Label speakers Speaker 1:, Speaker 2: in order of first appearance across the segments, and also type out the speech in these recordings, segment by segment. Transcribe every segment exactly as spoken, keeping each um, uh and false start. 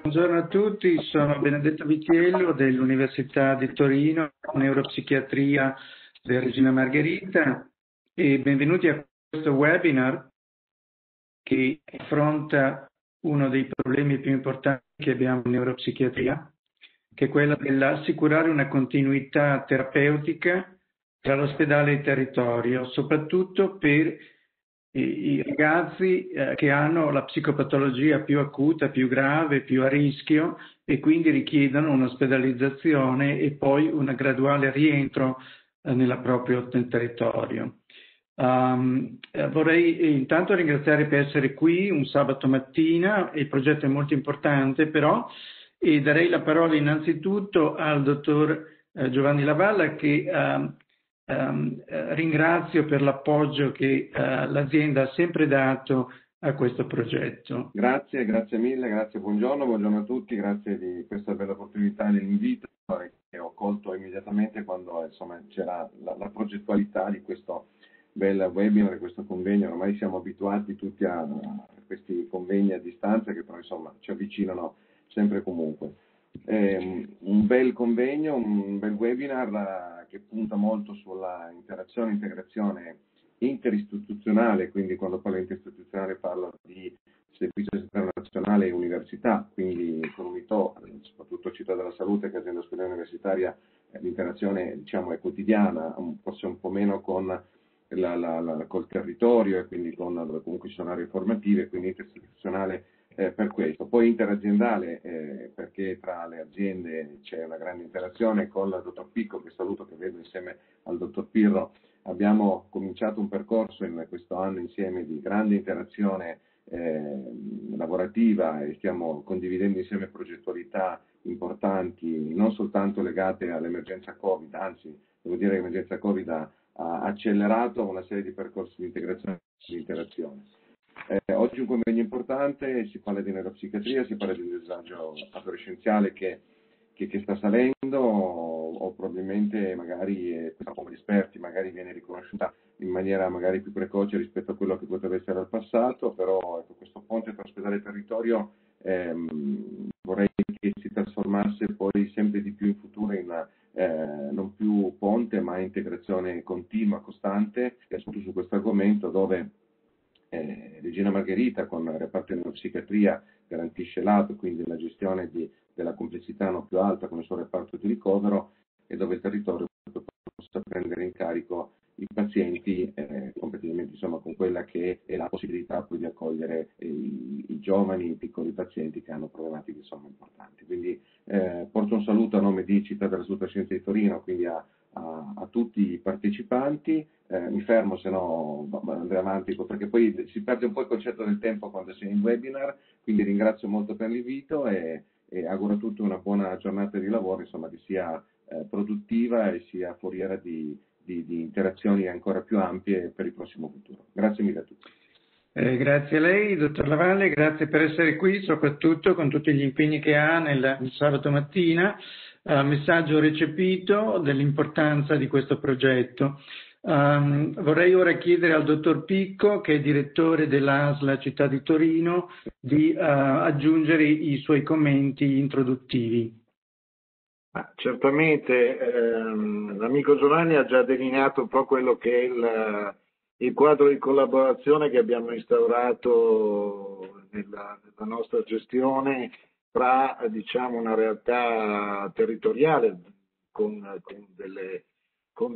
Speaker 1: Buongiorno a tutti, sono Benedetto Vitiello dell'Università di Torino, Neuropsichiatria della Regina Margherita, e benvenuti a questo webinar che affronta uno dei problemi più importanti che abbiamo in neuropsichiatria, che è quello dell'assicurare una continuità terapeutica tra l'ospedale e il territorio, soprattutto per i ragazzi eh, che hanno la psicopatologia più acuta, più grave, più a rischio e quindi richiedono un'ospedalizzazione e poi un graduale rientro eh, nel proprio territorio. Um, eh, vorrei intanto ringraziare per essere qui un sabato mattina, il progetto è molto importante però, e darei la parola innanzitutto al dottor eh, Giovanni Lavalla che uh, Um, eh, ringrazio per l'appoggio che uh, l'azienda ha sempre dato a questo progetto.
Speaker 2: Grazie, grazie mille, grazie, buongiorno, buongiorno a tutti, grazie di questa bella opportunità dell'invito che ho colto immediatamente quando insomma c'era la, la progettualità di questo bel webinar, di questo convegno. Ormai siamo abituati tutti a, a questi convegni a distanza che però insomma ci avvicinano sempre e comunque. Eh, un bel convegno, un bel webinar che punta molto sulla interazione, integrazione interistituzionale, quindi quando parlo di interistituzionale parlo di servizio internazionale e università, quindi con U N I T O, soprattutto Città della Salute che è azienda ospedaliera universitaria, l'interazione diciamo è quotidiana, forse un po' meno con la, la, la, col territorio e quindi con dove comunque ci sono aree formative, quindi interistituzionale eh, per questo. Poi interaziendale eh, perché tra le aziende c'è una grande interazione con il dottor Picco, che saluto, che vedo insieme al dottor Pirro. Abbiamo cominciato un percorso in questo anno insieme di grande interazione eh, lavorativa e stiamo condividendo insieme progettualità importanti, non soltanto legate all'emergenza Covid, anzi devo dire che l'emergenza Covid ha, ha accelerato una serie di percorsi di integrazione e di interazione. Eh, oggi un convegno importante, si parla di neuropsichiatria, si parla di un disagio adolescenziale che, che, che sta salendo o, o probabilmente magari, eh, come esperti, magari viene riconosciuta in maniera magari più precoce rispetto a quello che poteva essere al passato, però ecco, questo ponte tra ospedale e territorio ehm, vorrei che si trasformasse poi sempre di più in futuro in una, eh, non più ponte ma integrazione continua, costante, e soprattutto su questo argomento dove Eh, Regina Margherita con il reparto di neuropsichiatria garantisce l'A T, quindi la gestione di, della complessità non più alta con il suo reparto di ricovero, e dove il territorio possa prendere in carico i pazienti eh, compatibilmente insomma con quella che è la possibilità poi di accogliere i, i giovani, i piccoli pazienti che hanno problematiche insomma importanti. Quindi eh, porto un saluto a nome di Città della Salute Scienza di Torino, quindi a A, a tutti i partecipanti, eh, mi fermo se no andrei avanti perché poi si perde un po' il concetto del tempo quando si è in webinar, quindi ringrazio molto per l'invito e, e auguro a tutti una buona giornata di lavoro, insomma che sia eh, produttiva e sia foriera di, di, di interazioni ancora più ampie per il prossimo futuro. Grazie mille a tutti.
Speaker 1: Eh, grazie a lei, dottor Lavalle, grazie per essere qui, soprattutto con tutti gli impegni che ha nel, il sabato mattina. Uh, messaggio recepito dell'importanza di questo progetto. Um, vorrei ora chiedere al dottor Picco, che è direttore dell'A S L A Città di Torino, di uh, aggiungere i suoi commenti introduttivi.
Speaker 3: Ah, certamente, ehm, l'amico Giovanni ha già delineato un po' quello che è il, il quadro di collaborazione che abbiamo instaurato nella, nella nostra gestione tra diciamo, una realtà territoriale con, con, delle, con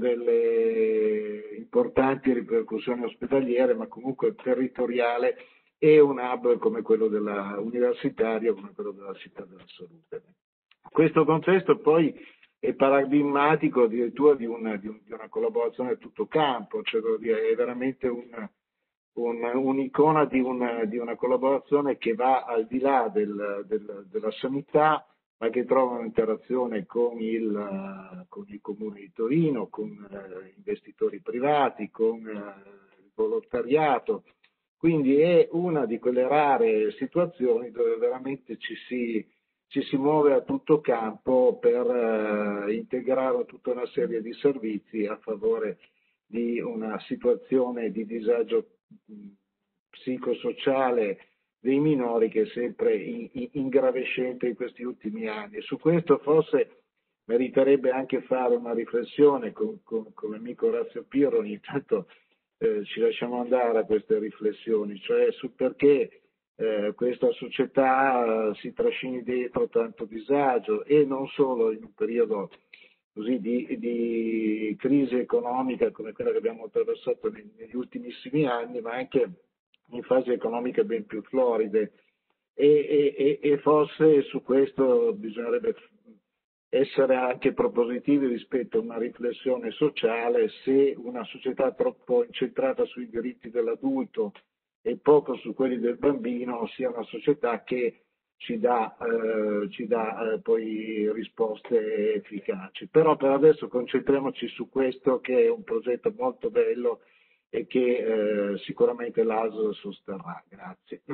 Speaker 3: delle importanti ripercussioni ospedaliere, ma comunque territoriale, e un hub come quello della universitaria, come quello della Città della Salute. Questo contesto poi è paradigmatico addirittura di una, di, un, di una collaborazione a tutto campo, cioè è veramente un, un, un'icona di una, di una collaborazione che va al di là del, del, della sanità, ma che trova un'interazione con il, con il Comune di Torino, con eh, investitori privati, con eh, il volontariato. Quindi è una di quelle rare situazioni dove veramente ci si, ci si muove a tutto campo per eh, integrare tutta una serie di servizi a favore di una situazione di disagio psicosociale dei minori, che è sempre ingravescente in questi ultimi anni. Su questo forse meriterebbe anche fare una riflessione con, con, con l'amico Orazio Pirro. Ogni tanto eh, ci lasciamo andare a queste riflessioni, cioè su perché eh, questa società eh, si trascini dietro tanto disagio, e non solo in un periodo così di, di crisi economica come quella che abbiamo attraversato negli, negli ultimissimi anni, ma anche in fasi economiche ben più floride. E, e, e forse su questo bisognerebbe essere anche propositivi rispetto a una riflessione sociale, se una società troppo incentrata sui diritti dell'adulto e poco su quelli del bambino sia una società che ci dà, eh, ci dà eh, poi risposte efficaci. Però per adesso concentriamoci su questo, che è un progetto molto bello e che eh, sicuramente l'A S L sosterrà. Grazie.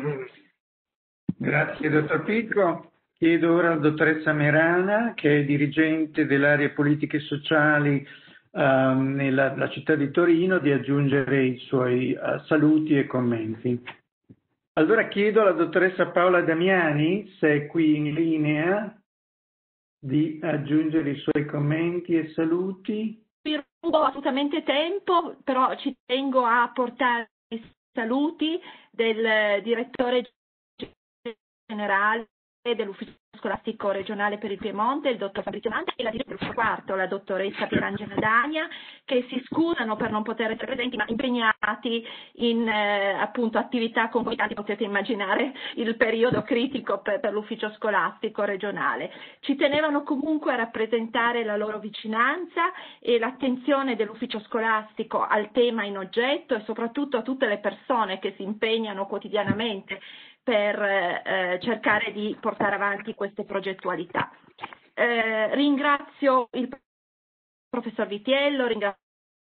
Speaker 1: Grazie dottor Picco. Chiedo ora alla dottoressa Merana, che è dirigente dell'area politiche sociali um, nella, nella città di Torino, di aggiungere i suoi uh, saluti e commenti. Allora chiedo alla dottoressa Paola Damiani, se è qui in linea, di aggiungere i suoi commenti e saluti.
Speaker 4: Vi rubo assolutamente tempo, però ci tengo a portare i saluti del direttore generale dell'Ufficio Scolastico Regionale per il Piemonte, il dottor Fabrizio Manta, e la direttrice del quarto, la dottoressa Pierangela Dagna, che si scusano per non poter essere presenti, ma impegnati in eh, appunto attività concomitanti. Potete immaginare il periodo critico per, per l'Ufficio Scolastico Regionale. Ci tenevano comunque a rappresentare la loro vicinanza e l'attenzione dell'Ufficio Scolastico al tema in oggetto, e soprattutto a tutte le persone che si impegnano quotidianamente per eh, cercare di portare avanti queste progettualità. Eh, ringrazio il professor Vitiello, ringrazio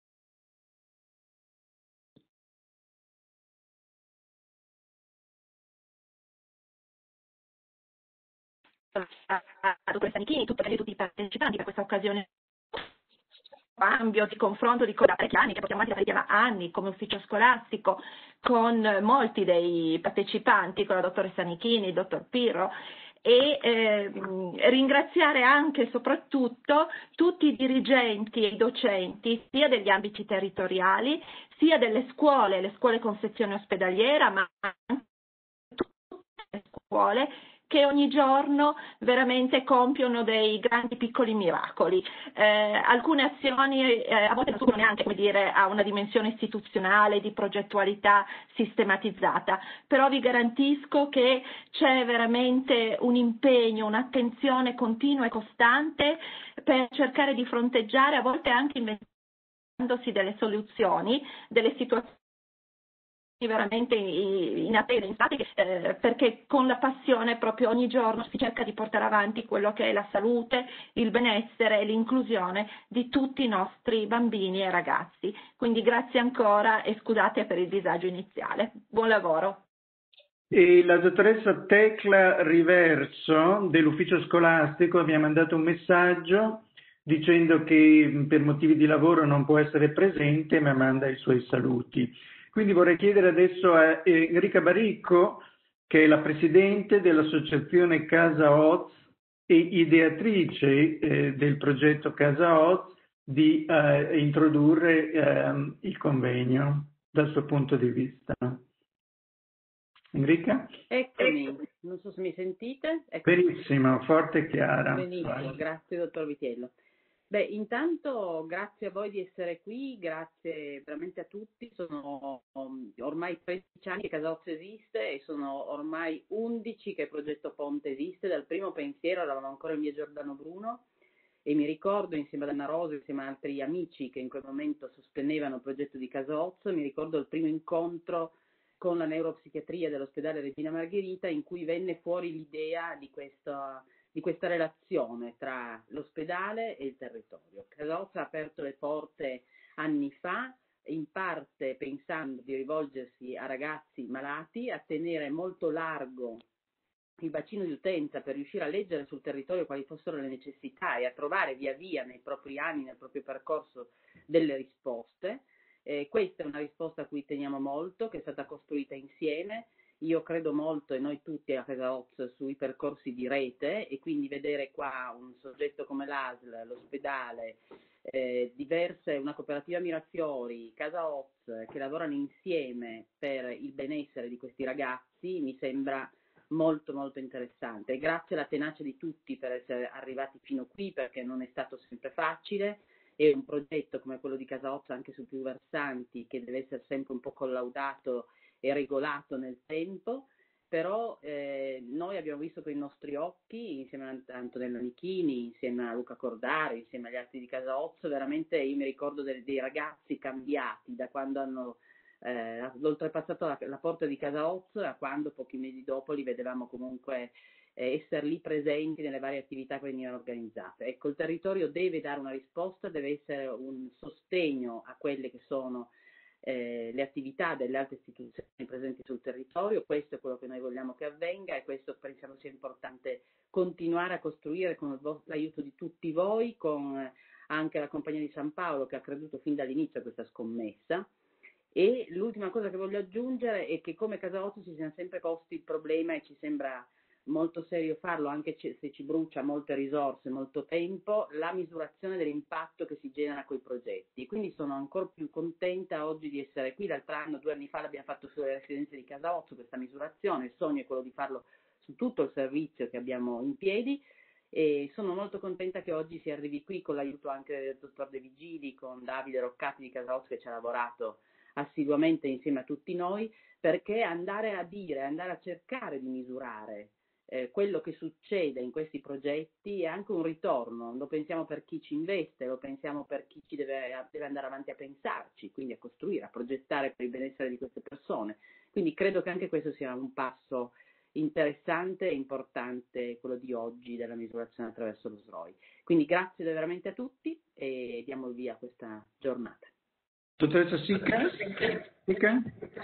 Speaker 4: la dottoressa Nichini, tutti, tutti i partecipanti per questa occasione cambio, di confronto di parecchi anni, che portiamo avanti da anni come ufficio scolastico, con molti dei partecipanti, con la dottoressa Nichini, il dottor Pirro, e eh, ringraziare anche e soprattutto tutti i dirigenti e i docenti, sia degli ambiti territoriali, sia delle scuole, le scuole con sezione ospedaliera, ma anche tutte le scuole che ogni giorno veramente compiono dei grandi piccoli miracoli. Eh, alcune azioni eh, a volte non sono neanche, come dire, a una dimensione istituzionale, di progettualità sistematizzata, però vi garantisco che c'è veramente un impegno, un'attenzione continua e costante per cercare di fronteggiare, a volte anche inventandosi delle soluzioni, delle situazioni veramente inattese, eh, perché con la passione proprio ogni giorno si cerca di portare avanti quello che è la salute, il benessere e l'inclusione di tutti i nostri bambini e ragazzi. Quindi grazie ancora e scusate per il disagio iniziale. Buon lavoro.
Speaker 1: E la dottoressa Tecla Riverso dell'ufficio scolastico mi ha mandato un messaggio dicendo che per motivi di lavoro non può essere presente, ma manda i suoi saluti. Quindi vorrei chiedere adesso a Enrica Baricco, che è la presidente dell'associazione Casa Oz e ideatrice eh, del progetto Casa Oz, di eh, introdurre eh, il convegno dal suo punto di vista. Enrica?
Speaker 5: Eccomi, non so se mi sentite. Eccomi.
Speaker 1: Benissimo, forte e chiara.
Speaker 5: Benissimo,
Speaker 1: Vai.
Speaker 5: Grazie dottor Vitiello. Beh, intanto grazie a voi di essere qui, grazie veramente a tutti. Sono ormai tredici anni che Casa Oz esiste e sono ormai undici che il progetto Ponte esiste. Dal primo pensiero eravamo ancora in via Giordano Bruno e mi ricordo, insieme ad Anna Rosa, insieme ad altri amici che in quel momento sostenevano il progetto di Casa Oz, mi ricordo il primo incontro con la neuropsichiatria dell'ospedale Regina Margherita, in cui venne fuori l'idea di questa, di questa relazione tra l'ospedale e il territorio. Casa Oz ha aperto le porte anni fa, in parte pensando di rivolgersi a ragazzi malati, a tenere molto largo il bacino di utenza per riuscire a leggere sul territorio quali fossero le necessità e a trovare via via nei propri anni, nel proprio percorso, delle risposte. Eh, questa è una risposta a cui teniamo molto, che è stata costruita insieme Io credo molto, e noi tutti a Casa Oz, sui percorsi di rete, e quindi vedere qua un soggetto come l'A S L, l'ospedale, eh, diverse, una cooperativa Mirafiori, Casa Oz, che lavorano insieme per il benessere di questi ragazzi, mi sembra molto molto interessante. E grazie alla tenacia di tutti per essere arrivati fino qui, perché non è stato sempre facile. È un progetto come quello di Casa Oz, anche su più versanti, che deve essere sempre un po' collaudato e regolato nel tempo, però eh, noi abbiamo visto con i nostri occhi, insieme a Antonella Nichini, insieme a Luca Cordari, insieme agli altri di Casa Oz, veramente io mi ricordo dei, dei ragazzi cambiati da quando hanno eh, oltrepassato la, la porta di Casa Oz a quando pochi mesi dopo li vedevamo comunque eh, essere lì presenti nelle varie attività che venivano organizzate. Ecco, il territorio deve dare una risposta, deve essere un sostegno a quelle che sono Eh, le attività delle altre istituzioni presenti sul territorio. Questo è quello che noi vogliamo che avvenga, e questo pensiamo sia importante continuare a costruire con l'aiuto di tutti voi, con anche la Compagnia di San Paolo, che ha creduto fin dall'inizio a questa scommessa. E l'ultima cosa che voglio aggiungere è che come Casa Oz ci siamo sempre posti il problema, e ci sembra molto serio farlo, anche se ci brucia molte risorse, molto tempo, la misurazione dell'impatto che si genera con i progetti. Quindi sono ancora più contenta oggi di essere qui. L'altro anno, due anni fa, l'abbiamo fatto sulle residenze di Casa Oz, questa misurazione. Il sogno è quello di farlo su tutto il servizio che abbiamo in piedi, e sono molto contenta che oggi si arrivi qui con l'aiuto anche del dottor De Vigili, con Davide Roccati di Casa Oz, che ci ha lavorato assiduamente insieme a tutti noi, perché andare a dire, andare a cercare di misurare Eh, quello che succede in questi progetti è anche un ritorno. Lo pensiamo per chi ci investe, lo pensiamo per chi ci deve, deve andare avanti a pensarci, quindi a costruire, a progettare per il benessere di queste persone. Quindi credo che anche questo sia un passo interessante e importante, quello di oggi, della misurazione attraverso lo S R O I. Quindi grazie veramente a tutti, e diamo il via a questa giornata.
Speaker 1: Dottoressa Sicca? Sicca?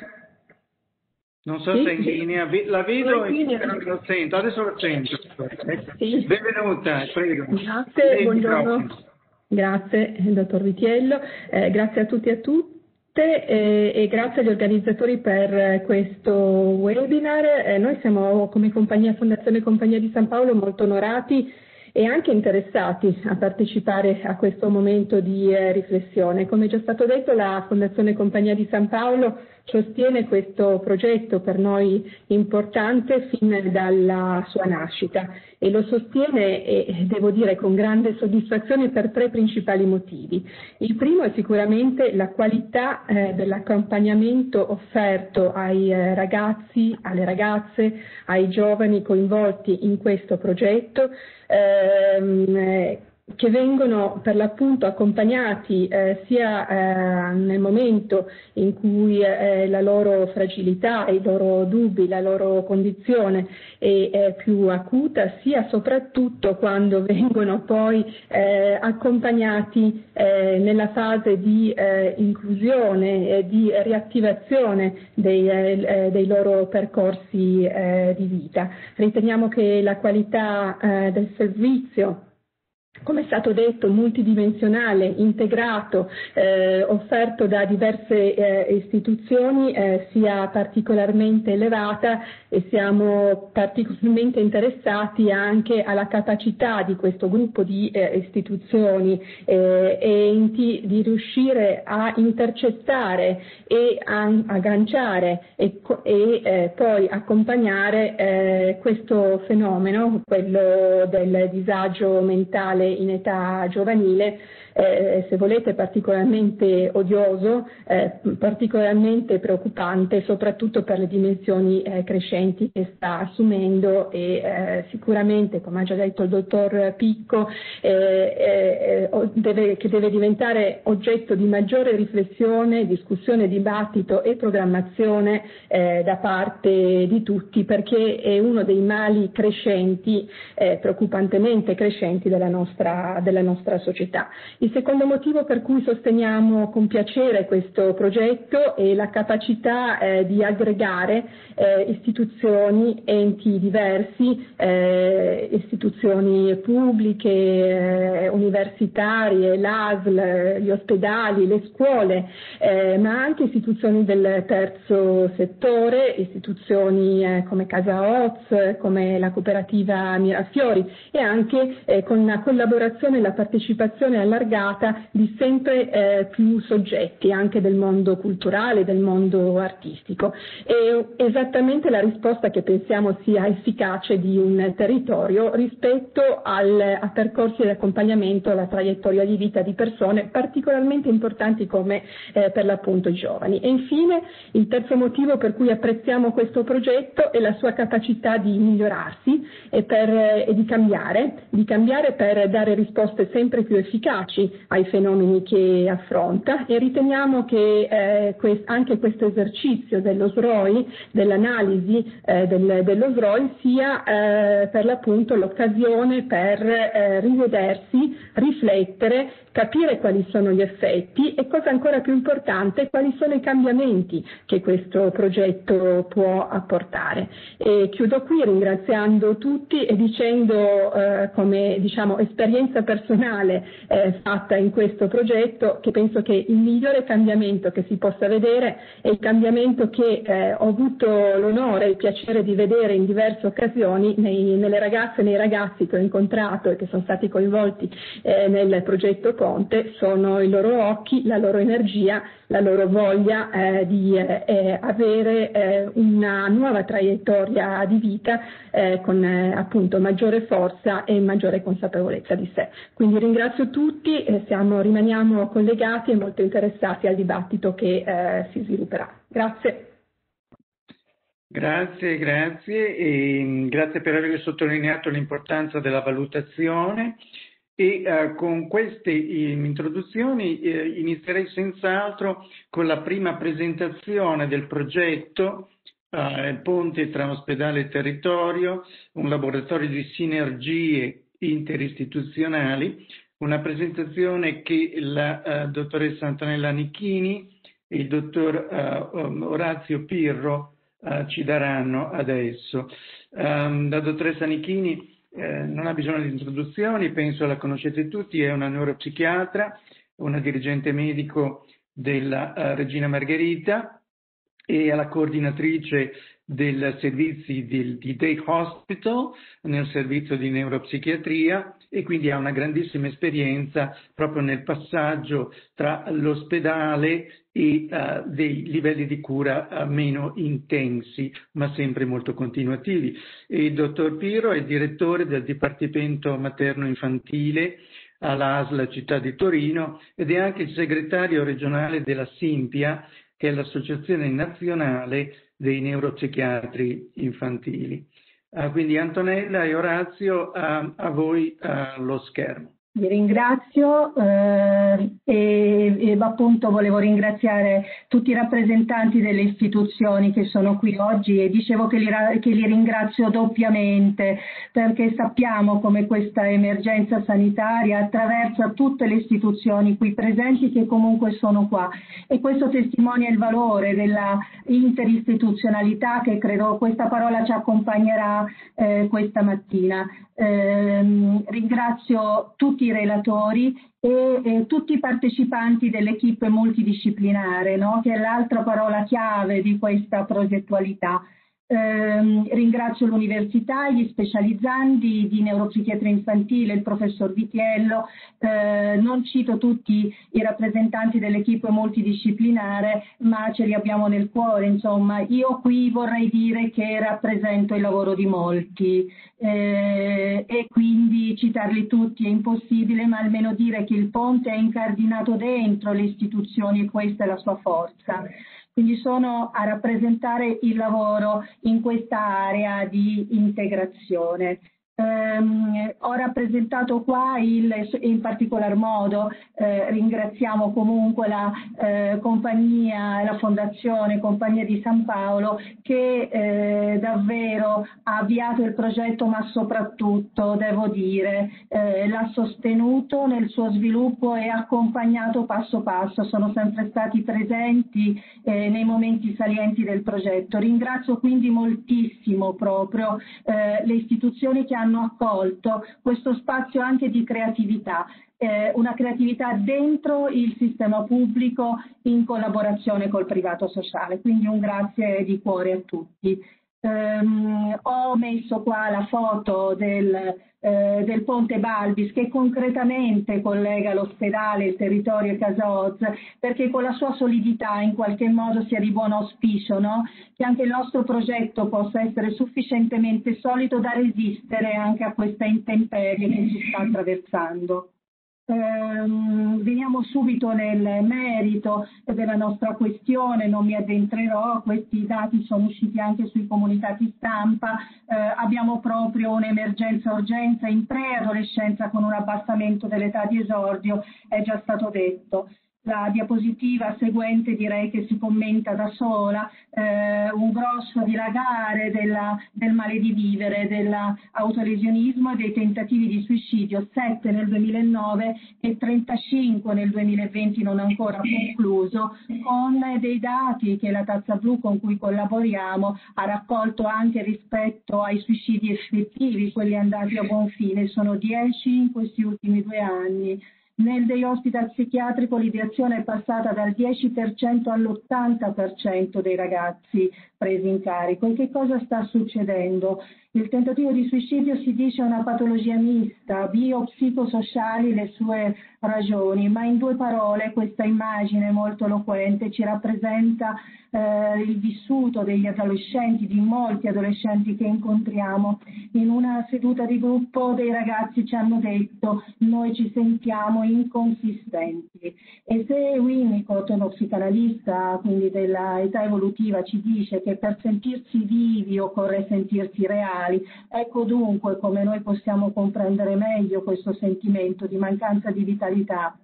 Speaker 1: Non so
Speaker 6: sì,
Speaker 1: se è in
Speaker 6: sì.
Speaker 1: linea, la vedo e non lo sento, adesso lo sento.
Speaker 6: Sì.
Speaker 1: Benvenuta, prego.
Speaker 6: Grazie, buongiorno. Grazie, dottor Vitiello, eh, grazie a tutti e a tutte, eh, e grazie agli organizzatori per questo webinar. Eh, noi siamo come compagnia, Fondazione Compagnia di San Paolo, molto onorati e anche interessati a partecipare a questo momento di eh, riflessione. Come già stato detto, la Fondazione Compagnia di San Paolo sostiene questo progetto per noi importante fin dalla sua nascita, e lo sostiene, e devo dire con grande soddisfazione, per tre principali motivi. Il primo è sicuramente la qualità eh, dell'accompagnamento offerto ai eh, ragazzi, alle ragazze, ai giovani coinvolti in questo progetto, ehm, che vengono per l'appunto accompagnati eh, sia eh, nel momento in cui eh, la loro fragilità, i loro dubbi, la loro condizione è, è più acuta, sia soprattutto quando vengono poi eh, accompagnati eh, nella fase di eh, inclusione e di riattivazione dei, eh, dei loro percorsi eh, di vita. Riteniamo che la qualità eh, del servizio, come è stato detto, multidimensionale, integrato, eh, offerto da diverse eh, istituzioni, eh, sia particolarmente elevata, e siamo particolarmente interessati anche alla capacità di questo gruppo di eh, istituzioni eh, e enti di riuscire a intercettare e a agganciare e, e eh, poi accompagnare eh, questo fenomeno, quello del disagio mentale in età giovanile, eh, se volete particolarmente odioso, eh, particolarmente preoccupante, soprattutto per le dimensioni eh, crescenti che sta assumendo, e eh, sicuramente, come ha già detto il dottor Picco, eh, eh, deve, che deve diventare oggetto di maggiore riflessione, discussione, dibattito e programmazione eh, da parte di tutti, perché è uno dei mali crescenti, eh, preoccupantemente crescenti della nostra, della nostra società. Il secondo motivo per cui sosteniamo con piacere questo progetto è la capacità eh, di aggregare eh, istituzioni, enti diversi, eh, istituzioni pubbliche, eh, universitarie, l'A S L, gli ospedali, le scuole, eh, ma anche istituzioni del terzo settore, istituzioni eh, come Casa Oz, come la cooperativa Mirafiori e anche eh, con una collaborazione e la partecipazione allargata di sempre eh, più soggetti, anche del mondo culturale, del mondo artistico. È esattamente la risposta che pensiamo sia efficace di un territorio rispetto al, a percorsi di accompagnamento alla traiettoria di vita di persone particolarmente importanti come eh, per l'appunto i giovani. E infine il terzo motivo per cui apprezziamo questo progetto è la sua capacità di migliorarsi e, per, e di cambiare, di cambiare per dare risposte sempre più efficaci ai fenomeni che affronta, e riteniamo che eh, quest, anche questo esercizio dello S R O I, dell'analisi eh, del, dello S R O I sia eh, per l'appunto l'occasione per eh, rivedersi, riflettere, capire quali sono gli effetti e, cosa ancora più importante, quali sono i cambiamenti che questo progetto può apportare. E chiudo qui ringraziando tutti e dicendo eh, come diciamo esperienza personale eh, fatta in questo progetto che penso che il migliore cambiamento che si possa vedere è il cambiamento che eh, ho avuto l'onore e il piacere di vedere in diverse occasioni nei, nelle ragazze e nei ragazzi che ho incontrato e che sono stati coinvolti eh, nel progetto Ponte. Sono i loro occhi, la loro energia, la loro voglia eh, di eh, avere eh, una nuova traiettoria di vita eh, con eh, appunto maggiore forza e maggiore consapevolezza di sé. Quindi ringrazio tutti, eh, siamo, rimaniamo collegati e molto interessati al dibattito che eh, si svilupperà. Grazie.
Speaker 1: Grazie, grazie e grazie per aver sottolineato l'importanza della valutazione. E eh, con queste eh, introduzioni eh, inizierei senz'altro con la prima presentazione del progetto eh, Ponte tra ospedale e territorio, un laboratorio di sinergie interistituzionali, una presentazione che la eh, dottoressa Antonella Nicchini e il dottor eh, Orazio Pirro eh, ci daranno adesso. Um, la dottoressa Nicchini Eh, non ha bisogno di introduzioni, penso la conoscete tutti, è una neuropsichiatra, una dirigente medico della uh, Regina Margherita e è la coordinatrice dei servizi di, di Day Hospital nel servizio di neuropsichiatria e quindi ha una grandissima esperienza proprio nel passaggio tra l'ospedale e uh, dei livelli di cura uh, meno intensi ma sempre molto continuativi. E il dottor Pirro è direttore del Dipartimento Materno Infantile all'A S L Città di Torino ed è anche il segretario regionale della SINPIA, che è l'Associazione Nazionale dei Neuropsichiatri Infantili. Uh, quindi Antonella e Orazio, uh, a voi uh, lo schermo.
Speaker 7: Vi ringrazio eh, e, e appunto volevo ringraziare tutti i rappresentanti delle istituzioni che sono qui oggi e dicevo che li, che li ringrazio doppiamente perché sappiamo come questa emergenza sanitaria attraversa tutte le istituzioni qui presenti che comunque sono qua e questo testimonia il valore della interistituzionalità che credo questa parola ci accompagnerà eh, questa mattina. Eh, ringrazio tutti i relatori e, e tutti i partecipanti dell'equipe multidisciplinare, no? Che è l'altra parola chiave di questa progettualità. Eh, ringrazio l'università e gli specializzandi di neuropsichiatria infantile, il professor Vitiello, eh, non cito tutti i rappresentanti dell'equipe multidisciplinare ma ce li abbiamo nel cuore, insomma io qui vorrei dire che rappresento il lavoro di molti eh, e quindi citarli tutti è impossibile, ma almeno dire che il Ponte è incardinato dentro le istituzioni e questa è la sua forza. Quindi sono a rappresentare il lavoro in questa area di integrazione. Ehm, ho rappresentato qua il, in particolar modo eh, ringraziamo comunque la eh, compagnia, la Fondazione Compagnia di San Paolo che eh, davvero ha avviato il progetto, ma soprattutto devo dire eh, l'ha sostenuto nel suo sviluppo e accompagnato passo passo, sono sempre stati presenti eh, nei momenti salienti del progetto. Ringrazio quindi moltissimo proprio eh, le istituzioni che hanno hanno accolto questo spazio anche di creatività, eh, una creatività dentro il sistema pubblico in collaborazione col privato sociale, quindi un grazie di cuore a tutti. Um, ho messo qua la foto del, eh, del ponte Balbis che concretamente collega l'ospedale, il territorio e Casa Oz, perché con la sua solidità in qualche modo sia di buon auspicio, no? Che anche il nostro progetto possa essere sufficientemente solido da resistere anche a questa intemperie che si sta attraversando. Ehm, veniamo subito nel merito della nostra questione, non mi addentrerò, questi dati sono usciti anche sui comunicati stampa, eh, abbiamo proprio un'emergenza-urgenza in preadolescenza con un abbassamento dell'età di esordio, è già stato detto. La diapositiva seguente direi che si commenta da sola, eh, un grosso dilagare della, del male di vivere, dell'autolesionismo e dei tentativi di suicidio, sette nel duemilanove e trentacinque nel duemilaventi non ancora concluso, con dei dati che la Tazza Blu con cui collaboriamo ha raccolto anche rispetto ai suicidi effettivi, quelli andati a buon fine, sono dieci in questi ultimi due anni. Nel Day Hospital psichiatrico l'ideazione è passata dal dieci per cento all'ottanta per cento dei ragazzi presi in carico. E che cosa sta succedendo? Il tentativo di suicidio si dice una patologia mista, biopsicosociali le sue ragioni, ma in due parole questa immagine molto eloquente ci rappresenta eh, il vissuto degli adolescenti, di molti adolescenti che incontriamo. In una seduta di gruppo dei ragazzi ci hanno detto: noi ci sentiamo inconsistenti. E se Winnicott, uno psicanalista quindi dell'età evolutiva, ci dice che per sentirsi vivi occorre sentirsi reali, ecco dunque come noi possiamo comprendere meglio questo sentimento di mancanza di vitalità.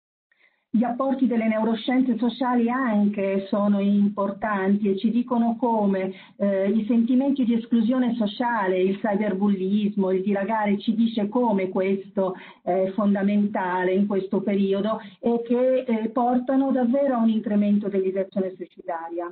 Speaker 7: Gli apporti delle neuroscienze sociali anche sono importanti e ci dicono come eh, i sentimenti di esclusione sociale, il cyberbullismo, il dilagare, ci dice come questo è fondamentale in questo periodo e che eh, portano davvero a un incremento dell'ideazione suicidaria.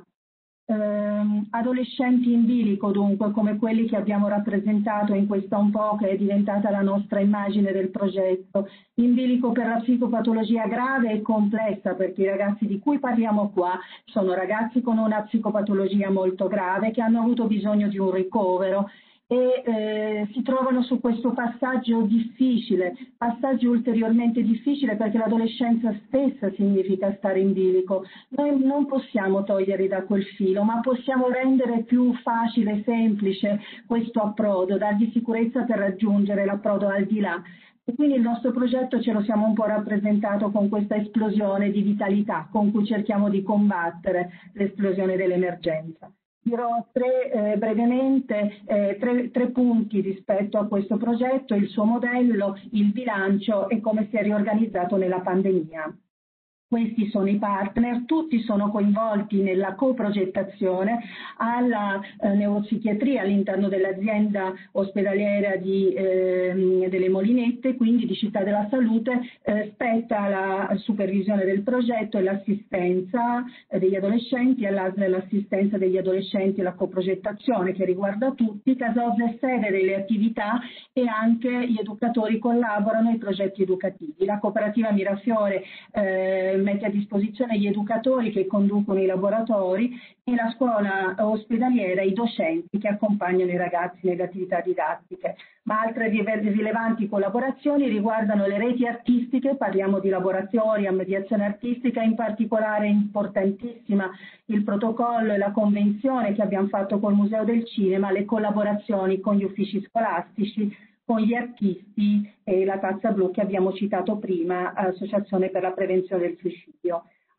Speaker 7: Eh, adolescenti in bilico dunque, come quelli che abbiamo rappresentato in questa un po' che è diventata la nostra immagine del progetto, in bilico per la psicopatologia grave e complessa, perché i ragazzi di cui parliamo qua sono ragazzi con una psicopatologia molto grave che hanno avuto bisogno di un ricovero e eh, si trovano su questo passaggio difficile, passaggio ulteriormente difficile perché l'adolescenza stessa significa stare in bilico. Noi non possiamo toglierli da quel filo, ma possiamo rendere più facile e semplice questo approdo, dargli sicurezza per raggiungere l'approdo al di là. E quindi il nostro progetto ce lo siamo un po' rappresentato con questa esplosione di vitalità con cui cerchiamo di combattere l'esplosione dell'emergenza. Dirò tre, eh, brevemente eh, tre, tre punti rispetto a questo progetto, il suo modello, il bilancio e come si è riorganizzato nella pandemia. Questi sono i partner, tutti sono coinvolti nella coprogettazione alla eh, neuropsichiatria all'interno dell'azienda ospedaliera di, eh, delle Molinette, quindi di Città della Salute, eh, spetta la supervisione del progetto e l'assistenza eh, degli adolescenti, all'A S L l'assistenza degli adolescenti e la coprogettazione che riguarda tutti. Casa Oz è sede delle attività e anche gli educatori collaborano ai progetti educativi. La cooperativa Mirafiore eh, mette a disposizione gli educatori che conducono i laboratori e la scuola ospedaliera i docenti che accompagnano i ragazzi nelle attività didattiche. Ma altre rilevanti collaborazioni riguardano le reti artistiche, parliamo di laboratori, mediazione artistica, in particolare importantissima il protocollo e la convenzione che abbiamo fatto col Museo del Cinema, le collaborazioni con gli uffici scolastici, con gli artisti e la Tazza Blu che abbiamo citato prima, Associazione per la Prevenzione del Suicidio.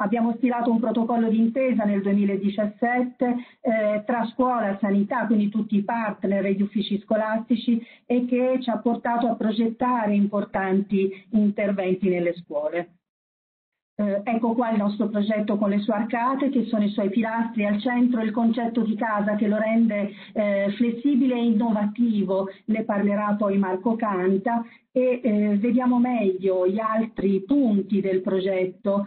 Speaker 7: Abbiamo stilato un protocollo d'intesa nel duemiladiciassette eh, tra scuola, sanità, quindi tutti i partner e gli uffici scolastici, e che ci ha portato a progettare importanti interventi nelle scuole. Eh, ecco qua il nostro progetto con le sue arcate, che sono i suoi pilastri, al centro il concetto di casa che lo rende eh, flessibile e innovativo, ne parlerà poi Marco Canta, e eh, vediamo meglio gli altri punti del progetto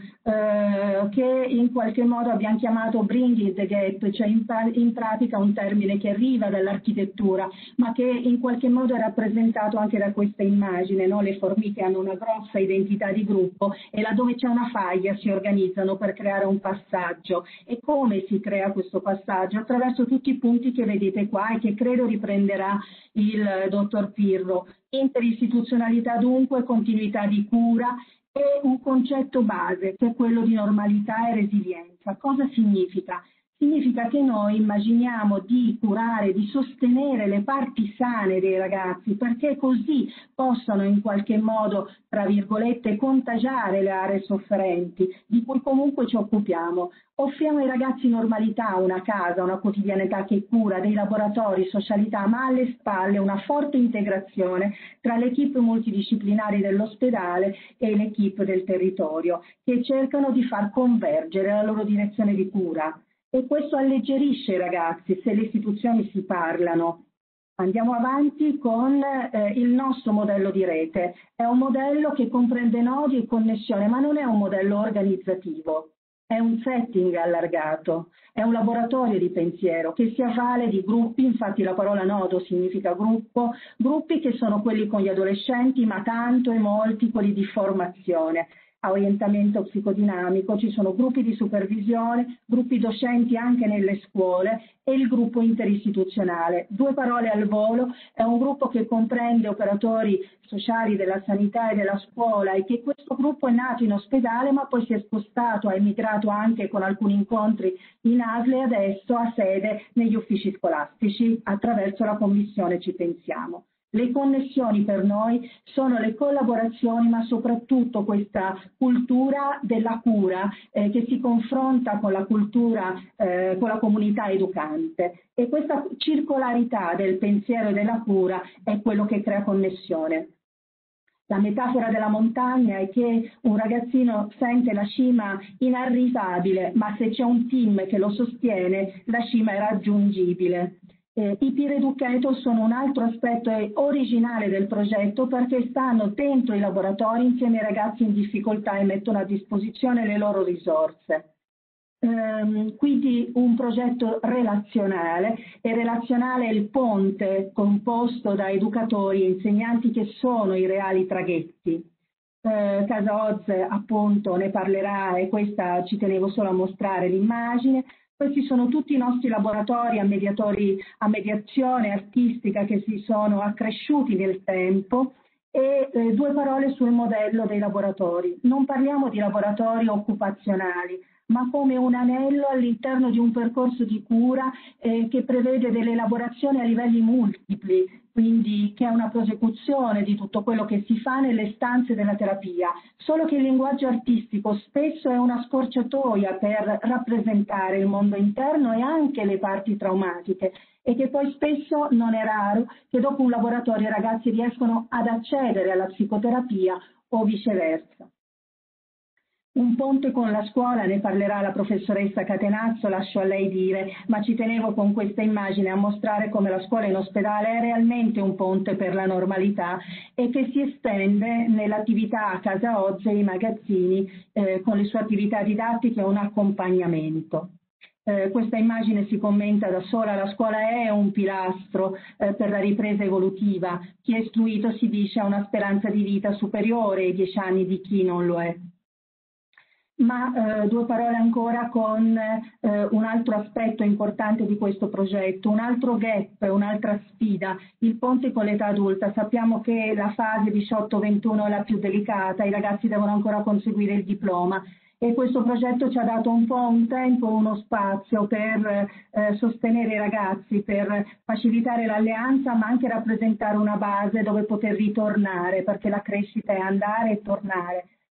Speaker 7: eh, che in qualche modo abbiamo chiamato Bringing the Gap, cioè in, in pratica un termine che arriva dall'architettura ma che in qualche modo è rappresentato anche da questa immagine, no? Le formiche hanno una grossa identità di gruppo e laddove c'è una faglia si organizzano per creare un passaggio. E come si crea questo passaggio? Attraverso tutti i punti che vedete qua e che credo riprenderà il dottor Pirro. Interistituzionalità dunque, continuità di cura e un concetto base che è quello di normalità e resilienza. Cosa significa? Significa che noi immaginiamo di curare, di sostenere le parti sane dei ragazzi perché così possono in qualche modo, tra virgolette, contagiare le aree sofferenti di cui comunque ci occupiamo. Offriamo ai ragazzi normalità, una casa, una quotidianità che cura, dei laboratori, socialità, ma alle spalle una forte integrazione tra le equip multidisciplinari dell'ospedale e le equip del territorio che cercano di far convergere la loro direzione di cura. E questo alleggerisce i ragazzi se le istituzioni si parlano. Andiamo avanti con eh, il nostro modello di rete. È un modello che comprende nodi e connessione, ma non è un modello organizzativo. È un setting allargato, è un laboratorio di pensiero che si avvale di gruppi, infatti la parola nodo significa gruppo, gruppi che sono quelli con gli adolescenti, ma tanto e molti quelli di formazione. A orientamento psicodinamico, ci sono gruppi di supervisione, gruppi docenti anche nelle scuole e il gruppo interistituzionale. Due parole al volo, è un gruppo che comprende operatori sociali della sanità e della scuola e che questo gruppo è nato in ospedale ma poi si è spostato, ha emigrato anche con alcuni incontri in A S L e adesso ha sede negli uffici scolastici attraverso la commissione Ci Pensiamo. Le connessioni per noi sono le collaborazioni, ma soprattutto questa cultura della cura eh, che si confronta con la cultura, eh, con la comunità educante. E questa circolarità del pensiero e della cura è quello che crea connessione. La metafora della montagna è che un ragazzino sente la cima inarrivabile, ma se c'è un team che lo sostiene, la cima è raggiungibile. Eh, I peer educator sono un altro aspetto originale del progetto perché stanno dentro i laboratori insieme ai ragazzi in difficoltà e mettono a disposizione le loro risorse. Ehm, quindi un progetto relazionale, e relazionale è il ponte composto da educatori e insegnanti che sono i reali traghetti. Eh, Casa Oz appunto ne parlerà e questa ci tenevo solo a mostrare l'immagine. Questi sono tutti i nostri laboratori a, mediatori, a mediazione artistica che si sono accresciuti nel tempo e eh, due parole sul modello dei laboratori. Non parliamo di laboratori occupazionali, ma come un anello all'interno di un percorso di cura eh, che prevede delle elaborazioni a livelli multipli, quindi che è una prosecuzione di tutto quello che si fa nelle stanze della terapia, solo che il linguaggio artistico spesso è una scorciatoia per rappresentare il mondo interno e anche le parti traumatiche, e che poi spesso non è raro che dopo un laboratorio i ragazzi riescono ad accedere alla psicoterapia o viceversa. Un ponte con la scuola, ne parlerà la professoressa Catenazzo, lascio a lei dire, ma ci tenevo con questa immagine a mostrare come la scuola in ospedale è realmente un ponte per la normalità e che si estende nell'attività a Casa Oz e i magazzini eh, con le sue attività didattiche e un accompagnamento. Eh, questa immagine si commenta da sola, la scuola è un pilastro eh, per la ripresa evolutiva, chi è istruito si dice ha una speranza di vita superiore ai dieci anni di chi non lo è. Ma eh, due parole ancora con eh, un altro aspetto importante di questo progetto, un altro gap, un'altra sfida, il ponte con l'età adulta. Sappiamo che la fase diciotto ventuno è la più delicata, i ragazzi devono ancora conseguire il diploma e questo progetto ci ha dato un po' un tempo, uno spazio per eh, sostenere i ragazzi, per facilitare l'alleanza, ma anche rappresentare una base dove poter ritornare, perché la crescita è andare e tornare.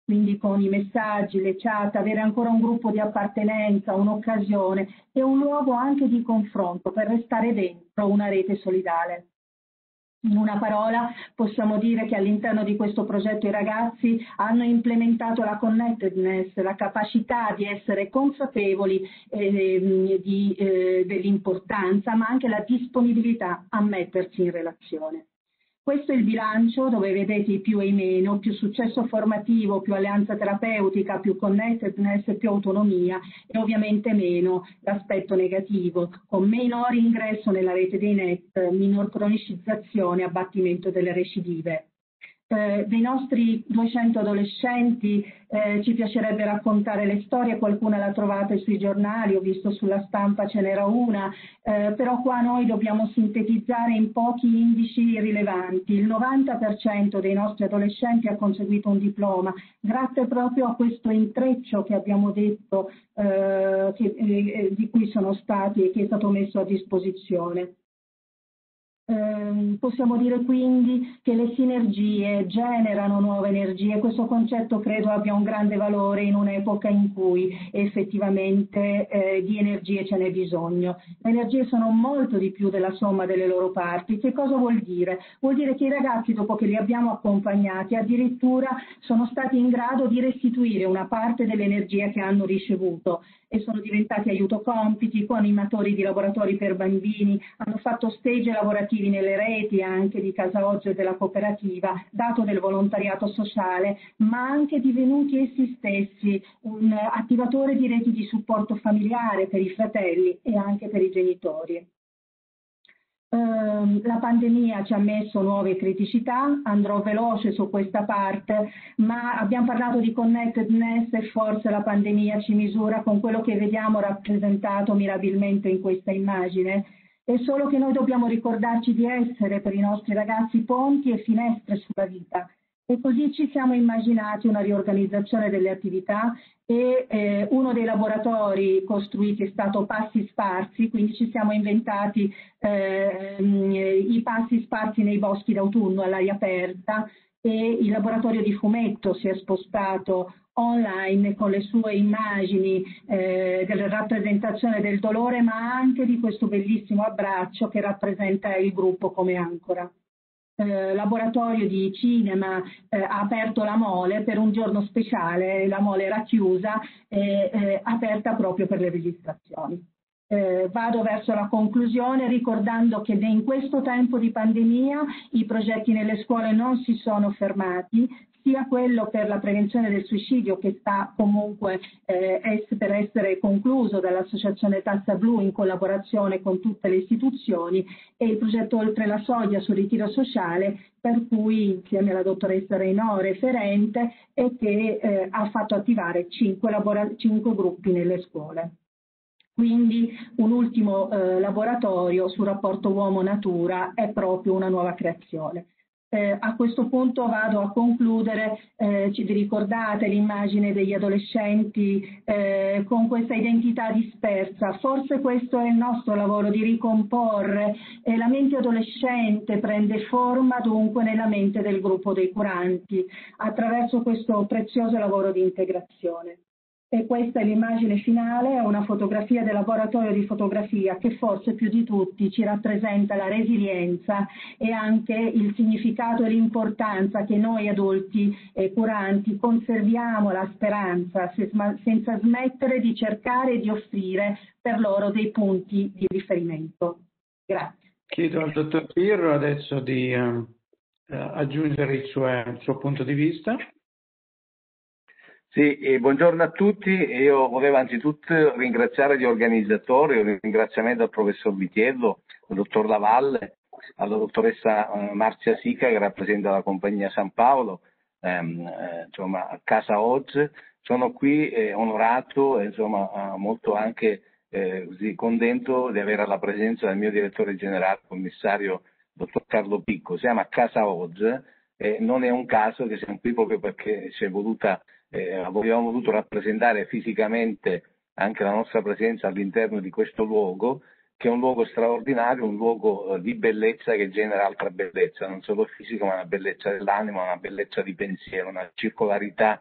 Speaker 7: quindi con i messaggi, le chat, avere ancora un gruppo di appartenenza, un'occasione e un luogo anche di confronto per restare dentro una rete solidale. In una parola possiamo dire che all'interno di questo progetto i ragazzi hanno implementato la connectedness, la capacità di essere consapevoli eh, di, eh, dell'importanza, ma anche la disponibilità a mettersi in relazione. Questo è il bilancio dove vedete i più e i meno, più successo formativo, più alleanza terapeutica, più connectedness, più autonomia e ovviamente meno l'aspetto negativo, con minor ingresso nella rete dei net, minor cronicizzazione, abbattimento delle recidive. Eh, dei nostri duecento adolescenti eh, ci piacerebbe raccontare le storie, qualcuna la trovate sui giornali, ho visto sulla stampa ce n'era una, eh, però qua noi dobbiamo sintetizzare in pochi indici rilevanti. Il novanta per cento dei nostri adolescenti ha conseguito un diploma, grazie proprio a questo intreccio che abbiamo detto eh, che, eh, di cui sono stati e che è stato messo a disposizione. Eh, possiamo dire quindi che le sinergie generano nuove energie. Questo concetto credo abbia un grande valore in un'epoca in cui effettivamente eh, di energie ce n'è bisogno. Le energie sono molto di più della somma delle loro parti. Che cosa vuol dire? Vuol dire che i ragazzi, dopo che li abbiamo accompagnati, addirittura sono stati in grado di restituire una parte dell'energia che hanno ricevuto e sono diventati aiuto compiti, coanimatori di laboratori per bambini, hanno fatto stage lavorativi nelle reti anche di Casa Oggi e della cooperativa, dato del volontariato sociale, ma anche divenuti essi stessi un attivatore di reti di supporto familiare per i fratelli e anche per i genitori. Uh, la pandemia ci ha messo nuove criticità, andrò veloce su questa parte, ma abbiamo parlato di connectedness e forse la pandemia ci misura con quello che vediamo rappresentato mirabilmente in questa immagine. È solo che noi dobbiamo ricordarci di essere per i nostri ragazzi ponti e finestre sulla vita. E così ci siamo immaginati una riorganizzazione delle attività e eh, uno dei laboratori costruiti è stato Passi Sparsi, quindi ci siamo inventati eh, i passi sparsi nei boschi d'autunno all'aria aperta e il laboratorio di fumetto si è spostato online con le sue immagini eh, della rappresentazione del dolore, ma anche di questo bellissimo abbraccio che rappresenta il gruppo come ancora. Eh, laboratorio di cinema eh, ha aperto la Mole per un giorno speciale, la Mole era chiusa e eh, aperta proprio per le registrazioni. Eh, vado verso la conclusione ricordando che in questo tempo di pandemia i progetti nelle scuole non si sono fermati, sia quello per la prevenzione del suicidio che sta comunque eh, es- per essere concluso dall'Associazione Tassa Blu in collaborazione con tutte le istituzioni e il progetto Oltre la Soglia sul ritiro sociale per cui insieme alla dottoressa Reynò referente e che eh, ha fatto attivare cinque, labora- cinque gruppi nelle scuole. Quindi un ultimo eh, laboratorio sul rapporto uomo-natura è proprio una nuova creazione. Eh, a questo punto vado a concludere, eh, ci vi ricordate l'immagine degli adolescenti eh, con questa identità dispersa, forse questo è il nostro lavoro di ricomporre e la mente adolescente prende forma dunque nella mente del gruppo dei curanti attraverso questo prezioso lavoro di integrazione. E questa è l'immagine finale, è una fotografia del laboratorio di fotografia che forse più di tutti ci rappresenta la resilienza e anche il significato e l'importanza che noi adulti e curanti conserviamo la speranza senza smettere di cercare e di offrire per loro dei punti di riferimento. Grazie.
Speaker 1: Chiedo al dottor Pirro adesso di uh, aggiungere il suo, il suo punto di vista.
Speaker 8: Sì, e buongiorno a tutti. Io volevo anzitutto ringraziare gli organizzatori, un ringraziamento al professor Vitiello, al dottor Lavalle, alla dottoressa eh, Marzia Sica che rappresenta la compagnia San Paolo, ehm, eh, insomma a Casa Oggi. Sono qui eh, onorato e insomma molto anche eh, così contento di avere la presenza del mio direttore generale, commissario dottor Carlo Picco. Siamo a Casa Oggi e non è un caso che siamo qui proprio perché ci è voluta Eh, abbiamo voluto rappresentare fisicamente anche la nostra presenza all'interno di questo luogo, che è un luogo straordinario, un luogo eh, di bellezza che genera altra bellezza, non solo fisica ma una bellezza dell'anima, una bellezza di pensiero, una circolarità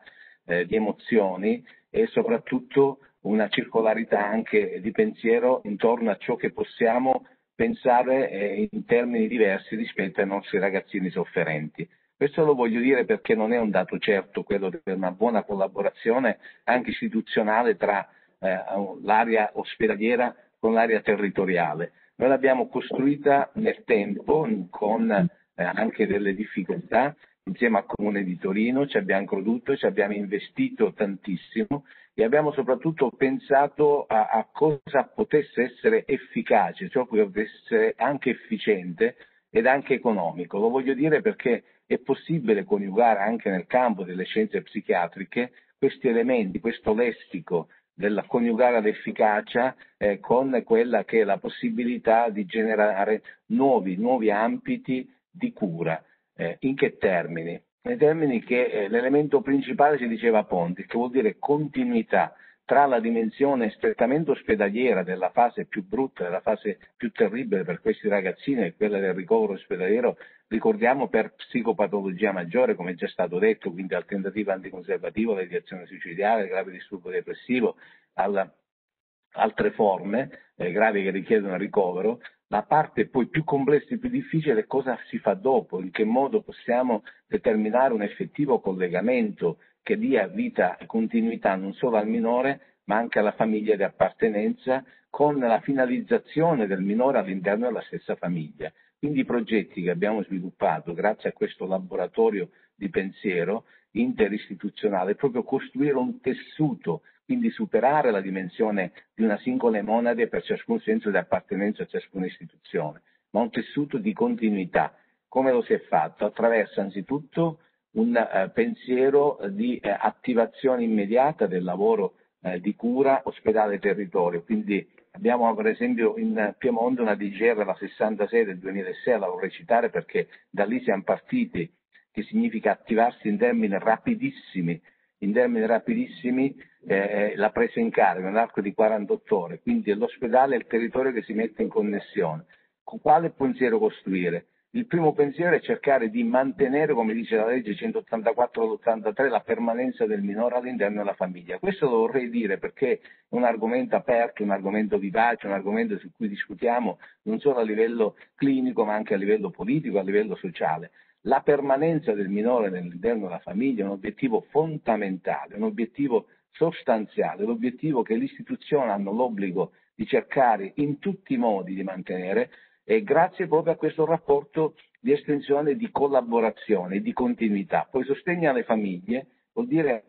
Speaker 8: eh, di emozioni e soprattutto una circolarità anche di pensiero intorno a ciò che possiamo pensare eh, in termini diversi rispetto ai nostri ragazzini sofferenti. Questo lo voglio dire perché non è un dato certo quello di una buona collaborazione anche istituzionale tra eh, l'area ospedaliera con l'area territoriale. Noi l'abbiamo costruita nel tempo con eh, anche delle difficoltà, insieme al Comune di Torino ci abbiamo creduto, ci abbiamo investito tantissimo e abbiamo soprattutto pensato a, a cosa potesse essere efficace, cioè potesse essere anche efficiente ed anche economico. Lo voglio dire perché è possibile coniugare anche nel campo delle scienze psichiatriche questi elementi, questo lessico del coniugare l'efficacia eh, con quella che è la possibilità di generare nuovi, nuovi ambiti di cura. Eh, in che termini? Nei termini che eh, l'elemento principale si diceva ponti, che vuol dire continuità tra la dimensione strettamente ospedaliera della fase più brutta, della fase più terribile per questi ragazzini e quella del ricovero ospedaliero, ricordiamo per psicopatologia maggiore, come è già stato detto, quindi al tentativo anticonservativo, all'ideazione suicidiaria, al grave disturbo depressivo, alla altre forme eh, gravi che richiedono ricovero. La parte poi più complessa e più difficile è cosa si fa dopo, in che modo possiamo determinare un effettivo collegamento che dia vita e continuità non solo al minore ma anche alla famiglia di appartenenza, con la finalizzazione del minore all'interno della stessa famiglia. Quindi i progetti che abbiamo sviluppato grazie a questo laboratorio di pensiero interistituzionale è proprio costruire un tessuto, quindi superare la dimensione di una singola monade per ciascun senso di appartenenza a ciascuna istituzione, ma un tessuto di continuità. Come lo si è fatto? Attraverso anzitutto un eh, pensiero di eh, attivazione immediata del lavoro eh, di cura ospedale-territorio. Quindi abbiamo per esempio in Piemonte una D G R, la sessantasei del duemilasei, la vorrei citare perché da lì siamo partiti, che significa attivarsi in termini rapidissimi, in termini rapidissimi eh, la presa in carico nell'arco di quarantotto ore, quindi è l'ospedale e il territorio che si mette in connessione. Con quale pensiero costruire? Il primo pensiero è cercare di mantenere, come dice la legge centottantaquattro dell'ottantatré, la permanenza del minore all'interno della famiglia. Questo lo vorrei dire perché è un argomento aperto, un argomento vivace, un argomento su cui discutiamo non solo a livello clinico ma anche a livello politico, a livello sociale. La permanenza del minore all'interno della famiglia è un obiettivo fondamentale, un obiettivo sostanziale, l'obiettivo che le istituzioni hanno l'obbligo di cercare in tutti i modi di mantenere, e grazie proprio a questo rapporto di estensione, di collaborazione, di continuità. Poi sostegno alle famiglie vuol dire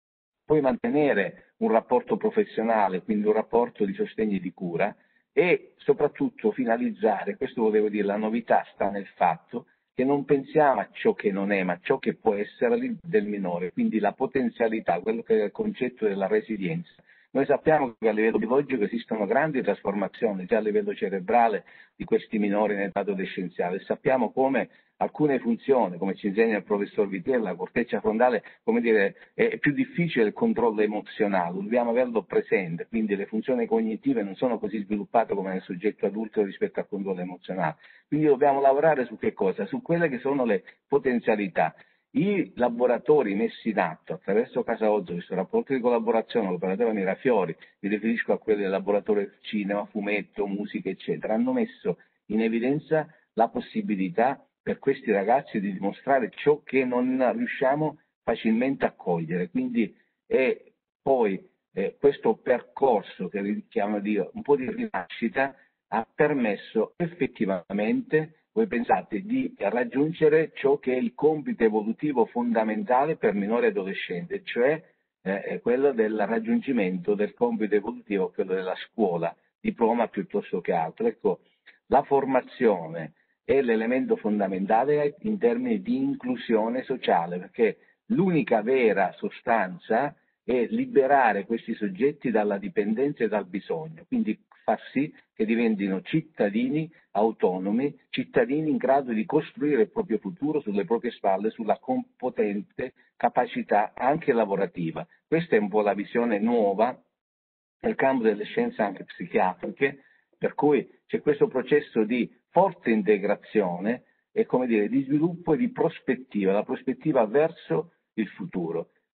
Speaker 8: poi mantenere un rapporto professionale, quindi un rapporto di sostegno e di cura, e soprattutto finalizzare, questo volevo dire, la novità sta nel fatto che non pensiamo a ciò che non è, ma a ciò che può essere del minore, quindi la potenzialità, quello che è il concetto della resilienza. Noi sappiamo che a livello biologico esistono grandi trasformazioni, già a livello cerebrale, di questi minori in età adolescenziale, e sappiamo come alcune funzioni, come ci insegna il professor Vitella, la corteccia frontale, come dire, è più difficile il controllo emozionale, dobbiamo averlo presente, quindi le funzioni cognitive non sono così sviluppate come nel soggetto adulto rispetto al controllo emozionale. Quindi dobbiamo lavorare su che cosa? Su quelle che sono le potenzialità. I laboratori messi in atto attraverso Casa Ozzo, questo rapporto di collaborazione, l'operatore Mirafiori, mi riferisco a quelli del laboratorio cinema, fumetto, musica, eccetera, hanno messo in evidenza la possibilità per questi ragazzi di dimostrare ciò che non riusciamo facilmente a cogliere. Quindi è poi eh, questo percorso che richiama di un po' di rinascita ha permesso effettivamente, voi pensate, di raggiungere ciò che è il compito evolutivo fondamentale per minori e adolescenti, cioè eh, quello del raggiungimento del compito evolutivo, quello della scuola, diploma piuttosto che altro. Ecco, la formazione è l'elemento fondamentale in termini di inclusione sociale, perché l'unica vera sostanza è liberare questi soggetti dalla dipendenza e dal bisogno, quindi far sì che diventino cittadini autonomi, cittadini in grado di costruire il proprio futuro sulle proprie spalle, sulla competente capacità anche lavorativa. Questa è un po' la visione nuova nel campo delle scienze anche psichiatriche, per cui c'è questo processo di forte integrazione e, come dire, di sviluppo e di prospettiva, la prospettiva verso il futuro.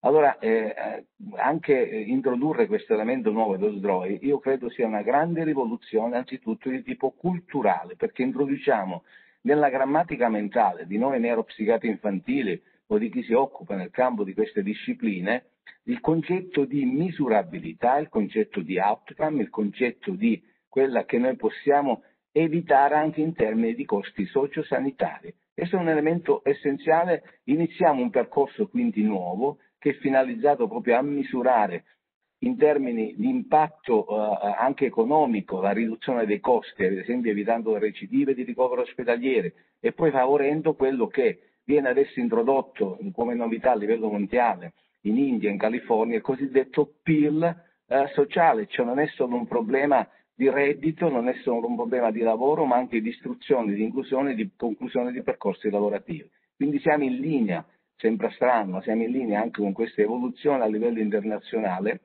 Speaker 8: Allora, eh, anche introdurre questo elemento nuovo dello S D R O I, io credo sia una grande rivoluzione, anzitutto di tipo culturale, perché introduciamo nella grammatica mentale di noi neuropsichiatri infantili o di chi si occupa nel campo di queste discipline il concetto di misurabilità, il concetto di outcome, il concetto di quella che noi possiamo evitare anche in termini di costi sociosanitari. Questo è un elemento essenziale. Iniziamo un percorso quindi nuovo che è finalizzato proprio a misurare in termini di impatto eh, anche economico la riduzione dei costi, ad esempio evitando le recidive di ricovero ospedaliere e poi favorendo quello che viene adesso introdotto come novità a livello mondiale in India, in California, il cosiddetto P I L eh, sociale, cioè non è solo un problema di reddito, non è solo un problema di lavoro, ma anche di istruzione, di inclusione, di conclusione di percorsi lavorativi. Quindi siamo in linea, sembra strano, ma siamo in linea anche con questa evoluzione a livello internazionale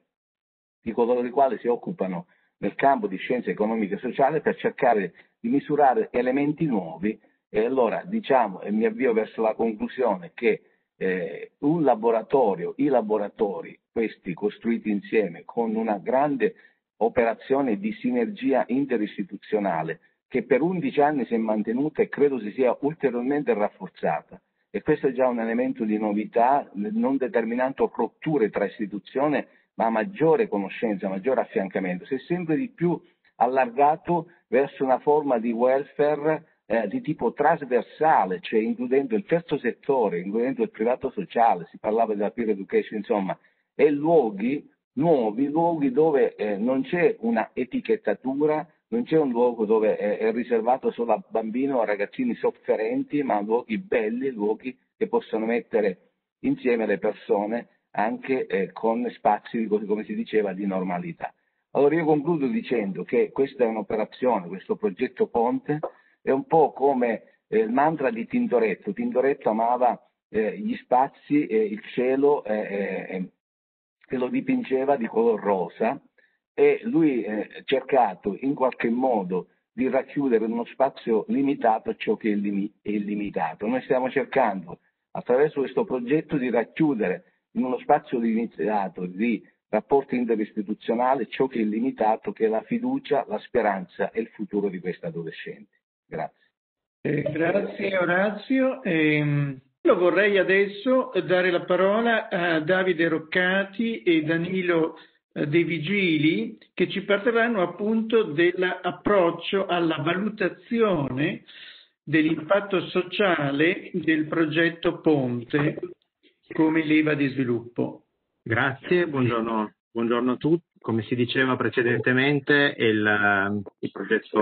Speaker 8: di coloro i quali si occupano nel campo di scienze economiche e sociali per cercare di misurare elementi nuovi. E allora diciamo, e mi avvio verso la conclusione, che eh, un laboratorio, i laboratori, questi costruiti insieme con una grande operazione di sinergia interistituzionale che per undici anni si è mantenuta e credo si sia ulteriormente rafforzata, e questo è già un elemento di novità, non determinando rotture tra istituzioni, ma maggiore conoscenza, maggiore affiancamento. Si è sempre di più allargato verso una forma di welfare eh, di tipo trasversale, cioè includendo il terzo settore, includendo il privato sociale, si parlava della peer education, insomma, e luoghi nuovi, luoghi dove eh, non c'è una etichettatura, non c'è un luogo dove è, è riservato solo a bambini o a ragazzini sofferenti, ma luoghi belli, luoghi che possono mettere insieme le persone anche eh, con spazi, come si diceva, di normalità. Allora io concludo dicendo che questa è un'operazione, questo progetto Ponte è un po' come eh, il mantra di Tintoretto. Tintoretto amava eh, gli spazi e il cielo eh, eh, che lo dipingeva di color rosa, e lui ha eh, cercato in qualche modo di racchiudere in uno spazio limitato ciò che è illimitato. Noi stiamo cercando attraverso questo progetto di racchiudere in uno spazio limitato di rapporti interistituzionali ciò che è illimitato, che è la fiducia, la speranza e il futuro di questi adolescenti. Grazie.
Speaker 1: Eh, grazie Orazio. Eh, io vorrei adesso dare la parola a Davide Roccati e Danilo eh, De Vigili, che ci parleranno appunto dell'approccio alla valutazione dell'impatto sociale del progetto Ponte come leva di sviluppo.
Speaker 9: Grazie, buongiorno, buongiorno a tutti. Come si diceva precedentemente, il, il progetto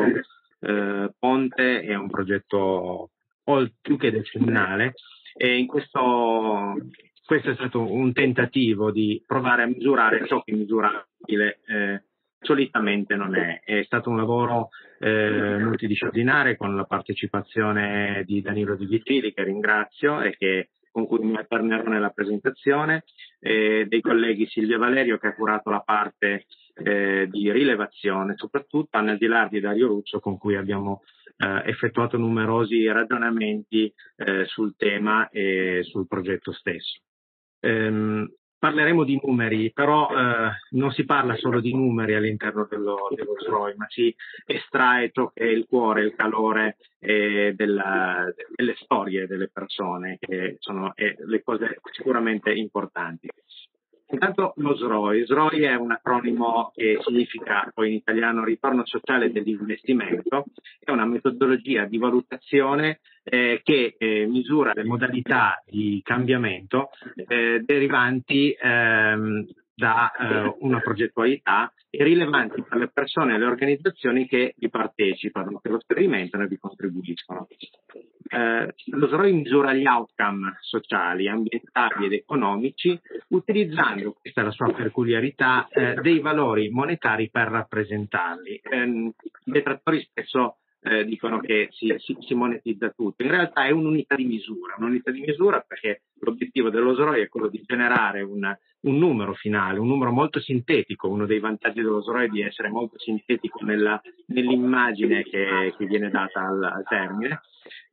Speaker 9: eh, Ponte è un progetto più che decennale, e in questo, questo è stato un tentativo di provare a misurare ciò che misurabile eh, solitamente non è. È stato un lavoro eh, multidisciplinare con la partecipazione di Danilo Di Vigili, che ringrazio e che con cui mi alternerò nella presentazione, eh, dei colleghi Silvia Valerio, che ha curato la parte eh, di rilevazione, soprattutto Anna Gilardi e Dario Ruccio, con cui abbiamo eh, effettuato numerosi ragionamenti eh, sul tema e sul progetto stesso. Ehm, Parleremo di numeri, però eh, non si parla solo di numeri all'interno dello, dello S R O I, ma si estrae ciò che è il cuore, il calore eh, della, delle storie delle persone, che sono eh, le cose sicuramente importanti. Intanto lo S R O I. S R O I è un acronimo che significa poi in italiano ritorno sociale dell'investimento, è una metodologia di valutazione eh, che eh, misura le modalità di cambiamento eh, derivanti ehm, da eh, una progettualità e rilevanti per le persone e le organizzazioni che vi partecipano, che lo sperimentano e vi contribuiscono. Eh, lo S R O I misura gli outcome sociali, ambientali ed economici utilizzando, questa è la sua peculiarità, eh, dei valori monetari per rappresentarli. Eh, I detrattori spesso eh, dicono che si, si, si monetizza tutto, in realtà è un'unità di misura, un'unità di misura perché l'obiettivo dello S R O I è quello di generare un, un numero finale, un numero molto sintetico. Uno dei vantaggi dello S R O I è di essere molto sintetico nella, nell'immagine che, che viene data al, al termine,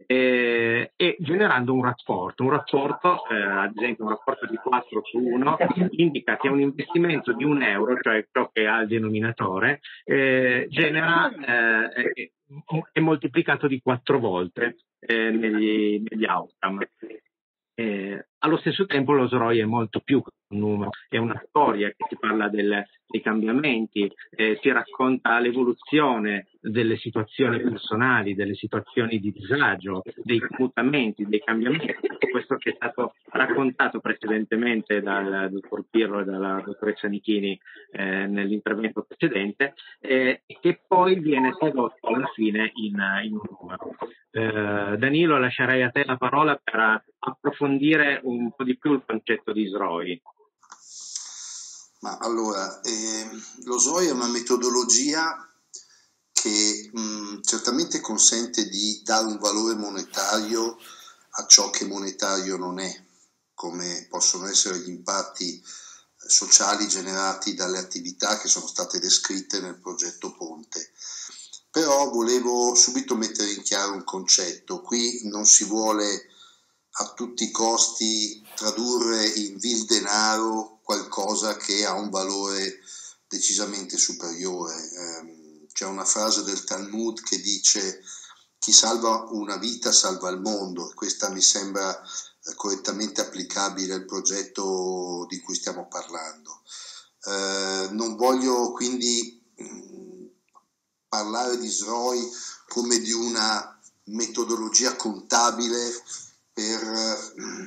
Speaker 9: eh, e generando un rapporto. Un rapporto, eh, ad esempio un rapporto di quattro su uno, indica che un investimento di un euro, cioè ciò che ha il denominatore, eh, genera eh, è moltiplicato di quattro volte eh, negli, negli outcome. Eh, allo stesso tempo lo S R O I è molto più che un numero, è una storia che si parla del, dei cambiamenti, eh, si racconta l'evoluzione delle situazioni personali, delle situazioni di disagio, dei mutamenti, dei cambiamenti, tutto questo che è stato raccontato precedentemente dal dottor Pirro e dalla dottoressa Nichini eh, nell'intervento precedente, eh, e che poi viene tradotto alla fine in, in un numero. Eh, Danilo, lascerei a te la parola per approfondire un po' di più il concetto di S R O I.
Speaker 10: Ma allora, eh, lo S R O I è una metodologia che mh, certamente consente di dare un valore monetario a ciò che monetario non è, come possono essere gli impatti sociali generati dalle attività che sono state descritte nel progetto Ponte. Però volevo subito mettere in chiaro un concetto. Qui non si vuole a tutti i costi tradurre in vil denaro qualcosa che ha un valore decisamente superiore. Eh, c'è una frase del Talmud che dice: chi salva una vita salva il mondo, e questa mi sembra eh, correttamente applicabile al progetto di cui stiamo parlando. Eh, non voglio quindi mh, parlare di S R O I come di una metodologia contabile per mh,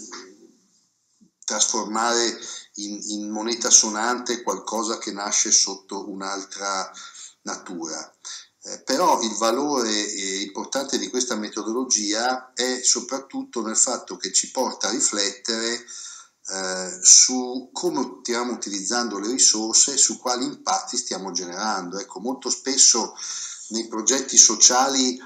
Speaker 10: trasformare in, in moneta sonante qualcosa che nasce sotto un'altra natura. Eh, però il valore eh, importante di questa metodologia è soprattutto nel fatto che ci porta a riflettere eh, su come stiamo utilizzando le risorse e su quali impatti stiamo generando. Ecco, molto spesso nei progetti sociali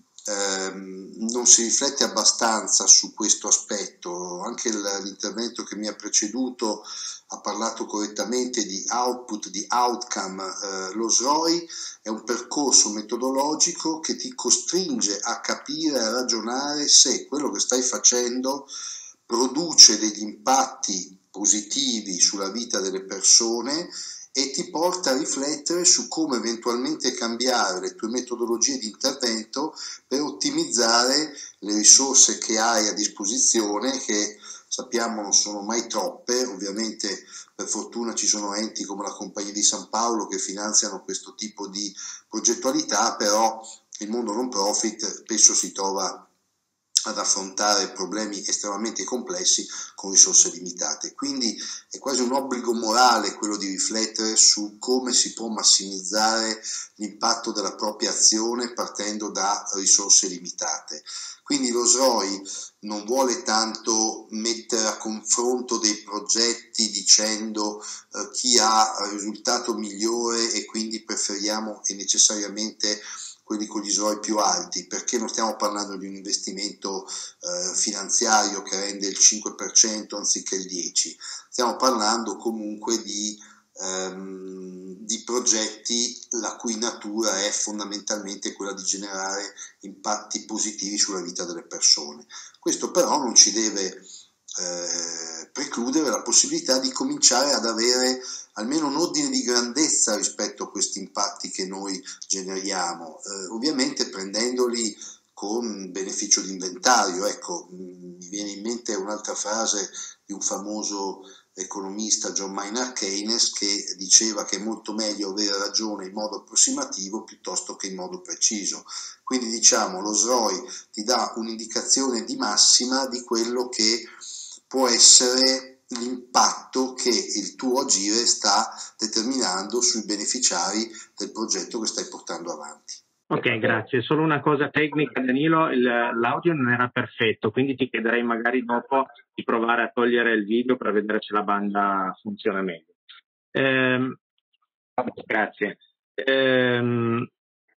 Speaker 10: ehm, non si riflette abbastanza su questo aspetto. Anche l'intervento che mi ha preceduto ha parlato correttamente di output, di outcome. Eh, lo S R O I è un percorso metodologico che ti costringe a capire, a ragionare se quello che stai facendo produce degli impatti positivi sulla vita delle persone e ti porta a riflettere su come eventualmente cambiare le tue metodologie di intervento per ottimizzare le risorse che hai a disposizione, che sappiamo non sono mai troppe. Ovviamente per fortuna ci sono enti come la Compagnia di San Paolo che finanziano questo tipo di progettualità, però il mondo non profit spesso si trova ad affrontare problemi estremamente complessi con risorse limitate. Quindi è quasi un obbligo morale quello di riflettere su come si può massimizzare l'impatto della propria azione partendo da risorse limitate. Quindi lo S R O I non vuole tanto mettere a confronto dei progetti dicendo eh, chi ha il risultato migliore e quindi preferiamo e necessariamente quelli con gli S R O I più alti, perché non stiamo parlando di un investimento eh, finanziario che rende il cinque per cento anziché il dieci per cento, stiamo parlando comunque di, ehm, di progetti la cui natura è fondamentalmente quella di generare impatti positivi sulla vita delle persone. Questo però non ci deve eh, precludere la possibilità di cominciare ad avere almeno un ordine di grandezza rispetto a questi impatti che noi generiamo, eh, ovviamente prendendoli con beneficio di inventario. Ecco, mh, mi viene in mente un'altra frase di un famoso economista, John Maynard Keynes, che diceva che è molto meglio avere ragione in modo approssimativo piuttosto che in modo preciso. Quindi diciamo lo S R O I ti dà un'indicazione di massima di quello che può essere l'impatto che il tuo agire sta determinando sui beneficiari del progetto che stai portando avanti.
Speaker 9: Ok, grazie. Solo una cosa tecnica, Danilo, il, l'audio non era perfetto, quindi ti chiederei magari dopo di provare a togliere il video per vedere se la banda funziona meglio. Ehm, grazie. Ehm,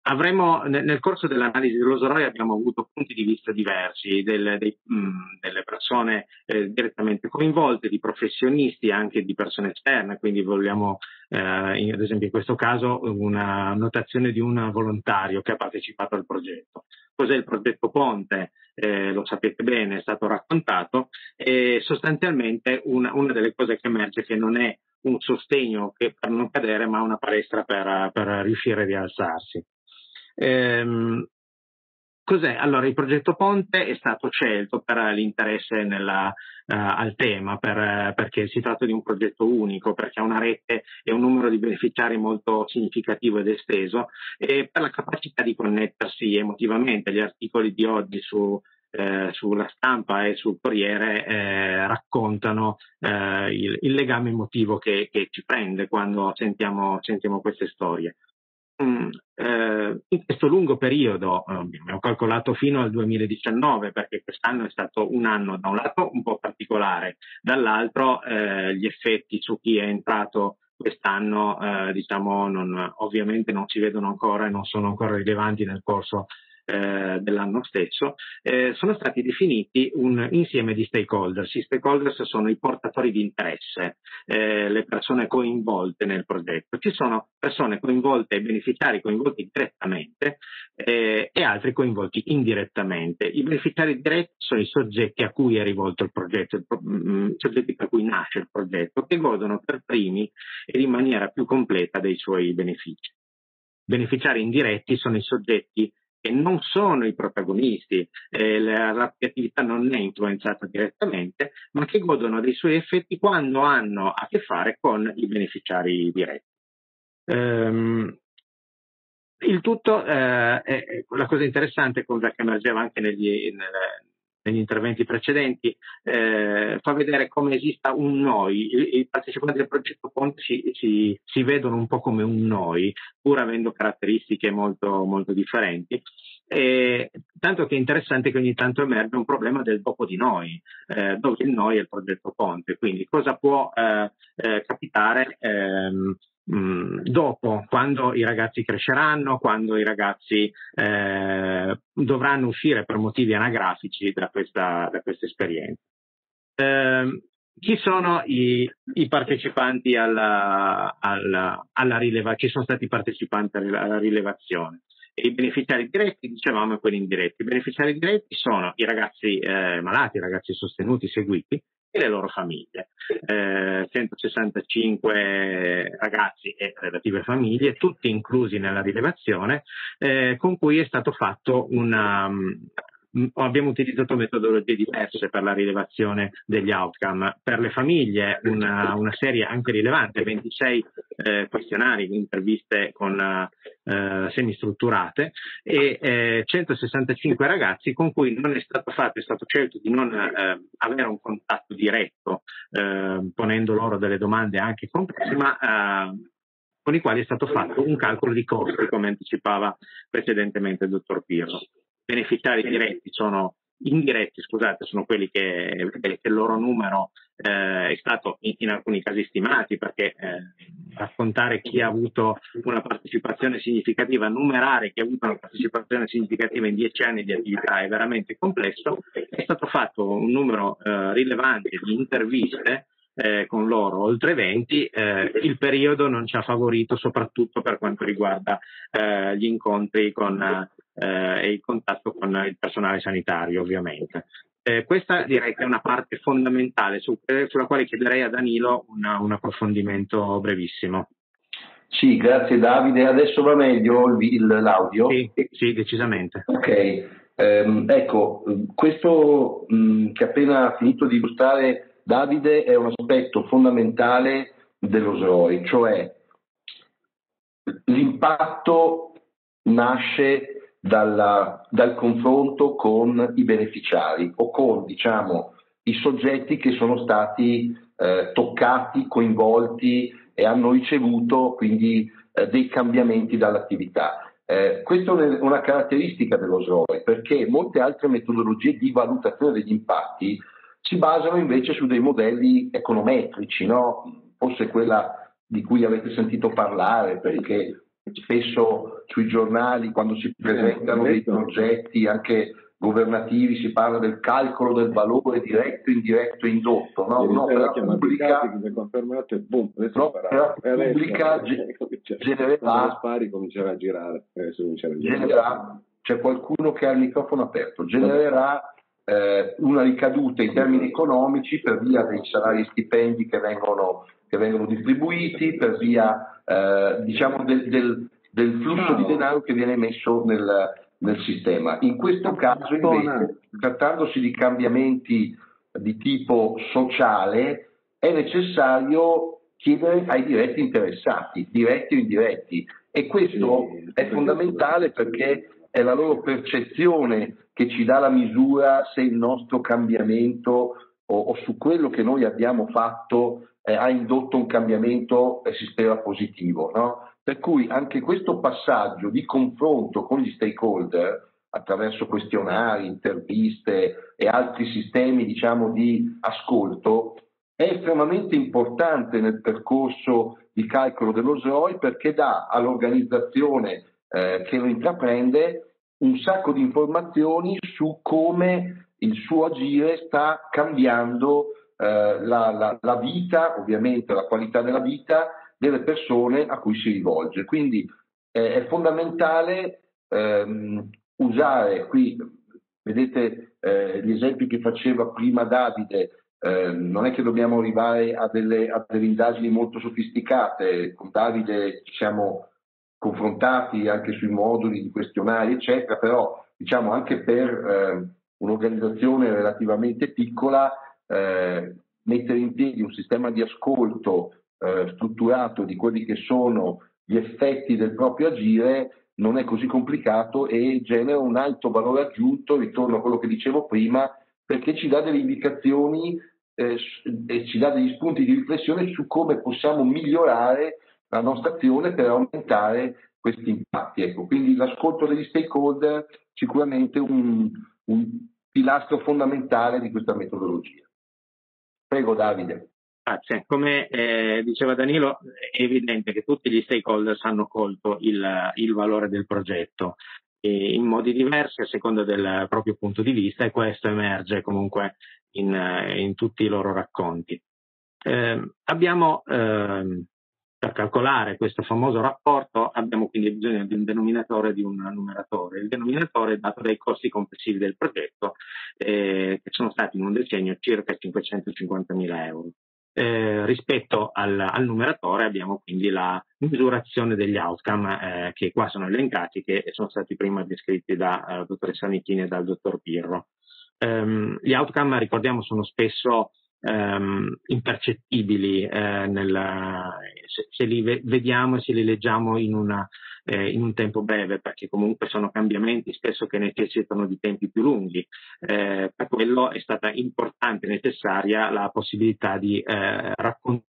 Speaker 9: avremo, nel, nel corso dell'analisi dello S R O I abbiamo avuto punti di vista diversi del, dei, mh, delle persone eh, direttamente coinvolte, di professionisti, anche di persone esterne, quindi vogliamo eh, in, ad esempio in questo caso una notazione di un volontario che ha partecipato al progetto. Cos'è il progetto Ponte? Eh, lo sapete bene, è stato raccontato, e sostanzialmente una, una delle cose che emerge è che non è un sostegno che per non cadere, ma una palestra per, per riuscire a rialzarsi. Ehm, cos'è? Allora, il progetto Ponte è stato scelto per l'interesse nella, uh, al tema, per, perché si tratta di un progetto unico, perché ha una rete e un numero di beneficiari molto significativo ed esteso, e per la capacità di connettersi emotivamente. Gli articoli di oggi su Eh, sulla stampa e sul Corriere eh, raccontano eh, il, il legame emotivo che, che ci prende quando sentiamo, sentiamo queste storie. Mm, eh, in questo lungo periodo, eh, abbiamo calcolato fino al duemiladiciannove, perché quest'anno è stato un anno da un lato un po' particolare, dall'altro eh, gli effetti su chi è entrato quest'anno eh, diciamo non, ovviamente non si vedono ancora e non sono ancora rilevanti nel corso Eh, dell'anno stesso. Eh, sono stati definiti un insieme di stakeholders. I stakeholders sono i portatori di interesse, eh, le persone coinvolte nel progetto. Ci sono persone coinvolte e beneficiari coinvolti direttamente eh, e altri coinvolti indirettamente. I beneficiari diretti sono i soggetti a cui è rivolto il progetto, i mh, soggetti per cui nasce il progetto, che godono per primi e in maniera più completa dei suoi benefici. Beneficiari indiretti sono i soggetti che non sono i protagonisti, eh, la, la attività non è influenzata direttamente, ma che godono dei suoi effetti quando hanno a che fare con i beneficiari diretti. Um, il tutto, eh, è, la cosa interessante, cosa che emergeva anche negli, nelle, negli interventi precedenti, eh, fa vedere come esista un noi. I, i partecipanti del progetto Ponte si, si, si vedono un po' come un noi, pur avendo caratteristiche molto, molto differenti. E, tanto che è interessante che ogni tanto emerge un problema del dopo di noi, eh, dove il noi è il progetto Ponte. Quindi cosa può eh, eh, capitare ehm, mh, dopo, quando i ragazzi cresceranno, quando i ragazzi eh, dovranno uscire per motivi anagrafici da questa, da questa esperienza. Eh, chi sono i, i partecipanti alla, alla, alla rilevazione? Chi sono stati partecipanti alla rilevazione? E i beneficiari diretti, dicevamo, e quelli indiretti. I beneficiari diretti sono i ragazzi eh, malati, i ragazzi sostenuti, seguiti, e le loro famiglie. Eh, centosessantacinque ragazzi e relative famiglie, tutti inclusi nella rilevazione, eh, con cui è stato fatto una... Abbiamo utilizzato metodologie diverse per la rilevazione degli outcome. Per le famiglie una, una serie anche rilevante, ventisei eh, questionari, interviste con eh, semistrutturate e eh, centosessantacinque ragazzi con cui non è stato fatto, è stato scelto di non eh, avere un contatto diretto, eh, ponendo loro delle domande anche complesse, ma eh, con i quali è stato fatto un calcolo di costi, come anticipava precedentemente il dottor Pirro. Beneficiari diretti sono indiretti, scusate, sono quelli che, che il loro numero eh, è stato in, in alcuni casi stimati, perché eh, raccontare chi ha avuto una partecipazione significativa, numerare chi ha avuto una partecipazione significativa in dieci anni di attività è veramente complesso. È stato fatto un numero eh, rilevante di interviste Eh, con loro, oltre venti. Eh, il periodo non ci ha favorito, soprattutto per quanto riguarda eh, gli incontri con, eh, e il contatto con il personale sanitario, ovviamente. Eh, questa direi che è una parte fondamentale su, eh, sulla quale chiederei a Danilo una, un approfondimento brevissimo.
Speaker 11: Sì, grazie Davide. Adesso va meglio il, il, l'audio?
Speaker 9: Sì, sì, decisamente.
Speaker 11: Ok, ehm, ecco, questo mh, che appena finito di illustrare Davide è un aspetto fondamentale dello S R O I, cioè l'impatto nasce dalla, dal confronto con i beneficiari o con, diciamo, i soggetti che sono stati eh, toccati, coinvolti e hanno ricevuto quindi eh, dei cambiamenti dall'attività. Eh, questa è una caratteristica dello S R O I, perché molte altre metodologie di valutazione degli impatti si basano invece su dei modelli econometrici, no? Forse quella di cui avete sentito parlare, perché spesso sui giornali, quando si presentano dei progetti anche governativi, si parla del calcolo del valore diretto, indiretto e indotto, no? Un'opera pubblica, pubblica genererà,
Speaker 2: spari comincerà a girare,
Speaker 11: genererà, c'è qualcuno che ha il microfono aperto, genererà eh, una ricaduta in termini economici per via dei salari e stipendi che vengono, che vengono distribuiti, per via eh, diciamo del, del, del flusso di denaro che viene messo nel nel sistema. In questo caso invece, trattandosi di cambiamenti di tipo sociale, è necessario chiedere ai diretti interessati, diretti o indiretti, e questo è fondamentale perché è la loro percezione che ci dà la misura se il nostro cambiamento o, o su quello che noi abbiamo fatto eh, ha indotto un cambiamento, eh, si spera, positivo, no? Per cui anche questo passaggio di confronto con gli stakeholder attraverso questionari, interviste e altri sistemi, diciamo, di ascolto è estremamente importante nel percorso di calcolo dello S R O I, perché dà all'organizzazione eh, che lo intraprende un sacco di informazioni su come il suo agire sta cambiando eh, la, la, la vita, ovviamente la qualità della vita delle persone a cui si rivolge. Quindi eh, è fondamentale ehm, usare, qui vedete eh, gli esempi che faceva prima Davide, eh, non è che dobbiamo arrivare a delle, a delle indagini molto sofisticate, con Davide ci siamo confrontati anche sui moduli di questionari eccetera, però diciamo anche per eh, un'organizzazione relativamente piccola eh, mettere in piedi un sistema di ascolto Eh, strutturato di quelli che sono gli effetti del proprio agire non è così complicato e genera un alto valore aggiunto, ritorno a quello che dicevo prima, perché ci dà delle indicazioni eh, e ci dà degli spunti di riflessione su come possiamo migliorare la nostra azione per aumentare questi impatti. Ecco, quindi l'ascolto degli stakeholder sicuramente un, un pilastro fondamentale di questa metodologia. Prego Davide.
Speaker 9: Grazie. Come eh, diceva Danilo, è evidente che tutti gli stakeholders hanno colto il, il valore del progetto e in modi diversi a seconda del proprio punto di vista, e questo emerge comunque in, in tutti i loro racconti. Eh, abbiamo, eh, per calcolare questo famoso rapporto, abbiamo quindi bisogno di un denominatore e di un numeratore. Il denominatore è dato dai costi complessivi del progetto, eh, che sono stati in un decennio circa cinquecentocinquantamila euro. Eh, rispetto al, al numeratore abbiamo quindi la misurazione degli outcome eh, che qua sono elencati, che sono stati prima descritti da uh, dottoressa Nichini e dal dottor Pirro. Um, gli outcome, ricordiamo, sono spesso um, impercettibili eh, nel, se, se li ve- vediamo e se li leggiamo in, una, eh, in un tempo breve, perché comunque sono cambiamenti spesso che necessitano di tempi più lunghi. Eh, per quello è stata importante e necessaria la possibilità di eh, raccontare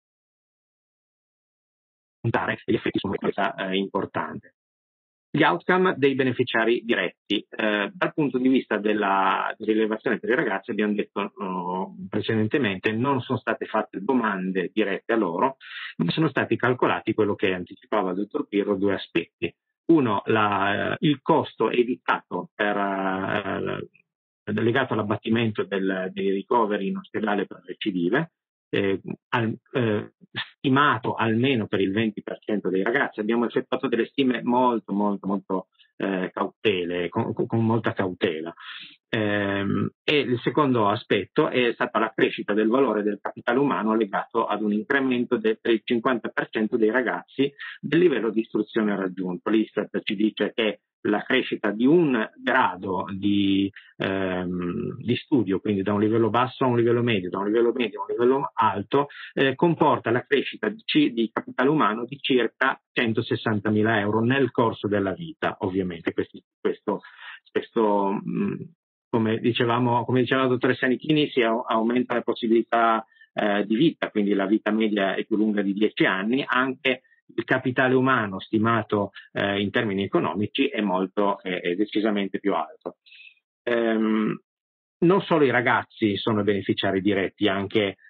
Speaker 9: gli effetti su una cosa eh, importante. Gli outcome dei beneficiari diretti. Eh, dal punto di vista della rilevazione per i ragazzi, abbiamo detto oh, precedentemente, non sono state fatte domande dirette a loro, ma sono stati calcolati quello che anticipava il dottor Pirro, due aspetti. Uno, la, il costo evitato per, eh, legato all'abbattimento del, dei ricoveri in ospedale per recidive, Eh, al, eh, stimato almeno per il venti per cento dei ragazzi. Abbiamo effettuato delle stime molto molto molto eh, cautele, con, con molta cautela. Eh, e il secondo aspetto è stata la crescita del valore del capitale umano legato ad un incremento del per il cinquanta per cento dei ragazzi del livello di istruzione raggiunto. L'Istat ci dice che la crescita di un grado di, ehm, di studio, quindi da un livello basso a un livello medio, da un livello medio a un livello alto, eh, comporta la crescita di, di capitale umano di circa centosessantamila euro nel corso della vita. Ovviamente questo, questo, questo mh, come dicevamo, come diceva la dottoressa Nichini, si aumenta la possibilità eh, di vita, quindi la vita media è più lunga di dieci anni, anche il capitale umano stimato eh, in termini economici è molto, è, è decisamente più alto. Ehm, non solo i ragazzi sono beneficiari diretti, anche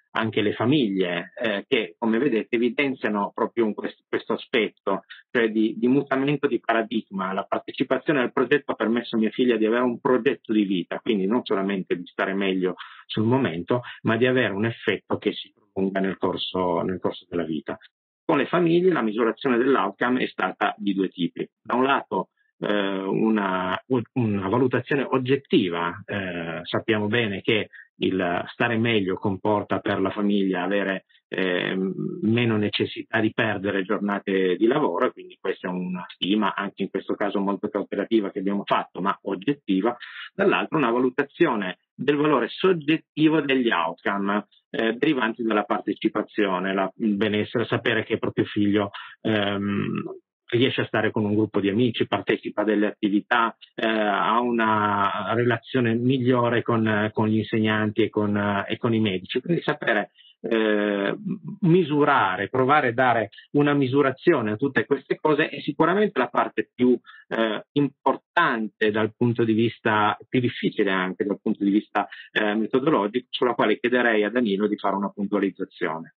Speaker 9: anche le famiglie, eh, che come vedete evidenziano proprio un, questo, questo aspetto, cioè di, di mutamento di paradigma. La partecipazione al progetto ha permesso a mia figlia di avere un progetto di vita, quindi non solamente di stare meglio sul momento, ma di avere un effetto che si prolunga nel corso, nel corso della vita. Con le famiglie la misurazione dell'outcome è stata di due tipi. Da un lato eh, una, una valutazione oggettiva, eh, sappiamo bene che il stare meglio comporta per la famiglia avere eh, meno necessità di perdere giornate di lavoro, e quindi questa è una stima, anche in questo caso molto cautelativa, che abbiamo fatto, ma oggettiva. Dall'altro una valutazione del valore soggettivo degli outcome eh, derivanti dalla partecipazione, la, il benessere, sapere che il proprio figlio ehm, riesce a stare con un gruppo di amici, partecipa a delle attività, eh, ha una relazione migliore con, con gli insegnanti e con, e con i medici. Quindi sapere eh, misurare, provare a dare una misurazione a tutte queste cose è sicuramente la parte più eh, importante dal punto di vista, più difficile anche dal punto di vista eh, metodologico, sulla quale chiederei a Danilo di fare una puntualizzazione.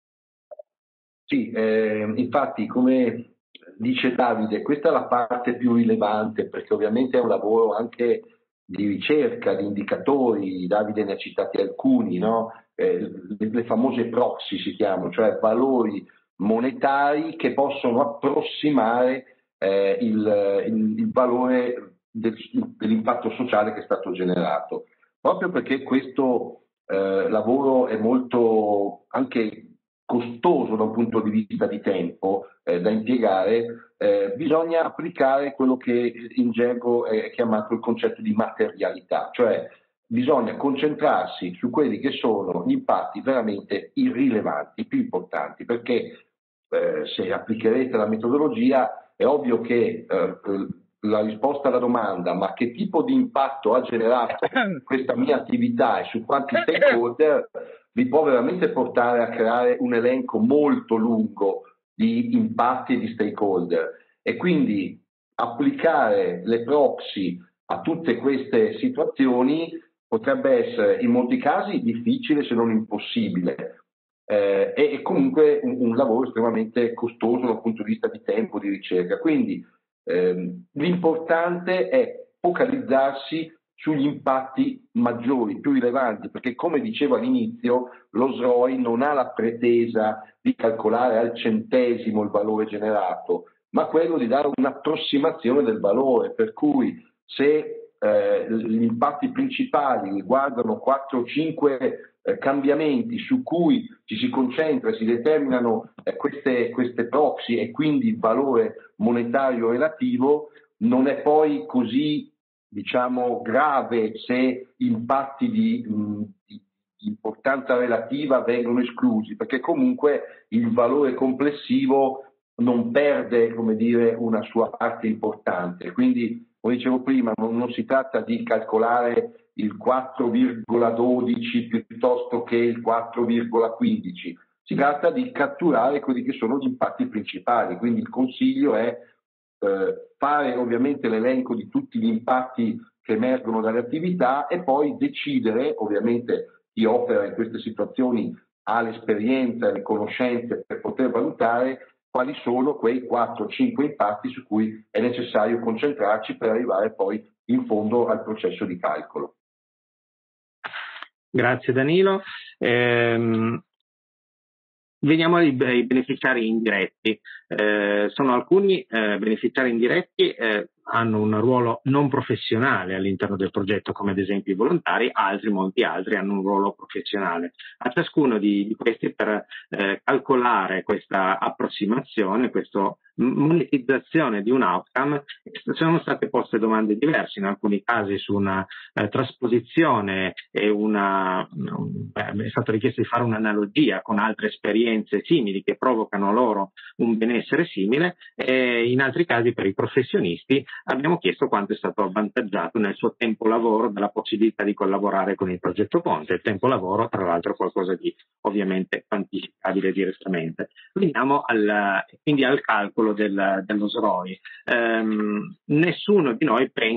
Speaker 11: Sì, eh, infatti come dice Davide, questa è la parte più rilevante, perché ovviamente è un lavoro anche di ricerca, di indicatori. Davide ne ha citati alcuni, no? Eh, le, le famose proxy si chiamano, cioè valori monetari che possono approssimare eh, il, il, il valore del, dell'impatto sociale che è stato generato. Proprio perché questo eh, lavoro è molto anche costoso da un punto di vista di tempo eh, da impiegare, eh, bisogna applicare quello che in gergo è chiamato il concetto di materialità, cioè bisogna concentrarsi su quelli che sono gli impatti veramente irrilevanti, più importanti, perché eh, se applicherete la metodologia è ovvio che eh, la risposta alla domanda ma che tipo di impatto ha generato questa mia attività e su quanti stakeholder vi può veramente portare a creare un elenco molto lungo di impatti e di stakeholder, e quindi applicare le proxy a tutte queste situazioni potrebbe essere in molti casi difficile se non impossibile eh, e, e comunque un, un lavoro estremamente costoso dal punto di vista di tempo, di ricerca. Quindi ehm, l'importante è focalizzarsi sugli impatti maggiori, più rilevanti, perché come dicevo all'inizio lo S R O I non ha la pretesa di calcolare al centesimo il valore generato, ma quello di dare un'approssimazione del valore, per cui se eh, gli impatti principali riguardano quattro o cinque eh, cambiamenti su cui ci si concentra e si determinano eh, queste, queste proxy e quindi il valore monetario relativo, non è poi così diciamo grave se impatti di, mh, di importanza relativa vengono esclusi, perché comunque il valore complessivo non perde, come dire, una sua parte importante. Quindi, come dicevo prima, non, non si tratta di calcolare il quattro virgola dodici piuttosto che il quattro virgola quindici, si tratta di catturare quelli che sono gli impatti principali. Quindi il consiglio è Eh, fare ovviamente l'elenco di tutti gli impatti che emergono dalle attività e poi decidere, ovviamente chi opera in queste situazioni ha l'esperienza e le conoscenze per poter valutare quali sono quei quattro cinque impatti su cui è necessario concentrarci per arrivare poi in fondo al processo di calcolo.
Speaker 9: Grazie Danilo. Ehm... Veniamo ai, ai beneficiari indiretti. Eh, sono alcuni eh, beneficiari indiretti eh, hanno un ruolo non professionale all'interno del progetto, come ad esempio i volontari, altri, molti altri, hanno un ruolo professionale. A ciascuno di, di questi, per eh, calcolare questa approssimazione, questa monetizzazione di un outcome, sono state poste domande diverse, in alcuni casi su una eh, trasposizione e una, beh, è stato richiesto di fare un'analogia con altre esperienze simili che provocano loro un benessere simile, e in altri casi per i professionisti abbiamo chiesto quanto è stato avvantaggiato nel suo tempo lavoro dalla possibilità di collaborare con il progetto Ponte. Il tempo lavoro, tra l'altro, è qualcosa di ovviamente quantificabile direttamente. Veniamo al, quindi al calcolo del, dello S R O I. Ehm, nessuno di noi pensa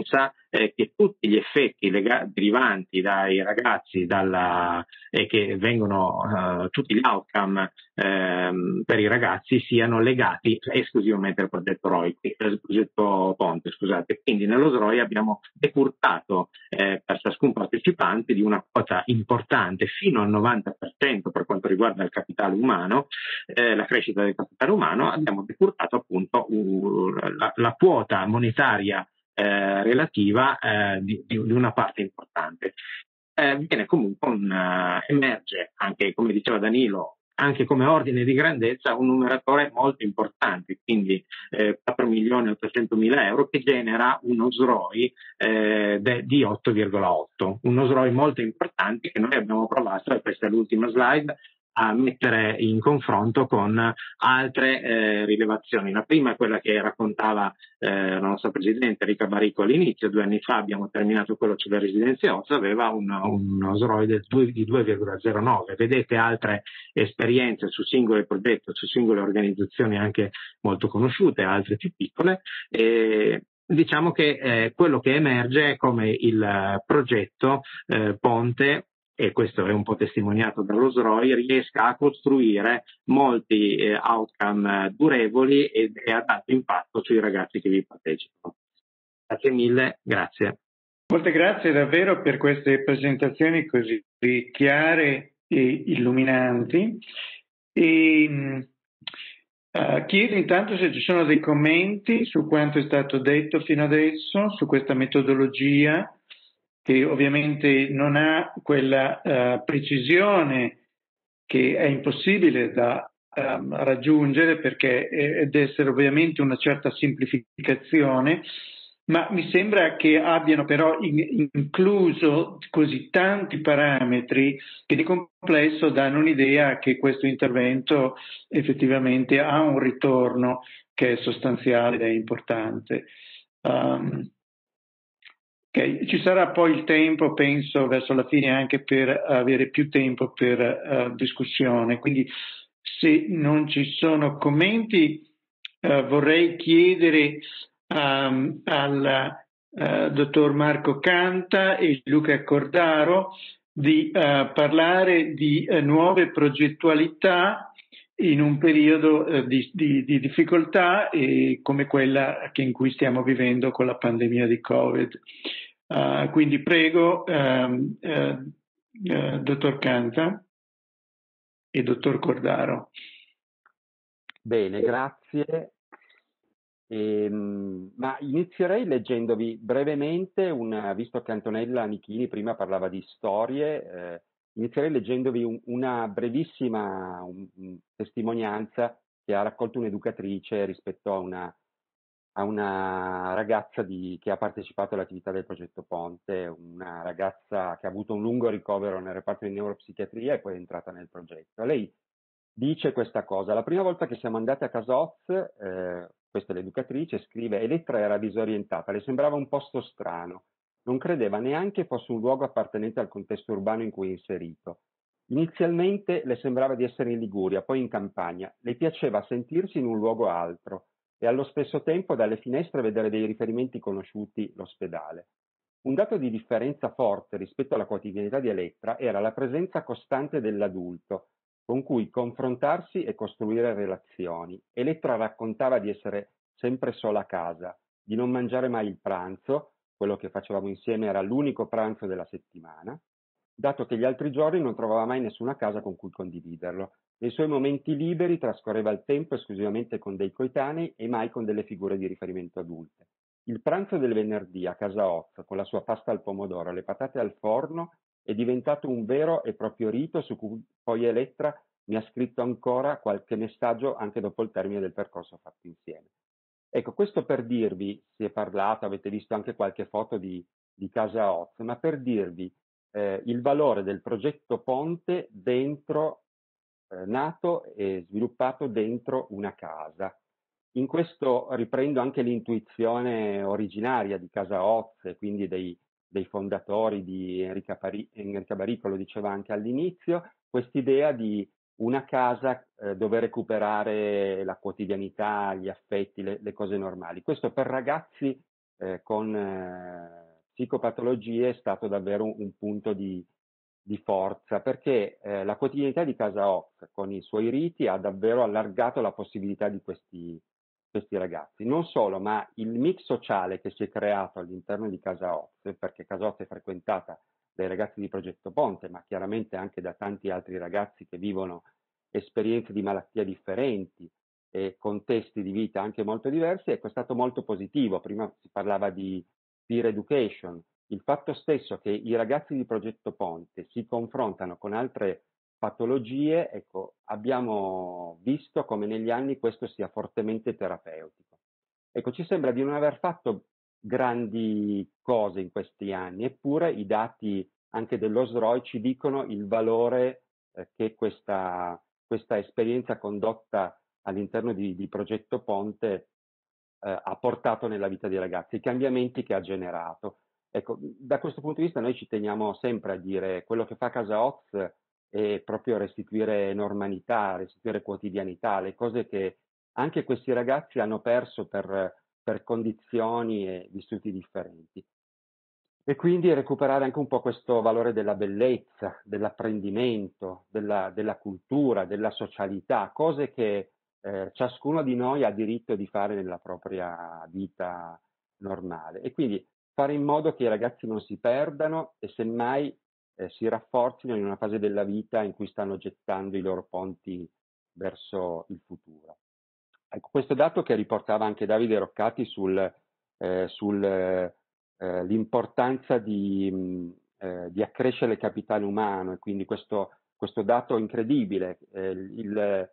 Speaker 9: eh, che tutti gli effetti lega- derivanti dai ragazzi dalla, e che vengono eh, tutti gli outcome ehm, per i ragazzi siano legati esclusivamente al progetto R O I, al progetto Ponte, scusate. Quindi nello S R O I abbiamo decurtato eh, per ciascun partecipante di una quota importante fino al novanta per cento per quanto riguarda il capitale umano, eh, la crescita del capitale umano, abbiamo decurtato appunto uh, la, la quota monetaria eh, relativa eh, di, di una parte importante. Eh, viene comunque un, uh, emerge anche, come diceva Danilo, anche come ordine di grandezza un numeratore molto importante, quindi eh, quattro milioni ottocentomila euro, che genera uno S R O I eh, de, di otto virgola otto, uno S R O I molto importante che noi abbiamo provato, e questa è l'ultima slide, a mettere in confronto con altre eh, rilevazioni. La prima è quella che raccontava eh, la nostra Presidente Enrica Baricco all'inizio. Due anni fa abbiamo terminato quello sulle residenze O S S, aveva un, uno S R O I del di due virgola zero nove. Vedete altre esperienze su singoli progetti, su singole organizzazioni anche molto conosciute, altre più piccole. E diciamo che eh, quello che emerge è come il progetto eh, Ponte, e questo è un po' testimoniato dallo S R O I, riesca a costruire molti eh, outcome eh, durevoli e, e a dato impatto sui ragazzi che vi partecipano. Grazie mille, grazie.
Speaker 1: Molte grazie davvero per queste presentazioni così chiare e illuminanti. E, uh, chiedo intanto se ci sono dei commenti su quanto è stato detto fino adesso, su questa metodologia, che ovviamente non ha quella uh, precisione che è impossibile da um, raggiungere, perché è, ed essere ovviamente una certa semplificazione, ma mi sembra che abbiano però in, incluso così tanti parametri che di complesso danno un'idea che questo intervento effettivamente ha un ritorno che è sostanziale ed è importante. Um, Okay. Ci sarà poi il tempo, penso, verso la fine anche per avere più tempo per uh, discussione. Quindi se non ci sono commenti uh, vorrei chiedere um, al uh, dottor Marco Canta e Luca Cordaro di uh, parlare di uh, nuove progettualità in un periodo uh, di, di, di difficoltà e come quella che in cui stiamo vivendo con la pandemia di Covid. Uh, quindi prego, um, uh, uh, dottor Canta e dottor Cordaro.
Speaker 12: Bene, grazie. Ehm, ma inizierei leggendovi brevemente, una, visto che Antonella Nichini prima parlava di storie, eh, inizierei leggendovi un, una brevissima un, un testimonianza che ha raccolto un'educatrice rispetto a una, a una ragazza di, che ha partecipato all'attività del progetto Ponte, una ragazza che ha avuto un lungo ricovero nel reparto di neuropsichiatria e poi è entrata nel progetto. Lei dice questa cosa: la prima volta che siamo andati a Casa Oz, eh, questa è l'educatrice, scrive, Elettra era disorientata, le sembrava un posto strano, non credeva neanche fosse un luogo appartenente al contesto urbano in cui è inserito. Inizialmente le sembrava di essere in Liguria, poi in campagna, le piaceva sentirsi in un luogo altro e allo stesso tempo dalle finestre vedere dei riferimenti conosciuti, l'ospedale. Un dato di differenza forte rispetto alla quotidianità di Elettra era la presenza costante dell'adulto, con cui confrontarsi e costruire relazioni. Elettra raccontava di essere sempre sola a casa, di non mangiare mai il pranzo, quello che facevamo insieme era l'unico pranzo della settimana, dato che gli altri giorni non trovava mai nessuna casa con cui condividerlo. Nei suoi momenti liberi trascorreva il tempo esclusivamente con dei coetanei e mai con delle figure di riferimento adulte. Il pranzo del venerdì a Casa Oz, con la sua pasta al pomodoro e le patate al forno, è diventato un vero e proprio rito su cui poi Elettra mi ha scritto ancora qualche messaggio anche dopo il termine del percorso fatto insieme. Ecco, questo per dirvi, si è parlato, avete visto anche qualche foto di, di Casa Oz, ma per dirvi eh, il valore del progetto Ponte dentro, eh, nato e sviluppato dentro una casa. In questo riprendo anche l'intuizione originaria di Casa Oz e quindi dei, dei fondatori di Enrica, Pari, Enrica Baricco, lo diceva anche all'inizio, quest'idea di una casa eh, dove recuperare la quotidianità, gli affetti, le, le cose normali. Questo per ragazzi eh, con, eh, psicopatologie è stato davvero un, un punto di, di forza, perché eh, la quotidianità di Casa Oz con i suoi riti ha davvero allargato la possibilità di questi, questi ragazzi. Non solo, ma il mix sociale che si è creato all'interno di Casa Oz, perché Casa Oz è frequentata dai ragazzi di Progetto Ponte, ma chiaramente anche da tanti altri ragazzi che vivono esperienze di malattia differenti e contesti di vita anche molto diversi, ecco, è stato molto positivo. Prima si parlava di peer education, il fatto stesso che i ragazzi di Progetto Ponte si confrontano con altre patologie, ecco, abbiamo visto come negli anni questo sia fortemente terapeutico. Ecco, ci sembra di non aver fatto grandi cose in questi anni, eppure i dati anche dello S R O I ci dicono il valore eh, che questa, questa esperienza condotta all'interno di, di Progetto Ponte eh, ha portato nella vita dei ragazzi, i cambiamenti che ha generato. Ecco, da questo punto di vista noi ci teniamo sempre a dire quello che fa Casa Oz è proprio restituire normalità, restituire quotidianità, le cose che anche questi ragazzi hanno perso per, per condizioni e vissuti differenti. E quindi recuperare anche un po' questo valore della bellezza, dell'apprendimento, della, della cultura, della socialità, cose che eh, ciascuno di noi ha diritto di fare nella propria vita normale. E quindi fare in modo che i ragazzi non si perdano e semmai eh, si rafforzino in una fase della vita in cui stanno gettando i loro ponti verso il futuro. Ecco, questo dato che riportava anche Davide Roccati sul, eh, sul eh, l'importanza di, mh, eh, di accrescere il capitale umano e quindi questo, questo dato incredibile, eh, il,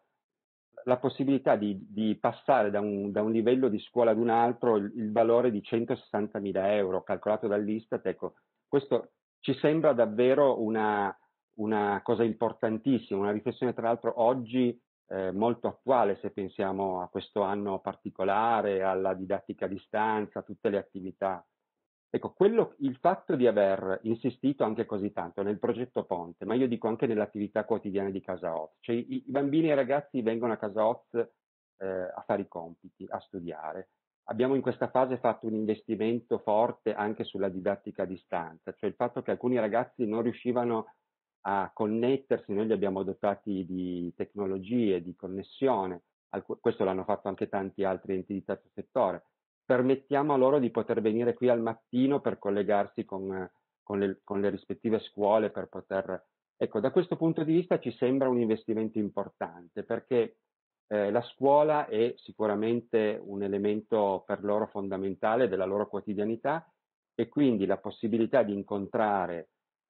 Speaker 12: la possibilità di, di passare da un, da un livello di scuola ad un altro, il, il valore di centosessantamila euro calcolato dall'Istat, ecco, questo ci sembra davvero una, una cosa importantissima, una riflessione tra l'altro oggi eh, molto attuale se pensiamo a questo anno particolare, alla didattica a distanza, a tutte le attività. Ecco, quello, il fatto di aver insistito anche così tanto nel progetto Ponte, ma io dico anche nell'attività quotidiana di Casa Oz, cioè i, i bambini e i ragazzi vengono a Casa Oz eh, a fare i compiti, a studiare. Abbiamo in questa fase fatto un investimento forte anche sulla didattica a distanza, cioè il fatto che alcuni ragazzi non riuscivano a connettersi, noi li abbiamo dotati di tecnologie, di connessione, questo l'hanno fatto anche tanti altri enti di terzo settore. Permettiamo a loro di poter venire qui al mattino per collegarsi con, con, le, con le rispettive scuole, per poter... Ecco, da questo punto di vista ci sembra un investimento importante, perché eh, la scuola è sicuramente un elemento per loro fondamentale della loro quotidianità e quindi la possibilità di incontrare,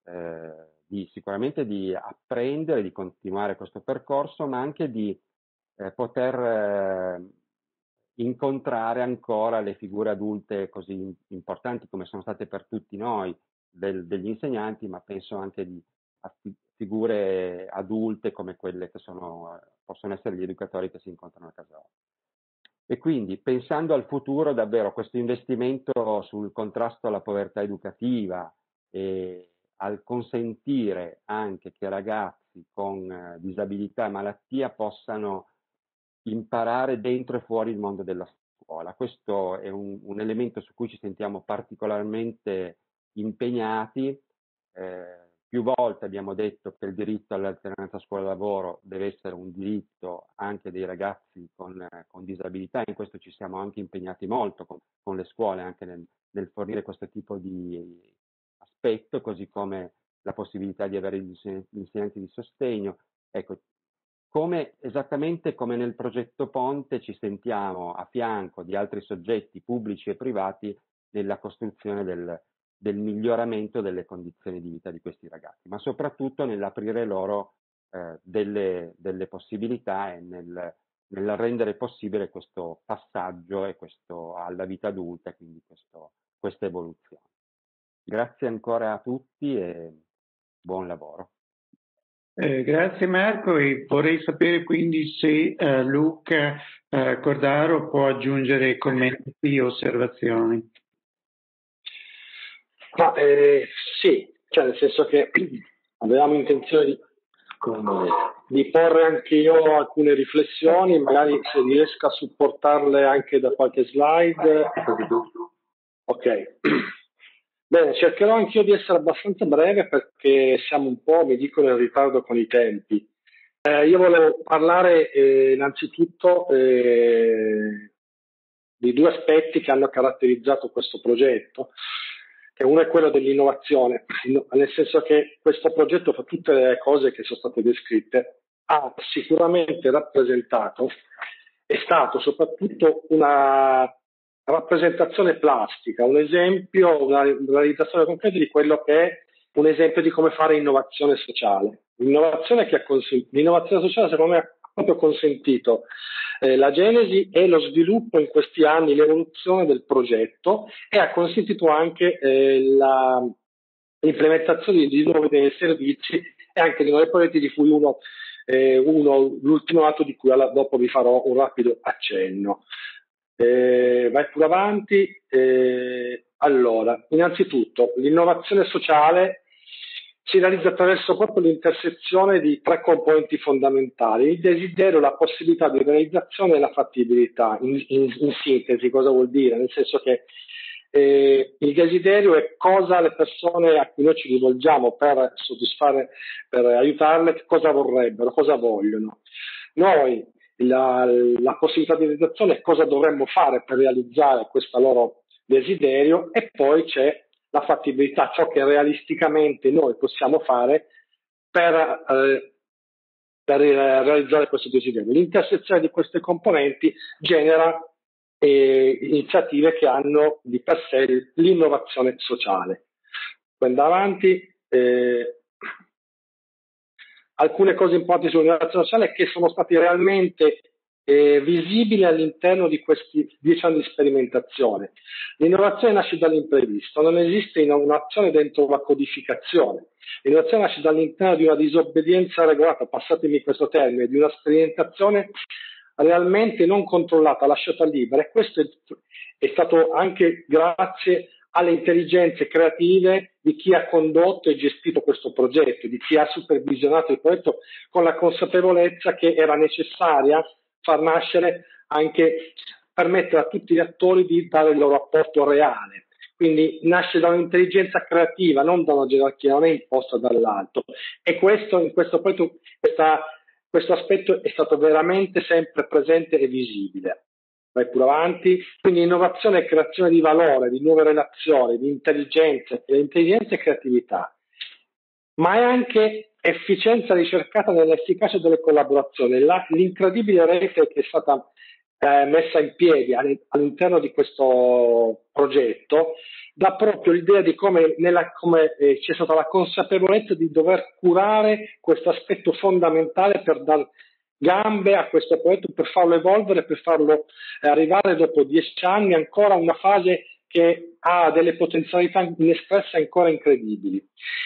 Speaker 12: eh, di, sicuramente di apprendere, di continuare questo percorso, ma anche di eh, poter... Eh, incontrare ancora le figure adulte così importanti come sono state per tutti noi del, degli insegnanti, ma penso anche di, a figure adulte come quelle che sono, possono essere gli educatori che si incontrano a Casa Oz. E quindi pensando al futuro davvero questo investimento sul contrasto alla povertà educativa e al consentire anche che ragazzi con eh, disabilità e malattia possano imparare dentro e fuori il mondo della scuola. Questo è un, un elemento su cui ci sentiamo particolarmente impegnati. Eh, più volte abbiamo detto che il diritto all'alternanza scuola-lavoro deve essere un diritto anche dei ragazzi con, eh, con disabilità, in questo ci siamo anche impegnati molto con, con le scuole, anche nel, nel fornire questo tipo di aspetto, così come la possibilità di avere gli insegnanti di sostegno. Ecco, come, esattamente come nel progetto Ponte ci sentiamo a fianco di altri soggetti pubblici e privati nella costruzione del, del miglioramento delle condizioni di vita di questi ragazzi, ma soprattutto nell'aprire loro eh, delle, delle possibilità e nel, nel rendere possibile questo passaggio e questo alla vita adulta e quindi questo, questa evoluzione. Grazie ancora a tutti e buon lavoro.
Speaker 1: Eh, grazie Marco, e vorrei sapere quindi se eh, Luca eh, Cordaro può aggiungere commenti o osservazioni.
Speaker 13: Ma, eh, sì, cioè nel senso che avevamo intenzione di, di porre anche io alcune riflessioni, magari se riesco a supportarle anche da qualche slide. Ok. Bene, cercherò anch'io di essere abbastanza breve perché siamo un po', mi dicono, in ritardo con i tempi. Eh, io volevo parlare eh, innanzitutto eh, di due aspetti che hanno caratterizzato questo progetto, che uno è quello dell'innovazione, nel senso che questo progetto, fa tutte le cose che sono state descritte, ha sicuramente rappresentato, è stato soprattutto una rappresentazione plastica, un esempio, una realizzazione concreta di quello che è un esempio di come fare innovazione sociale. L'innovazione, che ha consent- l'innovazione sociale secondo me ha proprio consentito eh, la genesi e lo sviluppo in questi anni, l'evoluzione del progetto, e ha consentito anche eh, la, l'implementazione di nuovi servizi e anche di nuovi progetti, di cui uno, eh, uno l'ultimo atto di cui alla, dopo vi farò un rapido accenno. Eh, vai pure avanti. Eh, allora, innanzitutto, l'innovazione sociale si realizza attraverso proprio l'intersezione di tre componenti fondamentali: il desiderio, la possibilità di realizzazione e la fattibilità. In, in, in sintesi, cosa vuol dire? Nel senso che eh, il desiderio è cosa le persone a cui noi ci rivolgiamo per soddisfare, per aiutarle, cosa vorrebbero, cosa vogliono. Noi la, la possibilità di realizzazione è cosa dovremmo fare per realizzare questo loro desiderio, e poi c'è la fattibilità, ciò che realisticamente noi possiamo fare per, eh, per realizzare questo desiderio. L'intersezione di queste componenti genera eh, iniziative che hanno di per sé l'innovazione sociale. Poi andando avanti, eh, alcune cose importanti sull'innovazione sociale che sono stati realmente eh, visibili all'interno di questi dieci anni di sperimentazione. L'innovazione nasce dall'imprevisto, non esiste un'azione dentro la codificazione. L'innovazione nasce dall'interno di una disobbedienza regolata, passatemi questo termine, di una sperimentazione realmente non controllata, lasciata libera, e questo è, è stato anche grazie alle intelligenze creative di chi ha condotto e gestito questo progetto, di chi ha supervisionato il progetto, con la consapevolezza che era necessaria far nascere, anche permettere a tutti gli attori di dare il loro apporto reale. Quindi nasce da un'intelligenza creativa, non da una gerarchia, non è imposta dall'alto. E questo, in questo progetto, questa, questo aspetto è stato veramente sempre presente e visibile. Vai pure avanti. Quindi innovazione e creazione di valore, di nuove relazioni, di intelligenza, intelligenza e creatività, ma è anche efficienza ricercata nell'efficacia delle collaborazioni. La, l'incredibile rete che è stata eh, messa in piedi all'interno di questo progetto dà proprio l'idea di come, nella, come eh, c'è stata la consapevolezza di dover curare questo aspetto fondamentale per dar gambe a questo progetto, per farlo evolvere, per farlo eh, arrivare dopo dieci anni ancora a una fase che ha delle potenzialità inespresse ancora incredibili.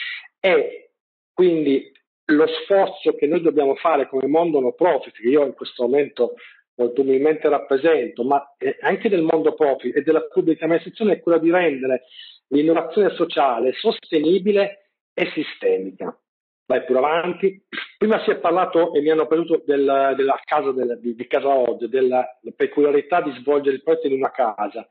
Speaker 13: E quindi lo sforzo che noi dobbiamo fare come mondo no profit, che io in questo momento molto umilmente rappresento, ma anche del mondo profit e della pubblica amministrazione, è quello di rendere l'innovazione sociale sostenibile e sistemica. Vai pure avanti. Prima si è parlato, e mi hanno preso del, della casa del, di, di Casa Oggi, della peculiarità di svolgere il progetto in una casa.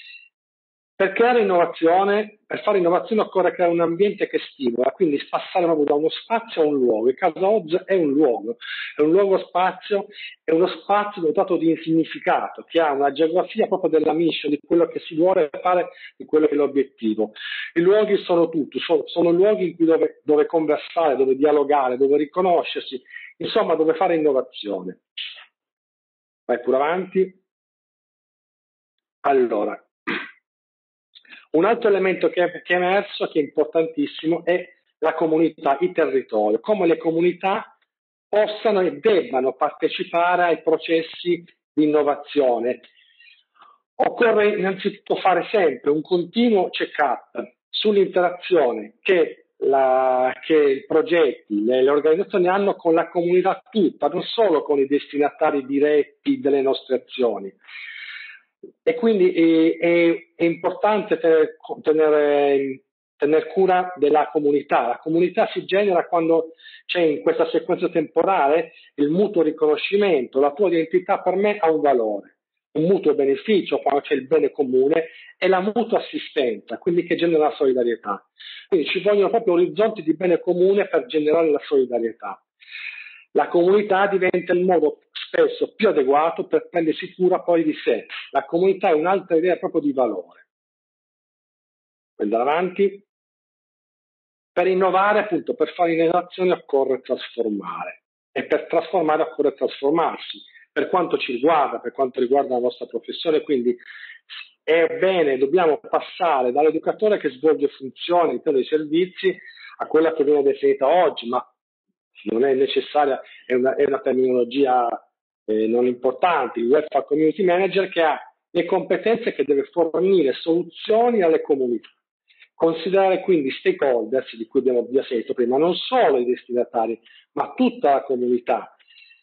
Speaker 13: Per creare innovazione, per fare innovazione occorre creare un ambiente che stimola, quindi passare proprio da uno spazio a un luogo. E Casa Oggi è un luogo, è un luogo spazio, è uno spazio dotato di significato, che ha una geografia proprio della mission, di quello che si vuole fare, di quello che è l'obiettivo. I luoghi sono tutto, sono, sono luoghi in cui dove, dove conversare, dove dialogare, dove riconoscersi, insomma dove fare innovazione. Vai pure avanti. Allora, un altro elemento che è, che è emerso, che è importantissimo, è la comunità, il territorio, come le comunità possano e debbano partecipare ai processi di innovazione. Occorre innanzitutto fare sempre un continuo check-up sull'interazione che, la, che i progetti, le, le organizzazioni hanno con la comunità tutta, non solo con i destinatari diretti delle nostre azioni. E quindi è, è, è importante tenere, tenere, tenere cura della comunità. La comunità si genera quando c'è in questa sequenza temporale il mutuo riconoscimento. La tua identità per me ha un valore. un mutuo beneficio, quando c'è il bene comune, e la mutua assistenza, quindi che genera la solidarietà. Quindi ci vogliono proprio orizzonti di bene comune per generare la solidarietà. La comunità diventa il modo spesso più adeguato per prendersi cura poi di sé. La comunità è un'altra idea proprio di valore. Puoi andare avanti. Per innovare, appunto, per fare innovazione occorre trasformare, e per trasformare occorre trasformarsi. Per quanto ci riguarda, per quanto riguarda la nostra professione, quindi è bene, dobbiamo passare dall'educatore che svolge funzioni all'interno dei servizi a quella che viene definita oggi, ma non è necessaria, è una, è una terminologia eh, non importante, il welfare community manager, che ha le competenze che deve fornire soluzioni alle comunità. Considerare quindi stakeholders, di cui abbiamo già sentito prima, non solo i destinatari, ma tutta la comunità.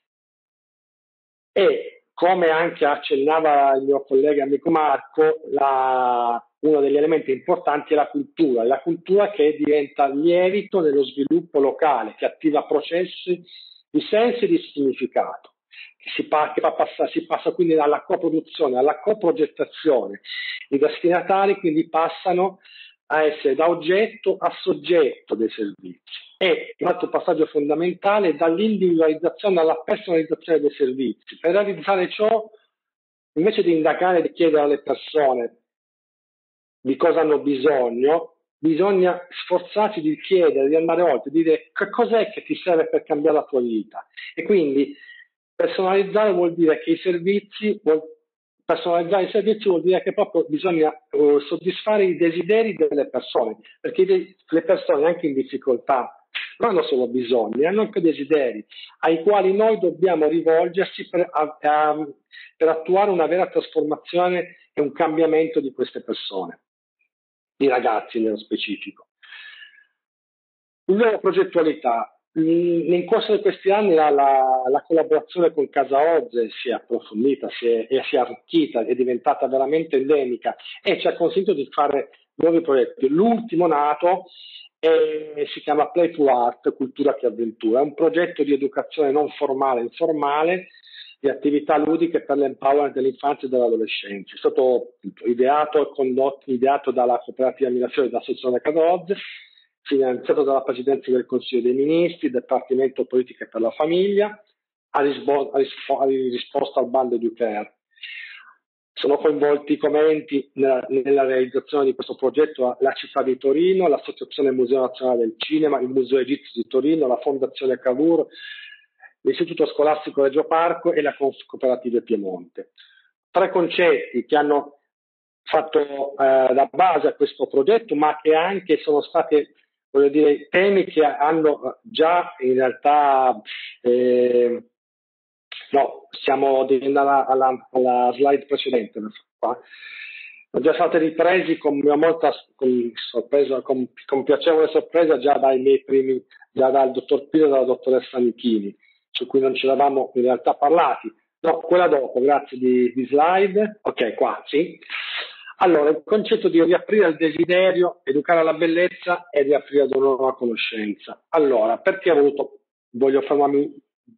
Speaker 13: E come anche accennava il mio collega amico Marco, la, uno degli elementi importanti è la cultura, la cultura che diventa lievito nello sviluppo locale, che attiva processi di senso e di significato, che si, pa- che fa passa- si passa quindi dalla coproduzione alla coprogettazione. I destinatari quindi passano a essere da oggetto a soggetto dei servizi. E un altro passaggio fondamentale è dall'individualizzazione alla personalizzazione dei servizi. Per realizzare ciò, invece di indagare e di chiedere alle persone di cosa hanno bisogno, bisogna sforzarsi di chiedere, di andare oltre, di dire che cos'è che ti serve per cambiare la tua vita. E quindi personalizzare vuol dire che i servizi, vuol, personalizzare i servizi vuol dire che proprio bisogna uh, soddisfare i desideri delle persone, perché de- le persone anche in difficoltà non hanno solo bisogni, hanno anche desideri ai quali noi dobbiamo rivolgersi per, a, a, per attuare una vera trasformazione e un cambiamento di queste persone, di ragazzi nello specifico. Nuova progettualità. Nel corso di questi anni la, la, la collaborazione con Casa Ozze si è approfondita, si è, e si è arricchita, è diventata veramente endemica e ci ha consentito di fare nuovi progetti. L'ultimo nato è, si chiama Playful Art, Cultura che Avventura, è un progetto di educazione non formale e informale, di attività ludiche per l'empowerment dell'infanzia e dell'adolescenza. È stato ideato e condotto, ideato dalla cooperativa Mirafiori e dalla sezione Casa Ozze, finanziato dalla Presidenza del Consiglio dei Ministri, Dipartimento Politiche per la Famiglia, ha, rispo- ha, rispo- ha risposto al bando di U C E R. Sono coinvolti come enti nella, nella realizzazione di questo progetto la città di Torino, l'Associazione Museo Nazionale del Cinema, il Museo Egizio di Torino, la Fondazione Cavour, l'Istituto Scolastico Reggio Parco e la Cooperativa Piemonte. Tre concetti che hanno fatto eh, da base a questo progetto, ma che anche sono stati, voglio dire, temi che hanno già in realtà, eh, no, stiamo alla, alla, alla slide precedente, qua. Sono già stati ripresi con molta con sorpresa, con, con piacevole sorpresa già dai miei primi, già dal dottor Pino e dalla dottoressa Michini, su cui non ci eravamo in realtà parlati. No, quella dopo, grazie di, di slide. Ok, qua, sì. Allora, il concetto di riaprire al desiderio, educare alla bellezza e riaprire ad una nuova conoscenza. Allora, perché ho voluto, voglio fermarmi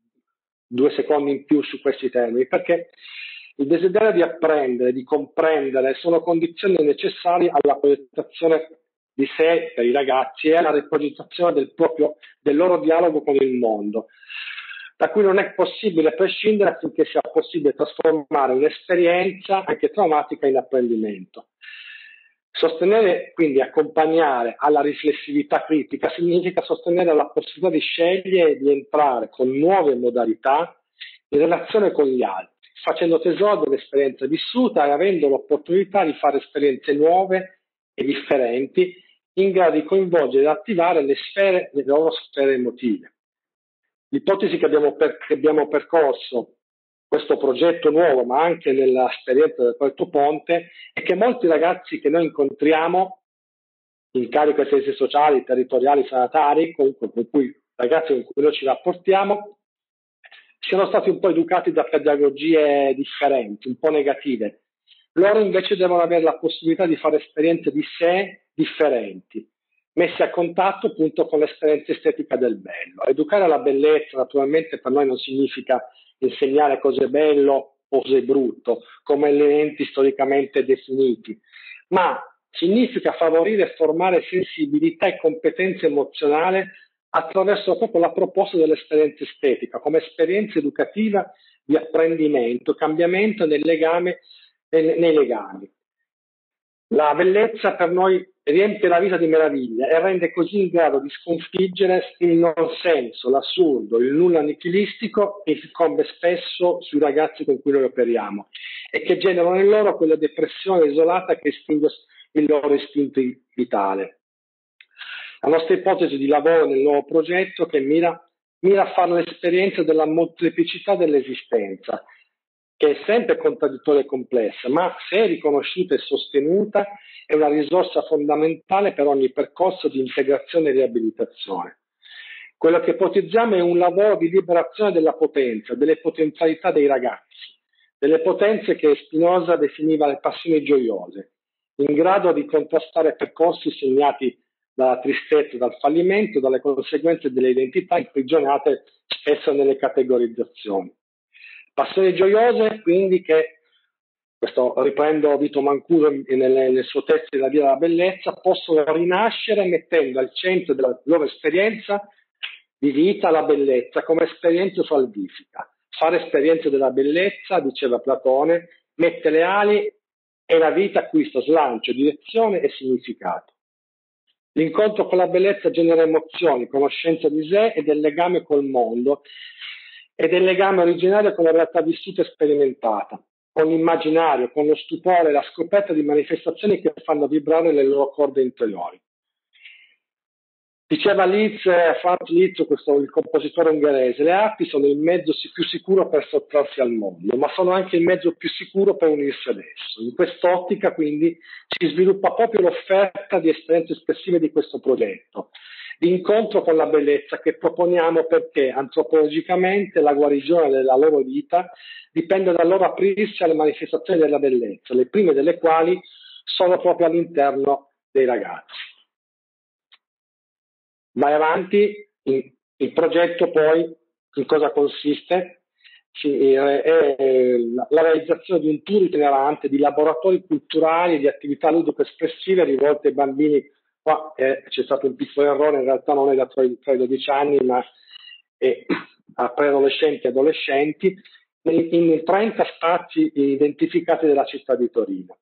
Speaker 13: due secondi in più su questi termini? Perché il desiderio di apprendere, di comprendere, sono condizioni necessarie alla progettazione di sé per i ragazzi e alla riprogettazione del proprio, del loro dialogo con il mondo, da cui non è possibile prescindere affinché sia possibile trasformare un'esperienza anche traumatica in apprendimento. Sostenere, quindi accompagnare alla riflessività critica, significa sostenere la possibilità di scegliere e di entrare con nuove modalità in relazione con gli altri, facendo tesoro dell'esperienza vissuta e avendo l'opportunità di fare esperienze nuove e differenti, in grado di coinvolgere e attivare le sfere, le loro sfere emotive. L'ipotesi che abbiamo, per, che abbiamo percorso questo progetto nuovo, ma anche nell'esperienza del Progetto Ponte, è che molti ragazzi che noi incontriamo in carico ai servizi sociali, territoriali, sanitari, comunque con cui ragazzi con cui noi ci rapportiamo, siano stati un po' educati da pedagogie differenti, un po' negative. Loro invece devono avere la possibilità di fare esperienze di sé differenti, messi a contatto appunto con l'esperienza estetica del bello. Educare alla bellezza naturalmente per noi non significa insegnare cos'è bello corposo e brutto, come elementi storicamente definiti, ma significa favorire e formare sensibilità e competenza emozionale attraverso proprio la proposta dell'esperienza estetica, come esperienza educativa di apprendimento, cambiamento nel legame, nei legami. La bellezza per noi riempie la vita di meraviglia e rende così in grado di sconfiggere il non senso, l'assurdo, il nulla nichilistico che incombe spesso sui ragazzi con cui noi operiamo e che generano in loro quella depressione isolata che estingue il loro istinto vitale. La nostra ipotesi di lavoro nel nuovo progetto che mira, mira a fare l'esperienza della molteplicità dell'esistenza, che è sempre contraddittoria e complessa, ma se riconosciuta e sostenuta è una risorsa fondamentale per ogni percorso di integrazione e riabilitazione. Quello che ipotizziamo è un lavoro di liberazione della potenza, delle potenzialità dei ragazzi, delle potenze che Spinoza definiva le passioni gioiose, in grado di contrastare percorsi segnati dalla tristezza, dal fallimento, dalle conseguenze delle identità imprigionate spesso nelle categorizzazioni. Passioni gioiose, quindi, che, questo riprendo Vito Mancuso nel, nel suo testo della Via della Bellezza, possono rinascere mettendo al centro della loro esperienza di vita la bellezza come esperienza salvifica. Fare esperienza della bellezza, diceva Platone, mette le ali e la vita acquista slancio, direzione e significato. L'incontro con la bellezza genera emozioni, conoscenza di sé e del legame col mondo e del legame originario con la realtà vissuta e sperimentata, con l'immaginario, con lo stupore e la scoperta di manifestazioni che fanno vibrare le loro corde interiori. Diceva Liszt, Franz Liszt, questo, il compositore ungherese, le arti sono il mezzo più sicuro per sottrarsi al mondo, ma sono anche il mezzo più sicuro per unirsi ad esso. In quest'ottica, quindi, si sviluppa proprio l'offerta di esperienze espressive di questo progetto, di incontro con la bellezza che proponiamo perché antropologicamente la guarigione della loro vita dipende dal loro aprirsi alle manifestazioni della bellezza, le prime delle quali sono proprio all'interno dei ragazzi. Vai avanti, il progetto poi in cosa consiste? Sì, è la realizzazione di un tour itinerante di laboratori culturali e di attività ludico-espressive rivolte ai bambini. Qua eh, c'è stato un piccolo errore, in realtà non è da tra i dodici anni, ma è a preadolescenti e adolescenti, in, in trenta spazi identificati della città di Torino.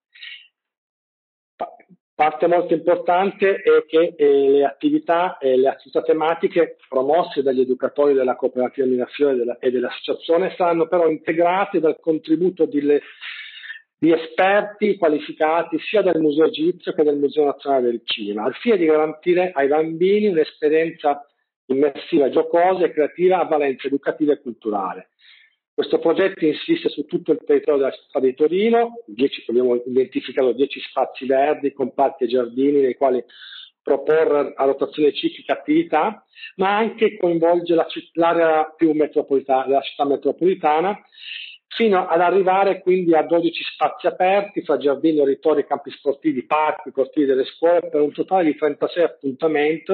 Speaker 13: Parte molto importante è che eh, le attività e eh, le attività tematiche promosse dagli educatori della cooperativa Minafiore della, e dell'associazione saranno però integrate dal contributo di, le, di esperti qualificati sia del Museo Egizio che del Museo Nazionale del Cinema, al fine di garantire ai bambini un'esperienza immersiva, giocosa e creativa a valenza educativa e culturale. Questo progetto insiste su tutto il territorio della città di Torino, dieci, abbiamo identificato dieci spazi verdi con parchi e giardini nei quali proporre a rotazione ciclica attività, ma anche coinvolge la, l'area più metropolitana, della città metropolitana, fino ad arrivare quindi a dodici spazi aperti fra giardini, oritori, campi sportivi, parchi, cortili delle scuole, per un totale di trentasei appuntamenti,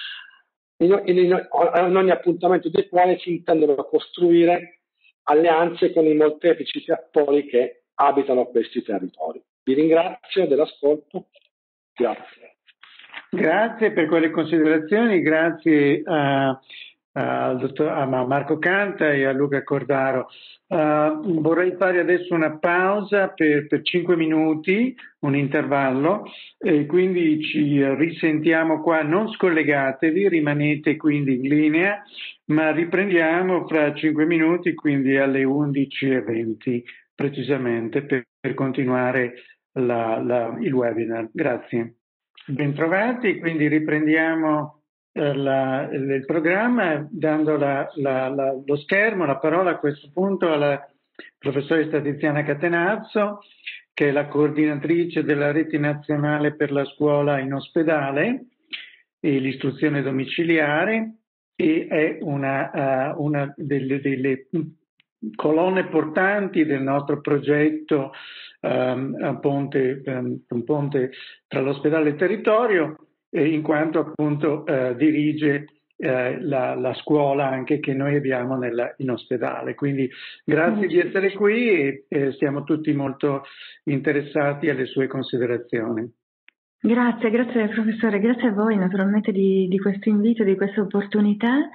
Speaker 13: in, in, in, in ogni appuntamento dei quali si intendono costruire alleanze con i molteplici attori che abitano questi territori. Vi ringrazio dell'ascolto. Grazie.
Speaker 1: Grazie per quelle considerazioni, grazie a, al dottor a Marco Canta e a Luca Cordaro. Uh, vorrei fare adesso una pausa per, per cinque minuti, un intervallo, e quindi ci risentiamo qua. Non scollegatevi, rimanete quindi in linea, ma riprendiamo fra cinque minuti, quindi alle undici e venti precisamente, per, per continuare la, la, il webinar. Grazie. Bentrovati, quindi riprendiamo eh, la, il programma dando la, la, la, lo schermo, la parola a questo punto alla professoressa Tiziana Catenazzo, che è la coordinatrice della Rete Nazionale per la Scuola in Ospedale e l'istruzione domiciliare, e è una, uh, una delle, delle colonne portanti del nostro progetto um, a ponte, um, un ponte tra l'ospedale e il territorio, eh, in quanto appunto uh, dirige eh, la, la scuola anche che noi abbiamo nella, in ospedale. Quindi grazie di essere qui e eh, siamo tutti molto interessati alle sue considerazioni.
Speaker 14: Grazie, grazie professore, grazie a voi naturalmente di, di questo invito, di questa opportunità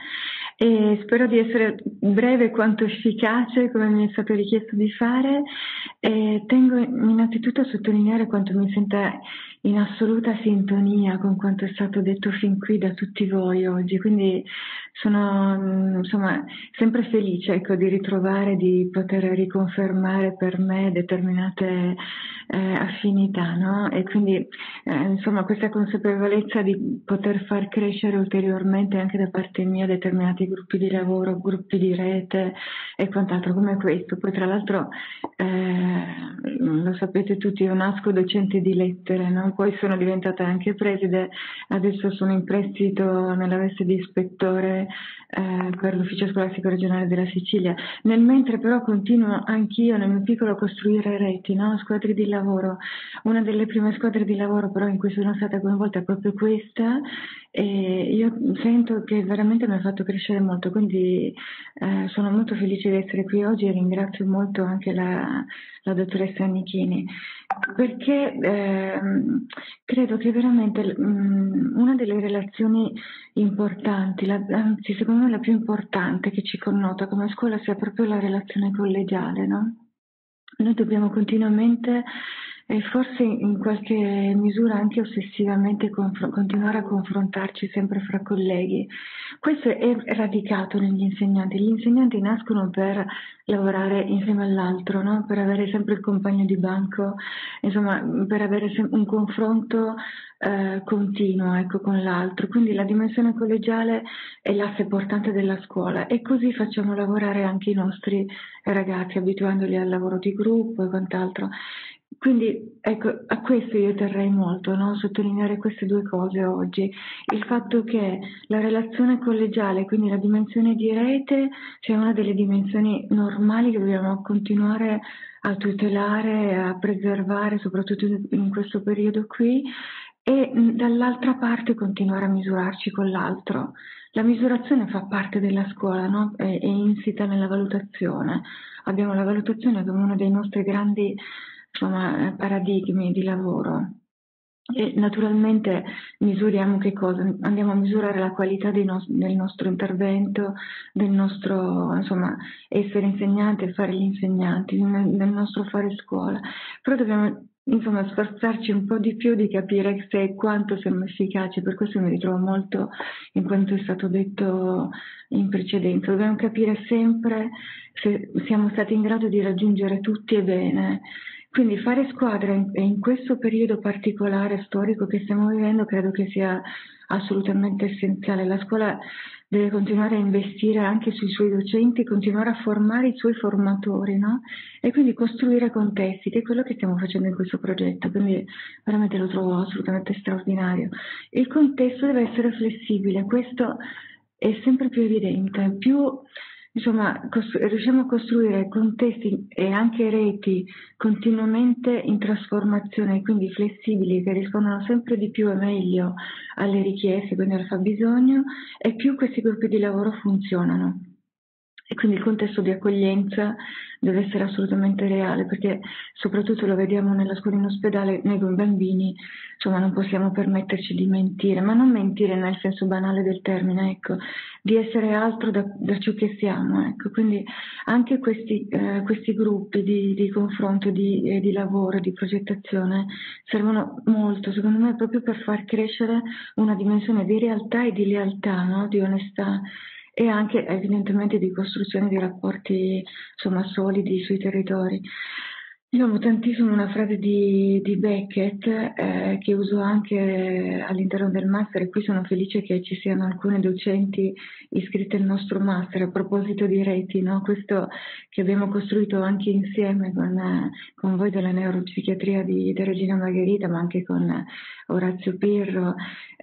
Speaker 14: e spero di essere breve quanto efficace come mi è stato richiesto di fare e tengo innanzitutto a sottolineare quanto mi senta in assoluta sintonia con quanto è stato detto fin qui da tutti voi oggi, quindi sono insomma sempre felice ecco, di ritrovare, di poter riconfermare per me determinate eh, affinità, no? E quindi eh, insomma questa consapevolezza di poter far crescere ulteriormente anche da parte mia determinati gruppi di lavoro, gruppi di rete e quant'altro come questo. Poi tra l'altro eh, lo sapete tutti, io nasco docente di lettere, no? Poi sono diventata anche preside, adesso sono in prestito nella veste di ispettore eh, per l'ufficio scolastico regionale della Sicilia. Nel mentre però continuo anch'io nel mio piccolo a costruire reti, no? Squadre di lavoro. Una delle prime squadre di lavoro però in cui sono stata coinvolta è proprio questa e io sento che veramente mi ha fatto crescere molto, quindi eh, sono molto felice di essere qui oggi e ringrazio molto anche la, la dottoressa Annichini perché eh, credo che veramente mh, una delle relazioni importanti, la, anzi secondo me la più importante che ci connota come scuola sia proprio la relazione collegiale, no? Noi dobbiamo continuamente e forse in qualche misura anche ossessivamente confr- continuare a confrontarci sempre fra colleghi. Questo è radicato negli insegnanti. Gli insegnanti nascono per lavorare insieme all'altro, no? Per avere sempre il compagno di banco, insomma, per avere sem- un confronto eh, continuo ecco, con l'altro. Quindi la dimensione collegiale è l'asse portante della scuola e così facciamo lavorare anche i nostri ragazzi, abituandoli al lavoro di gruppo e quant'altro. Quindi ecco, a questo io terrei molto, no? Sottolineare queste due cose oggi. Il fatto che la relazione collegiale, quindi la dimensione di rete, sia una delle dimensioni normali che dobbiamo continuare a tutelare, a preservare, soprattutto in questo periodo qui, e dall'altra parte continuare a misurarci con l'altro. La misurazione fa parte della scuola, no? È, è insita nella valutazione. Abbiamo la valutazione come uno dei nostri grandi insomma, paradigmi di lavoro e naturalmente misuriamo che cosa? Andiamo a misurare la qualità dei no- del nostro intervento, del nostro insomma, essere insegnanti e fare gli insegnanti, nel, del nostro fare scuola, però dobbiamo insomma sforzarci un po' di più di capire se e quanto siamo efficaci, per questo mi ritrovo molto in quanto è stato detto in precedenza, dobbiamo capire sempre se siamo stati in grado di raggiungere tutti e bene. Quindi fare squadra in, in questo periodo particolare storico che stiamo vivendo credo che sia assolutamente essenziale. La scuola deve continuare a investire anche sui suoi docenti, continuare a formare i suoi formatori, no? E quindi costruire contesti, che è quello che stiamo facendo in questo progetto, quindi veramente lo trovo assolutamente straordinario. Il contesto deve essere flessibile, questo è sempre più evidente, più insomma costru- riusciamo a costruire contesti e anche reti continuamente in trasformazione, quindi flessibili, che rispondono sempre di più e meglio alle richieste, quindi al fabbisogno, e più questi gruppi di lavoro funzionano. E quindi il contesto di accoglienza deve essere assolutamente reale, perché soprattutto lo vediamo nella scuola in ospedale, noi con i bambini, insomma non possiamo permetterci di mentire, ma non mentire nel senso banale del termine, ecco, di essere altro da, da ciò che siamo, ecco. Quindi anche questi, eh, questi gruppi di, di confronto, di, eh, di lavoro, di progettazione servono molto, secondo me, proprio per far crescere una dimensione di realtà e di lealtà, no? Di onestà, e anche evidentemente di costruzione di rapporti insomma solidi sui territori. Io amo tantissimo una frase di, di Beckett eh, che uso anche all'interno del master, e qui sono felice che ci siano alcuni docenti iscritti al nostro master a proposito di reti, no? Questo che abbiamo costruito anche insieme con, eh, con voi della neuropsichiatria di, di Regina Margherita, ma anche con Orazio Pirro.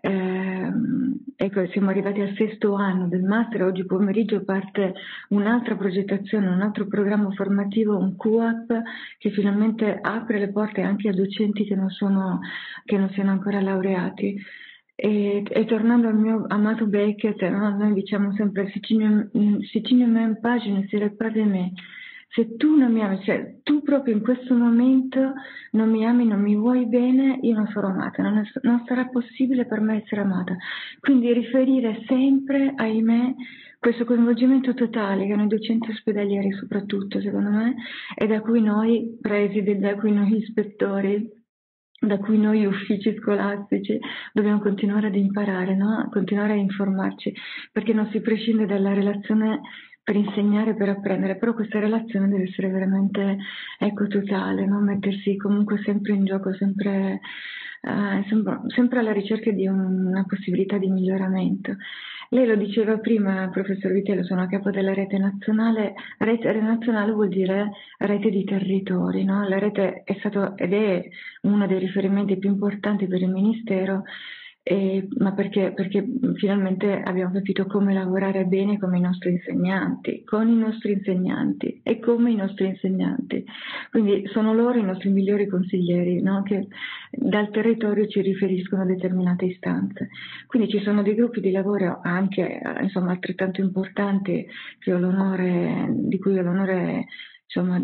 Speaker 14: Eh, ecco, siamo arrivati al sesto anno del master, oggi pomeriggio parte un'altra progettazione, un altro programma formativo, un Q A P che finalmente apre le porte anche a docenti che non sono, che non siano ancora laureati. E, e tornando al mio amato Beckett, no? Noi diciamo sempre si tu ne m'aimes pas, je ne serai pas aimé. Se tu non mi ami, cioè tu proprio in questo momento non mi ami, non mi vuoi bene, io non sarò amata, non, è, non sarà possibile per me essere amata. Quindi riferire sempre, ahimè, questo coinvolgimento totale che hanno i docenti ospedalieri soprattutto, secondo me, e da cui noi presidi, da cui noi ispettori, da cui noi uffici scolastici dobbiamo continuare ad imparare, no? Continuare a informarci, perché non si prescinde dalla relazione per insegnare, per apprendere, però questa relazione deve essere veramente, ecco, totale, no? Mettersi comunque sempre in gioco, sempre, eh, sempre, sempre alla ricerca di un, una possibilità di miglioramento. Lei lo diceva prima, professor Vitello, sono a capo della rete nazionale. Rete nazionale vuol dire rete di territori, no? La rete è stato ed è uno dei riferimenti più importanti per il Ministero, eh, ma perché, perché finalmente abbiamo capito come lavorare bene come i nostri insegnanti, con i nostri insegnanti e come i nostri insegnanti. Quindi sono loro i nostri migliori consiglieri, no? Che dal territorio ci riferiscono a determinate istanze. Quindi ci sono dei gruppi di lavoro anche insomma, altrettanto importanti che ho l'onore, di cui ho l'onore insomma,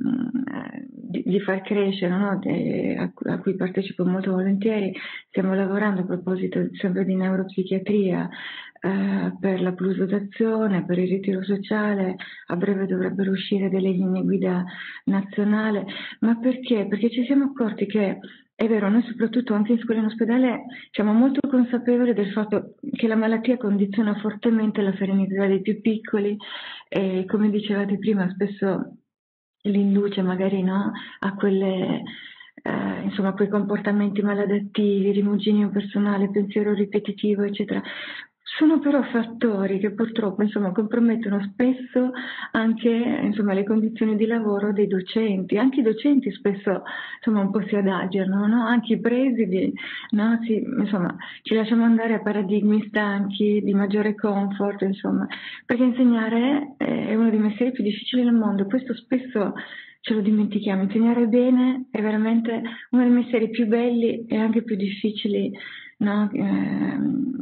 Speaker 14: di, di far crescere, no? De, a, a cui partecipo molto volentieri. Stiamo lavorando a proposito sempre di neuropsichiatria eh, per la plusdotazione, per il ritiro sociale. A breve dovrebbero uscire delle linee guida nazionali. Ma perché? Perché ci siamo accorti che è vero, noi soprattutto anche in scuola e in ospedale siamo molto consapevoli del fatto che la malattia condiziona fortemente la serenità dei più piccoli e, come dicevate prima, spesso li induce magari, no, a quelle, eh, insomma, quei comportamenti maladattivi, rimuginio personale, pensiero ripetitivo, eccetera. Sono però fattori che purtroppo insomma, compromettono spesso anche insomma, le condizioni di lavoro dei docenti. Anche i docenti spesso insomma, un po' si adagiano, no? Anche i presidi, no? si, insomma, ci lasciamo andare a paradigmi stanchi, di maggiore comfort, insomma, perché insegnare è uno dei mestieri più difficili del mondo. Questo spesso ce lo dimentichiamo. Insegnare bene è veramente uno dei mestieri più belli e anche più difficili, no? eh,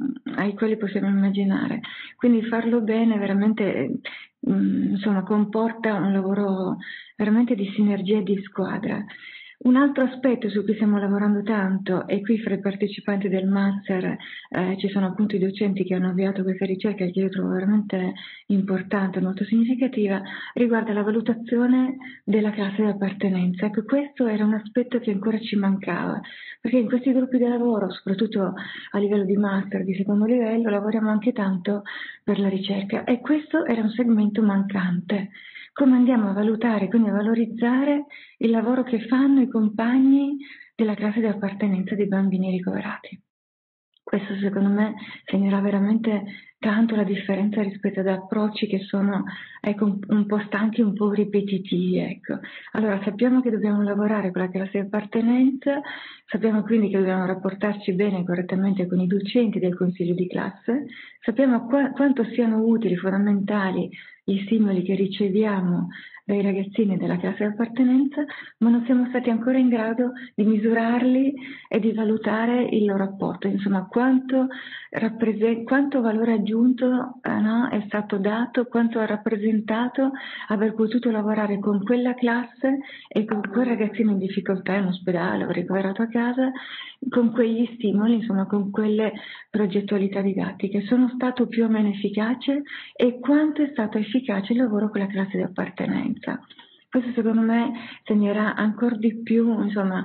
Speaker 14: ai quali possiamo immaginare. Quindi farlo bene veramente mh, insomma, comporta un lavoro veramente di sinergia e di squadra. Un altro aspetto su cui stiamo lavorando tanto, e qui fra i partecipanti del master eh, ci sono appunto i docenti che hanno avviato questa ricerca che io trovo veramente importante, molto significativa, riguarda la valutazione della classe di appartenenza. Ecco, questo era un aspetto che ancora ci mancava, perché in questi gruppi di lavoro, soprattutto a livello di master, di secondo livello, lavoriamo anche tanto per la ricerca e questo era un segmento mancante. Come andiamo a valutare, quindi a valorizzare il lavoro che fanno i compagni della classe di appartenenza dei bambini ricoverati. Questo secondo me segnerà veramente tanto la differenza rispetto ad approcci che sono ecco, un po' stanchi, un po' ripetitivi. Ecco. Allora sappiamo che dobbiamo lavorare con la classe di appartenenza, sappiamo quindi che dobbiamo rapportarci bene e correttamente con i docenti del consiglio di classe, sappiamo qua- quanto siano utili, fondamentali gli stimoli che riceviamo dai ragazzini della classe di appartenenza, ma non siamo stati ancora in grado di misurarli e di valutare il loro apporto, insomma quanto, rapprese- quanto valore aggiunto eh, no, è stato dato, quanto ha rappresentato aver potuto lavorare con quella classe e con quel ragazzino in difficoltà in ospedale o ricoverato a casa, con quegli stimoli, insomma con quelle progettualità didattiche. Sono stato più o meno efficace e quanto è stato efficace il lavoro con la classe di appartenenza. Questo secondo me segnerà ancora di più insomma,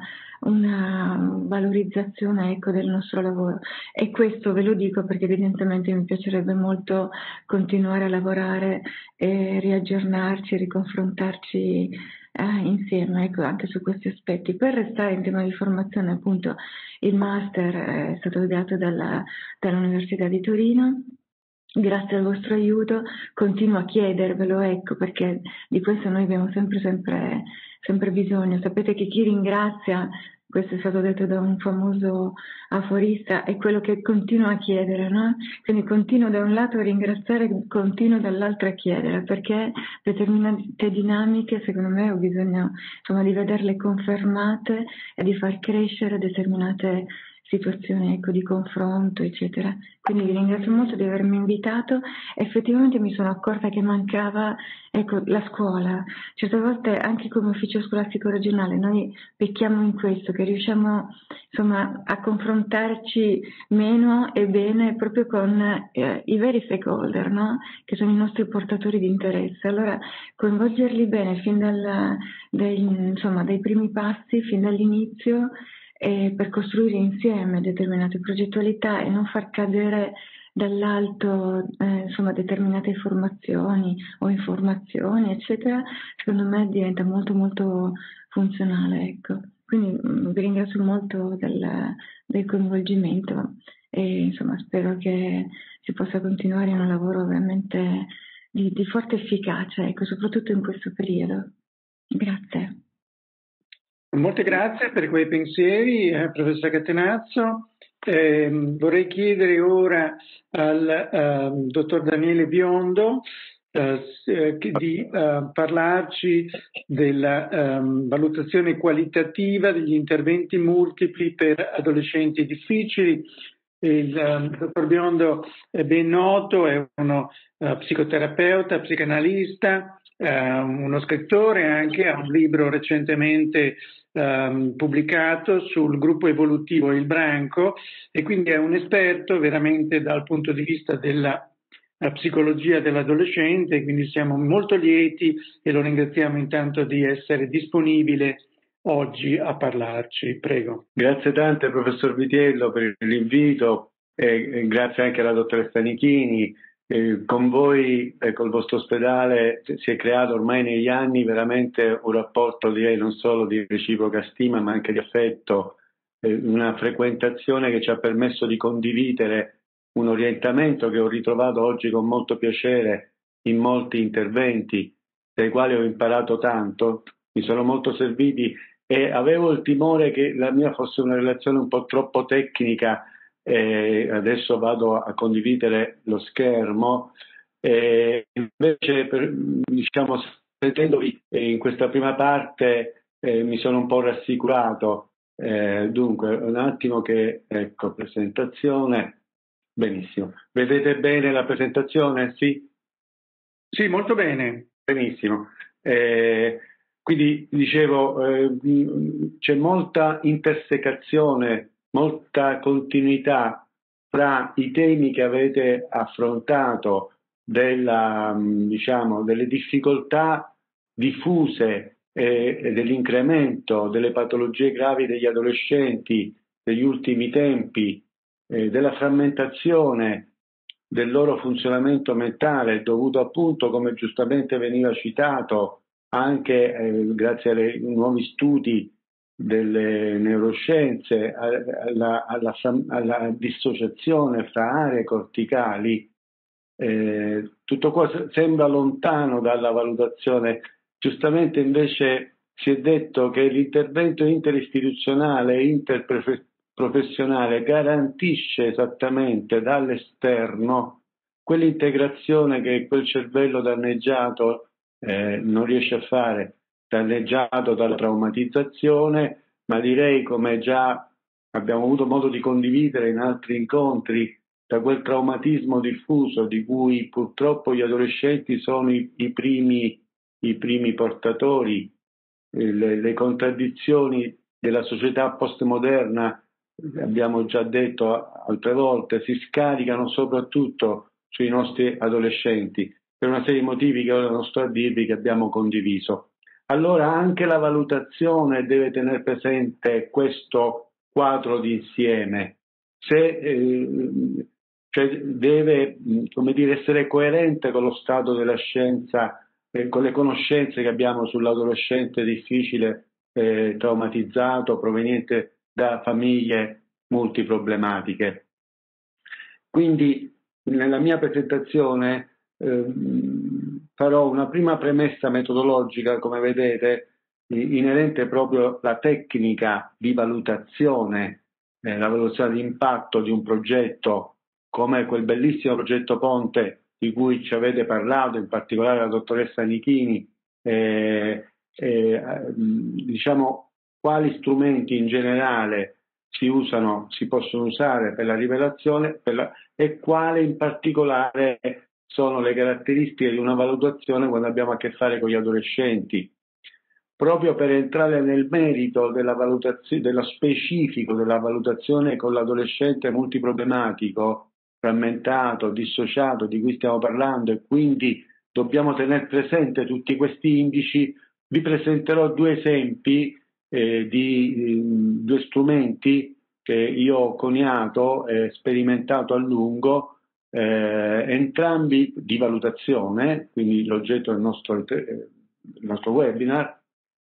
Speaker 14: una valorizzazione ecco, del nostro lavoro e questo ve lo dico perché evidentemente mi piacerebbe molto continuare a lavorare e riaggiornarci, riconfrontarci eh, insieme ecco, anche su questi aspetti. Per restare in tema di formazione appunto il master è stato dato dalla, dall'Università di Torino. Grazie al vostro aiuto continuo a chiedervelo, ecco, perché di questo noi abbiamo sempre, sempre, sempre bisogno. Sapete che chi ringrazia, questo è stato detto da un famoso aforista, è quello che continua a chiedere, no? Quindi continuo da un lato a ringraziare, continuo dall'altro a chiedere, perché determinate dinamiche, secondo me, ho bisogno insomma, di vederle confermate e di far crescere determinate situazioni, ecco, di confronto, eccetera. Quindi vi ringrazio molto di avermi invitato. Effettivamente mi sono accorta che mancava, ecco, la scuola. Certe volte anche come ufficio scolastico regionale noi pecchiamo in questo, che riusciamo insomma a confrontarci meno e bene proprio con eh, i veri stakeholder, no? Che sono i nostri portatori di interesse. Allora coinvolgerli bene fin dal, dai, insomma, dai primi passi, fin dall'inizio, eh, per costruire insieme determinate progettualità e non far cadere dall'alto eh, insomma determinate informazioni o informazioni, eccetera, secondo me diventa molto molto funzionale, ecco. Quindi mh, vi ringrazio molto del, del coinvolgimento e insomma spero che si possa continuare in un lavoro veramente di, di forte efficacia, ecco, soprattutto in questo periodo. Grazie.
Speaker 1: Molte grazie per quei pensieri, eh, professor Catenazzo. Eh, vorrei chiedere ora al eh, dottor Daniele Biondo eh, di eh, parlarci della eh, valutazione qualitativa degli interventi multipli per adolescenti difficili. Il eh, dottor Biondo è ben noto, è uno uh, psicoterapeuta, psicanalista, uh, uno scrittore anche, ha un libro recentemente um, pubblicato sul gruppo evolutivo Il Branco e quindi è un esperto veramente dal punto di vista della psicologia dell'adolescente, quindi siamo molto lieti e lo ringraziamo intanto di essere disponibile oggi a parlarci. Prego.
Speaker 15: Grazie tante professor Vitiello per l'invito e grazie anche alla dottoressa Nichini. Eh, con voi e col vostro ospedale si è creato ormai negli anni veramente un rapporto, direi, non solo di reciproca stima ma anche di affetto, eh, una frequentazione che ci ha permesso di condividere un orientamento che ho ritrovato oggi con molto piacere in molti interventi, dai quali ho imparato tanto, mi sono molto serviti e avevo il timore che la mia fosse una relazione un po' troppo tecnica. Eh, adesso vado a condividere lo schermo e invece per, diciamo sentendovi in questa prima parte eh, mi sono un po' rassicurato. Eh, dunque un attimo che ecco presentazione. Benissimo, vedete bene la presentazione? Sì?
Speaker 1: Sì, molto bene.
Speaker 15: Benissimo. Eh, quindi dicevo eh, c'è molta intersecazione, molta continuità tra i temi che avete affrontato della, diciamo, delle difficoltà diffuse e, e dell'incremento delle patologie gravi degli adolescenti degli ultimi tempi, eh, della frammentazione del loro funzionamento mentale dovuto appunto, come giustamente veniva citato, anche eh, grazie ai nuovi studi delle neuroscienze, alla, alla, alla dissociazione fra aree corticali. Eh, tutto qua sembra lontano dalla valutazione. Giustamente invece si è detto che l'intervento interistituzionale e interprofessionale garantisce esattamente dall'esterno quell'integrazione che quel cervello danneggiato eh, non riesce a fare, danneggiato dalla traumatizzazione, ma direi, come già abbiamo avuto modo di condividere in altri incontri, da quel traumatismo diffuso di cui purtroppo gli adolescenti sono i, i, primi, i primi portatori, eh, le, le contraddizioni della società postmoderna, abbiamo già detto altre volte, si scaricano soprattutto sui nostri adolescenti per una serie di motivi che ora non sto a dirvi, che abbiamo condiviso. Allora anche la valutazione deve tenere presente questo quadro d'insieme, se eh, cioè deve, come dire, essere coerente con lo stato della scienza, eh, con le conoscenze che abbiamo sull'adolescente difficile, eh, traumatizzato, proveniente da famiglie multiproblematiche. Quindi nella mia presentazione eh, farò una prima premessa metodologica, come vedete, inerente proprio alla tecnica di valutazione, eh, la valutazione di impatto di un progetto come quel bellissimo progetto Ponte di cui ci avete parlato, in particolare la dottoressa Nichini, eh, eh, diciamo quali strumenti in generale si usano, si possono usare per la rivelazione per la, e quali in particolare sono le caratteristiche di una valutazione quando abbiamo a che fare con gli adolescenti. Proprio per entrare nel merito della valutazione, dello specifico della valutazione con l'adolescente multiproblematico, frammentato, dissociato, di cui stiamo parlando, e quindi dobbiamo tenere presente tutti questi indici, vi presenterò due esempi eh, di eh, due strumenti che io ho coniato e sperimentato a lungo, eh, entrambi di valutazione, quindi l'oggetto del nostro, eh, del nostro webinar.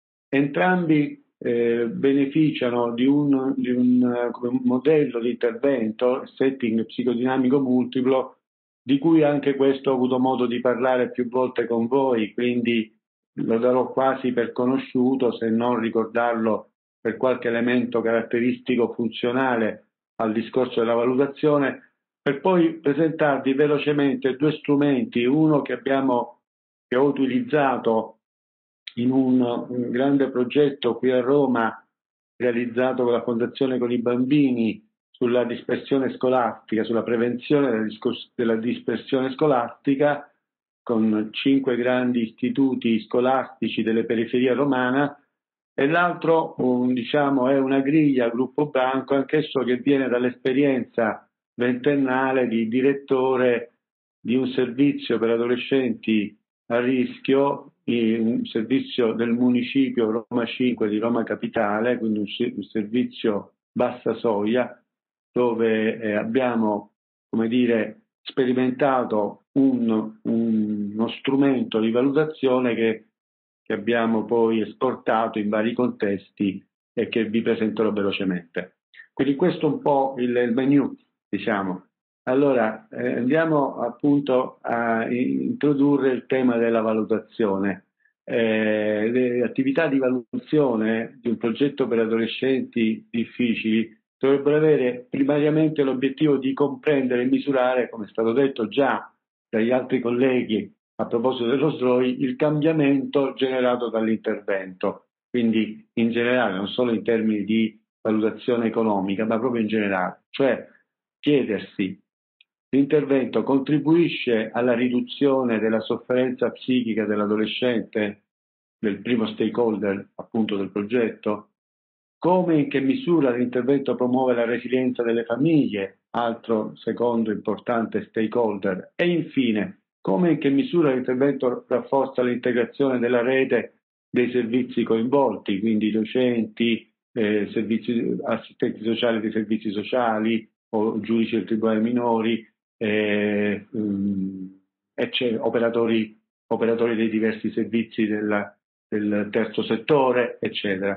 Speaker 15: Entrambi eh, beneficiano di un, di un, un modello di intervento, setting psicodinamico multiplo, di cui anche questo ho avuto modo di parlare più volte con voi, quindi lo darò quasi per conosciuto, se non ricordarlo per qualche elemento caratteristico funzionale al discorso della valutazione, per poi presentarvi velocemente due strumenti, uno che abbiamo che ho utilizzato in un, un grande progetto qui a Roma realizzato con la Fondazione con i bambini sulla dispersione scolastica, sulla prevenzione della, discors- della dispersione scolastica, con cinque grandi istituti scolastici delle periferie romana, e l'altro un, diciamo, è una griglia a gruppo banco, anch'esso che viene dall'esperienza ventennale di direttore di un servizio per adolescenti a rischio, un servizio del municipio Roma cinque di Roma Capitale, quindi un, un servizio bassa soglia, dove eh, abbiamo, come dire, sperimentato un, un, uno strumento di valutazione che, che abbiamo poi esportato in vari contesti e che vi presenterò velocemente. Quindi questo è un po' il, il menu, diciamo. Allora, eh, andiamo appunto a introdurre il tema della valutazione. Eh, le attività di valutazione di un progetto per adolescenti difficili dovrebbero avere primariamente l'obiettivo di comprendere e misurare, come è stato detto già dagli altri colleghi a proposito dello S R O I, il cambiamento generato dall'intervento. Quindi in generale, non solo in termini di valutazione economica, ma proprio in generale. Cioè chiedersi: l'intervento contribuisce alla riduzione della sofferenza psichica dell'adolescente, del primo stakeholder appunto del progetto? Come e in che misura l'intervento promuove la resilienza delle famiglie, altro secondo importante stakeholder? E infine, come e in che misura l'intervento rafforza l'integrazione della rete dei servizi coinvolti, quindi docenti, eh, servizi, assistenti sociali dei servizi sociali o giudici del tribunale minori, Eh, um, operatori, operatori dei diversi servizi della, del terzo settore, eccetera.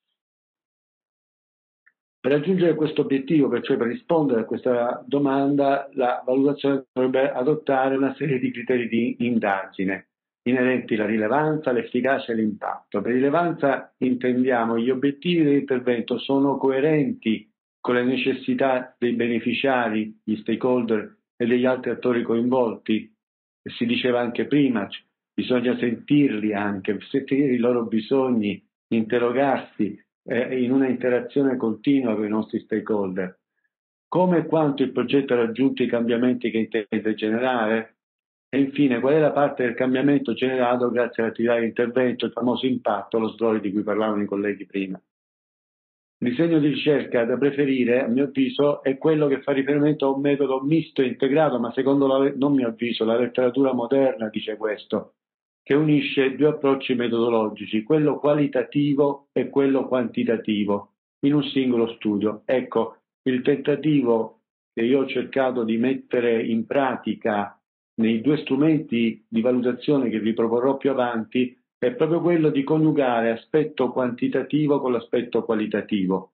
Speaker 15: Per raggiungere questo obiettivo, cioè per rispondere a questa domanda, la valutazione dovrebbe adottare una serie di criteri di indagine inerenti alla rilevanza, l'efficacia e l'impatto. Per rilevanza intendiamo gli obiettivi dell'intervento sono coerenti con le necessità dei beneficiari, gli stakeholder e degli altri attori coinvolti. E si diceva anche prima, bisogna sentirli anche, sentire i loro bisogni, interrogarsi eh, in una interazione continua con i nostri stakeholder. Come e quanto il progetto ha raggiunto i cambiamenti che intende generare? E infine, qual è la parte del cambiamento generato grazie all'attività di intervento, il famoso impatto, lo S R O I di cui parlavano i colleghi prima? Il disegno di ricerca da preferire, a mio avviso, è quello che fa riferimento a un metodo misto e integrato, ma secondo la, non mio avviso, la letteratura moderna dice questo, che unisce due approcci metodologici, quello qualitativo e quello quantitativo, in un singolo studio. Ecco, il tentativo che io ho cercato di mettere in pratica nei due strumenti di valutazione che vi proporrò più avanti è proprio quello di coniugare aspetto quantitativo con l'aspetto qualitativo.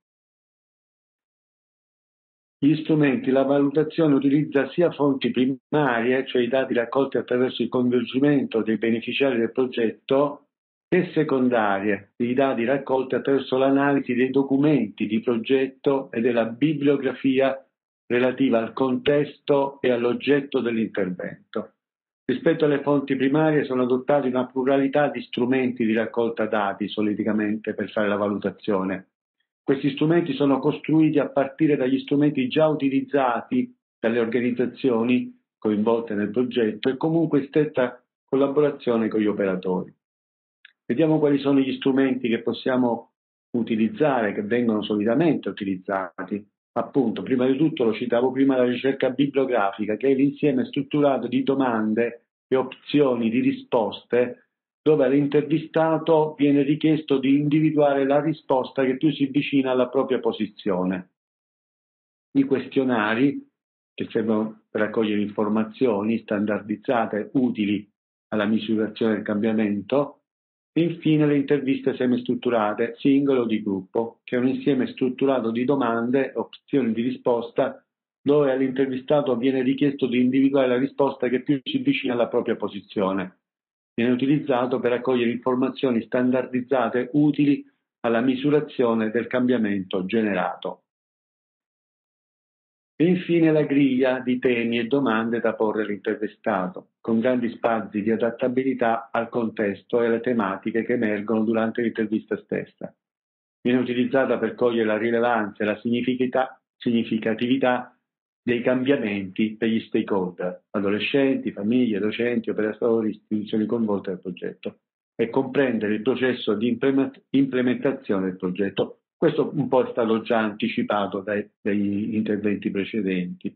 Speaker 15: Gli strumenti, la valutazione utilizza sia fonti primarie, cioè i dati raccolti attraverso il coinvolgimento dei beneficiari del progetto, che secondarie, i dati raccolti attraverso l'analisi dei documenti di progetto e della bibliografia relativa al contesto e all'oggetto dell'intervento. Rispetto alle fonti primarie sono adottati una pluralità di strumenti di raccolta dati solitamente per fare la valutazione. Questi strumenti sono costruiti a partire dagli strumenti già utilizzati dalle organizzazioni coinvolte nel progetto e comunque in stretta collaborazione con gli operatori. Vediamo quali sono gli strumenti che possiamo utilizzare, che vengono solitamente utilizzati. Appunto, prima di tutto, lo citavo prima, la ricerca bibliografica, che è l'insieme strutturato di domande e opzioni di risposte dove all'intervistato viene richiesto di individuare la risposta che più si avvicina alla propria posizione. I questionari, che servono per raccogliere informazioni standardizzate utili alla misurazione del cambiamento, e infine le interviste semistrutturate, singole o di gruppo, che è un insieme strutturato di domande e opzioni di risposta dove all'intervistato viene richiesto di individuare la risposta che più si avvicina alla propria posizione. Viene utilizzato per raccogliere informazioni standardizzate utili alla misurazione del cambiamento generato. E infine la griglia di temi e domande da porre all'intervistato, con grandi spazi di adattabilità al contesto e alle tematiche che emergono durante l'intervista stessa. Viene utilizzata per cogliere la rilevanza e la significatività dei cambiamenti per gli stakeholder, adolescenti, famiglie, docenti, operatori, istituzioni coinvolte nel progetto, e comprendere il processo di implementazione del progetto. Questo un po' è stato già anticipato dai, dagli interventi precedenti.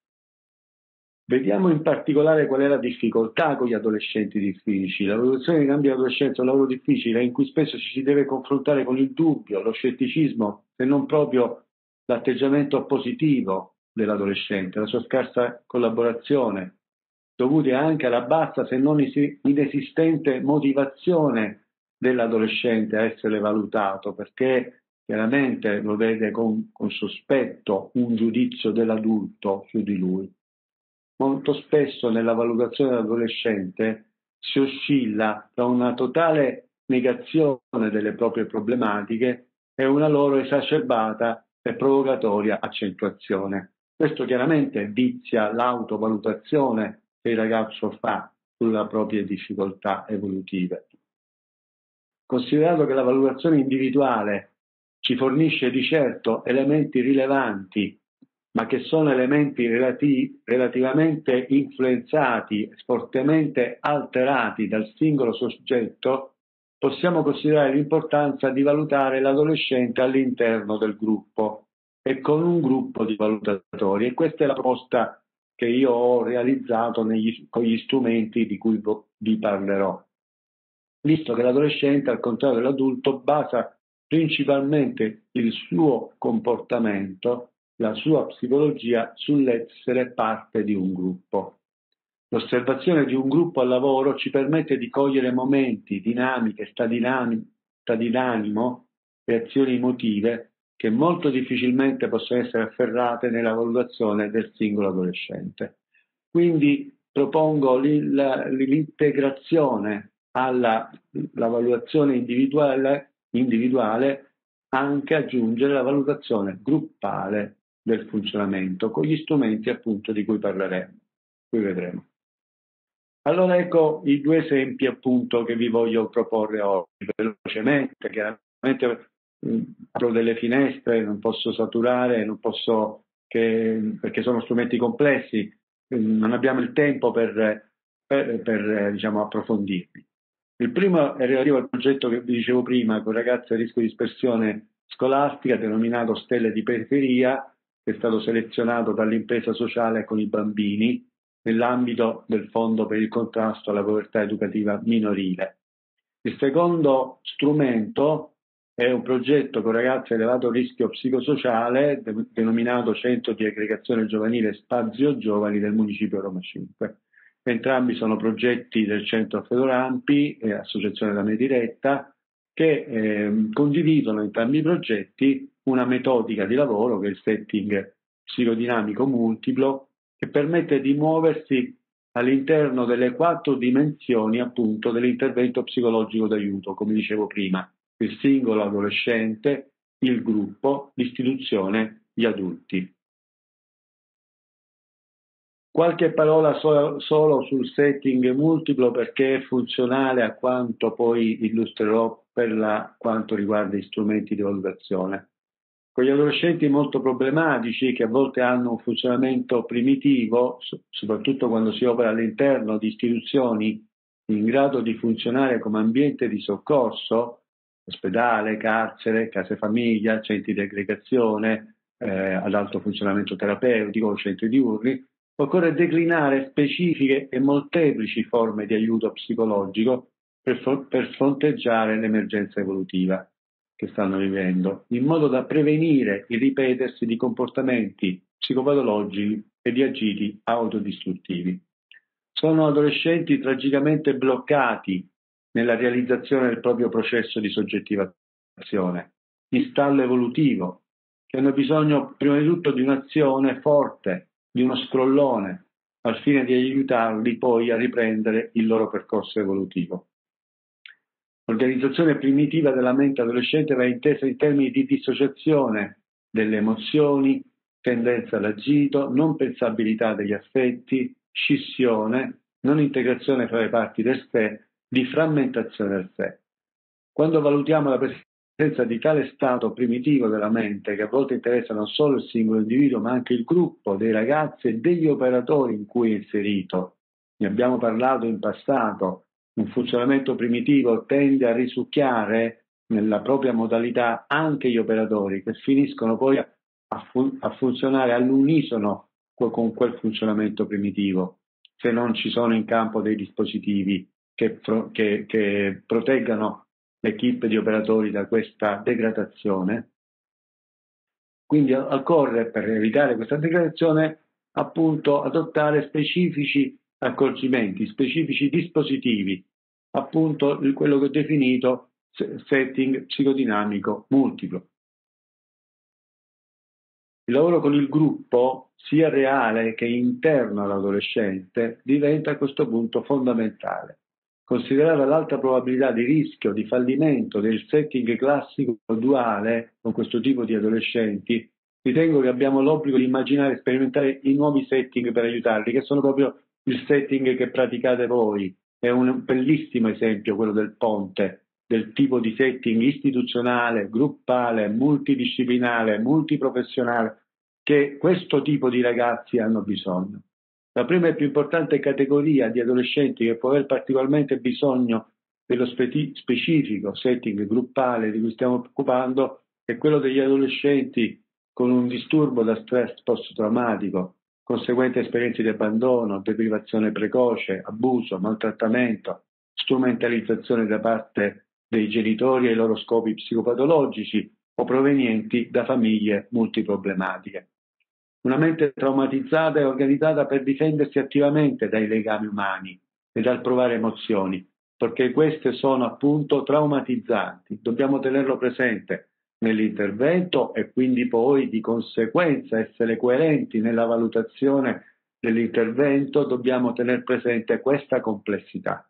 Speaker 15: Vediamo in particolare qual è la difficoltà con gli adolescenti difficili. La valutazione dei cambi dell'adolescenza è un lavoro difficile in cui spesso ci si deve confrontare con il dubbio, lo scetticismo, se non proprio l'atteggiamento oppositivo dell'adolescente, la sua scarsa collaborazione, dovute anche alla bassa, se non inesistente, motivazione dell'adolescente a essere valutato, perché chiaramente lo vede con, con sospetto un giudizio dell'adulto su di lui. Molto spesso nella valutazione dell'adolescente si oscilla tra una totale negazione delle proprie problematiche e una loro esacerbata e provocatoria accentuazione. Questo chiaramente vizia l'autovalutazione che il ragazzo fa sulle proprie difficoltà evolutive. Considerato che la valutazione individuale ci fornisce di certo elementi rilevanti, ma che sono elementi relati- relativamente influenzati, fortemente alterati dal singolo soggetto, possiamo considerare l'importanza di valutare l'adolescente all'interno del gruppo e con un gruppo di valutatori. E questa è la proposta che io ho realizzato negli, con gli strumenti di cui vi parlerò. Visto che l'adolescente, al contrario dell'adulto, basa principalmente il suo comportamento, la sua psicologia sull'essere parte di un gruppo. L'osservazione di un gruppo al lavoro ci permette di cogliere momenti, dinamiche, stati d'animo e azioni emotive che molto difficilmente possono essere afferrate nella valutazione del singolo adolescente. Quindi propongo l'integrazione alla la valutazione individuale individuale anche aggiungere la valutazione gruppale del funzionamento con gli strumenti appunto di cui parleremo, qui vedremo. Allora ecco i due esempi appunto che vi voglio proporre oggi velocemente. Chiaramente mh, apro delle finestre, non posso saturare, non posso che, perché sono strumenti complessi, mh, non abbiamo il tempo per, per, per diciamo approfondirli. Il primo è relativo al progetto che vi dicevo prima, con ragazzi a rischio di dispersione scolastica, denominato Stelle di Periferia, che è stato selezionato dall'impresa sociale con i bambini nell'ambito del Fondo per il contrasto alla povertà educativa minorile. Il secondo strumento è un progetto con ragazzi a elevato rischio psicosociale, denominato Centro di Aggregazione Giovanile Spazio Giovani del Municipio Roma cinque. Entrambi sono progetti del Centro Alfredo Rampi e Associazione da me diretta che eh, condividono entrambi i progetti una metodica di lavoro che è il setting psicodinamico multiplo che permette di muoversi all'interno delle quattro dimensioni appunto dell'intervento psicologico d'aiuto, come dicevo prima, il singolo adolescente, il gruppo, l'istituzione, gli adulti. Qualche parola so, solo sul setting multiplo perché è funzionale a quanto poi illustrerò per la, quanto riguarda gli strumenti di valutazione. con gli adolescenti molto problematici che a volte hanno un funzionamento primitivo, soprattutto quando si opera all'interno di istituzioni in grado di funzionare come ambiente di soccorso, ospedale, carcere, case famiglia, centri di aggregazione eh, ad alto funzionamento terapeutico, centri diurni, occorre declinare specifiche e molteplici forme di aiuto psicologico per, per fronteggiare l'emergenza evolutiva che stanno vivendo, in modo da prevenire il ripetersi di comportamenti psicopatologici e di agiti autodistruttivi. Sono adolescenti tragicamente bloccati nella realizzazione del proprio processo di soggettivazione, di stallo evolutivo, che hanno bisogno prima di tutto di un'azione forte, di uno scrollone, al fine di aiutarli poi a riprendere il loro percorso evolutivo. L'organizzazione primitiva della mente adolescente va intesa in termini di dissociazione delle emozioni, tendenza all'agito, non pensabilità degli affetti, scissione, non integrazione fra le parti del sé, di frammentazione del sé. Quando valutiamo la presenza di tale stato primitivo della mente, che a volte interessa non solo il singolo individuo, ma anche il gruppo dei ragazzi e degli operatori in cui è inserito, ne abbiamo parlato in passato, un funzionamento primitivo tende a risucchiare nella propria modalità anche gli operatori, che finiscono poi a, fun- a funzionare all'unisono con quel funzionamento primitivo, se non ci sono in campo dei dispositivi che, pro- che, che proteggano l'equipe di operatori da questa degradazione. Quindi occorre, per evitare questa degradazione, appunto adottare specifici accorgimenti, specifici dispositivi, appunto quello che ho definito setting psicodinamico multiplo. Il lavoro con il gruppo, sia reale che interno all'adolescente, diventa a questo punto fondamentale. Considerata l'alta probabilità di rischio di fallimento del setting classico duale con questo tipo di adolescenti, ritengo che abbiamo l'obbligo di immaginare e sperimentare i nuovi setting per aiutarli, che sono proprio il setting che praticate voi. È un bellissimo esempio quello del ponte, del tipo di setting istituzionale, gruppale, multidisciplinare, multiprofessionale, che questo tipo di ragazzi hanno bisogno. La prima e più importante categoria di adolescenti che può aver particolarmente bisogno dello spe- specifico setting gruppale di cui stiamo occupando è quello degli adolescenti con un disturbo da stress post-traumatico, conseguente esperienze di abbandono, deprivazione precoce, abuso, maltrattamento, strumentalizzazione da parte dei genitori ai loro scopi psicopatologici o provenienti da famiglie multiproblematiche. Una mente traumatizzata è organizzata per difendersi attivamente dai legami umani e dal provare emozioni, perché queste sono appunto traumatizzanti. Dobbiamo tenerlo presente nell'intervento e quindi poi di conseguenza essere coerenti nella valutazione dell'intervento. Dobbiamo tenere presente questa complessità.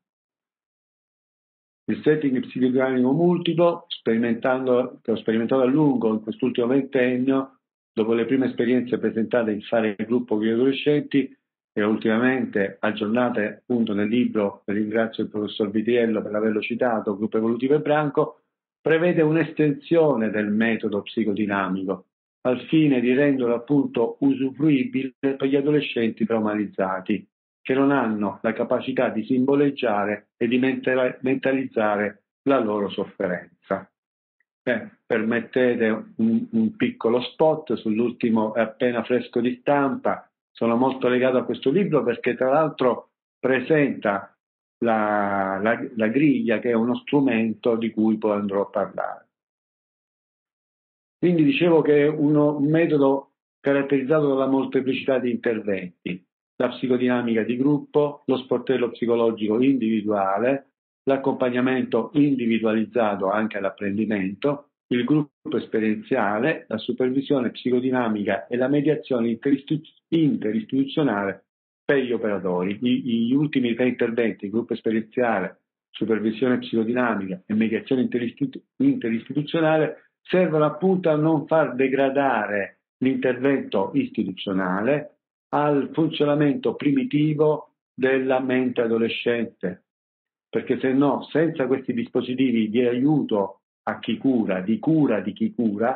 Speaker 15: Il setting psicodinamico multiplo, sperimentando, che ho sperimentato a lungo in quest'ultimo ventennio, dopo le prime esperienze presentate in fare gruppo con gli adolescenti e ultimamente aggiornate appunto nel libro, ringrazio il professor Vitiello per averlo citato, Gruppo Evolutivo e Branco, prevede un'estensione del metodo psicodinamico al fine di renderlo appunto usufruibile per gli adolescenti traumatizzati che non hanno la capacità di simboleggiare e di mentalizzare la loro sofferenza. Eh, permettete un, un piccolo spot sull'ultimo, è appena fresco di stampa, sono molto legato a questo libro perché tra l'altro presenta la, la, la griglia, che è uno strumento di cui poi andrò a parlare. Quindi dicevo che è uno, un metodo caratterizzato dalla molteplicità di interventi, la psicodinamica di gruppo, lo sportello psicologico individuale, l'accompagnamento individualizzato anche all'apprendimento, il gruppo esperienziale, la supervisione psicodinamica e la mediazione interistituzionale per gli operatori. I, gli ultimi tre interventi, gruppo esperienziale, supervisione psicodinamica e mediazione interistitu- interistituzionale, servono appunto a non far degradare l'intervento istituzionale al funzionamento primitivo della mente adolescente, perché se no, senza questi dispositivi di aiuto a chi cura, di cura di chi cura,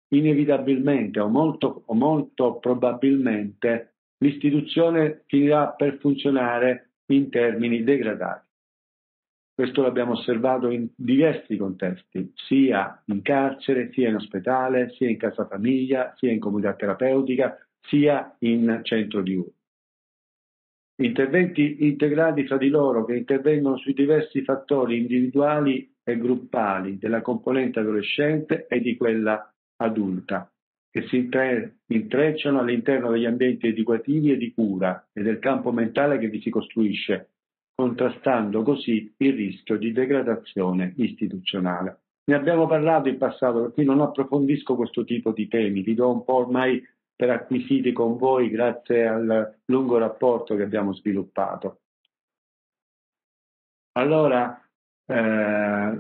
Speaker 15: inevitabilmente o molto, o molto probabilmente l'istituzione finirà per funzionare in termini degradati. Questo l'abbiamo osservato in diversi contesti, sia in carcere, sia in ospedale, sia in casa famiglia, sia in comunità terapeutica, sia in centro diurno. Interventi integrati fra di loro che intervengono sui diversi fattori individuali e gruppali della componente adolescente e di quella adulta, che si intrecciano all'interno degli ambienti educativi e di cura e del campo mentale che vi si costruisce, contrastando così il rischio di degradazione istituzionale. Ne abbiamo parlato in passato, per cui non approfondisco questo tipo di temi, vi do un po' ormai per acquisiti con voi grazie al lungo rapporto che abbiamo sviluppato. Allora, eh,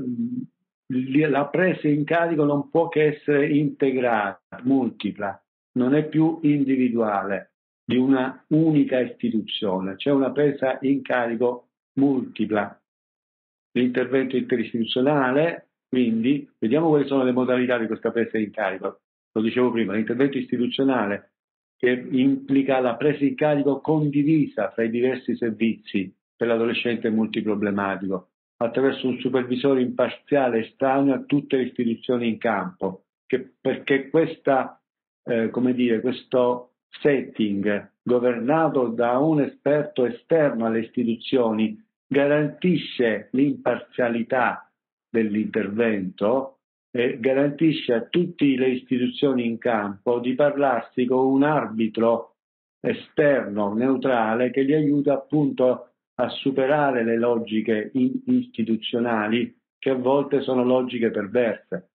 Speaker 15: la presa in carico non può che essere integrata, multipla, non è più individuale di una unica istituzione, c'è una presa in carico multipla. L'intervento interistituzionale, quindi, vediamo quali sono le modalità di questa presa in carico. Lo dicevo prima, l'intervento istituzionale che implica la presa in carico condivisa fra i diversi servizi per l'adolescente multiproblematico, attraverso un supervisore imparziale estraneo a tutte le istituzioni in campo, che, perché questa, eh, come dire, questo setting governato da un esperto esterno alle istituzioni garantisce l'imparzialità dell'intervento e garantisce a tutte le istituzioni in campo di parlarsi con un arbitro esterno, neutrale, che li aiuta appunto a superare le logiche istituzionali, che a volte sono logiche perverse,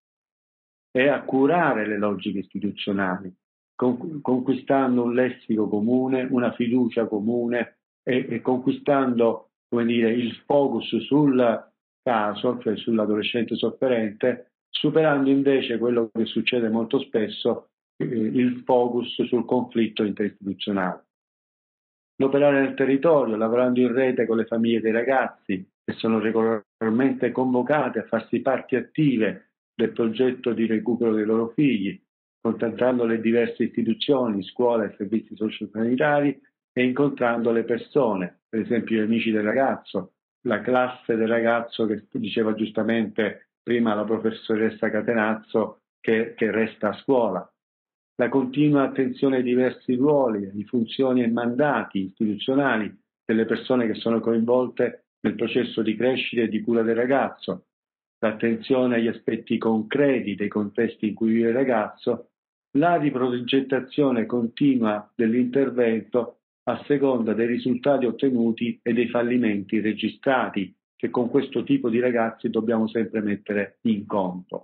Speaker 15: e a curare le logiche istituzionali, conquistando un lessico comune, una fiducia comune e, e conquistando, come dire, il focus sul caso, cioè sull'adolescente sofferente, superando invece quello che succede molto spesso, eh, il focus sul conflitto interistituzionale. L'operare nel territorio, lavorando in rete con le famiglie dei ragazzi, che sono regolarmente convocate a farsi parti attive del progetto di recupero dei loro figli, contattando le diverse istituzioni, scuole e servizi sociosanitari e incontrando le persone, per esempio gli amici del ragazzo, la classe del ragazzo che diceva giustamente prima la professoressa Catenazzo che, che resta a scuola. La continua attenzione ai diversi ruoli, di funzioni e mandati istituzionali delle persone che sono coinvolte nel processo di crescita e di cura del ragazzo, l'attenzione agli aspetti concreti dei contesti in cui vive il ragazzo, la riprogettazione continua dell'intervento a seconda dei risultati ottenuti e dei fallimenti registrati, che con questo tipo di ragazzi dobbiamo sempre mettere in conto.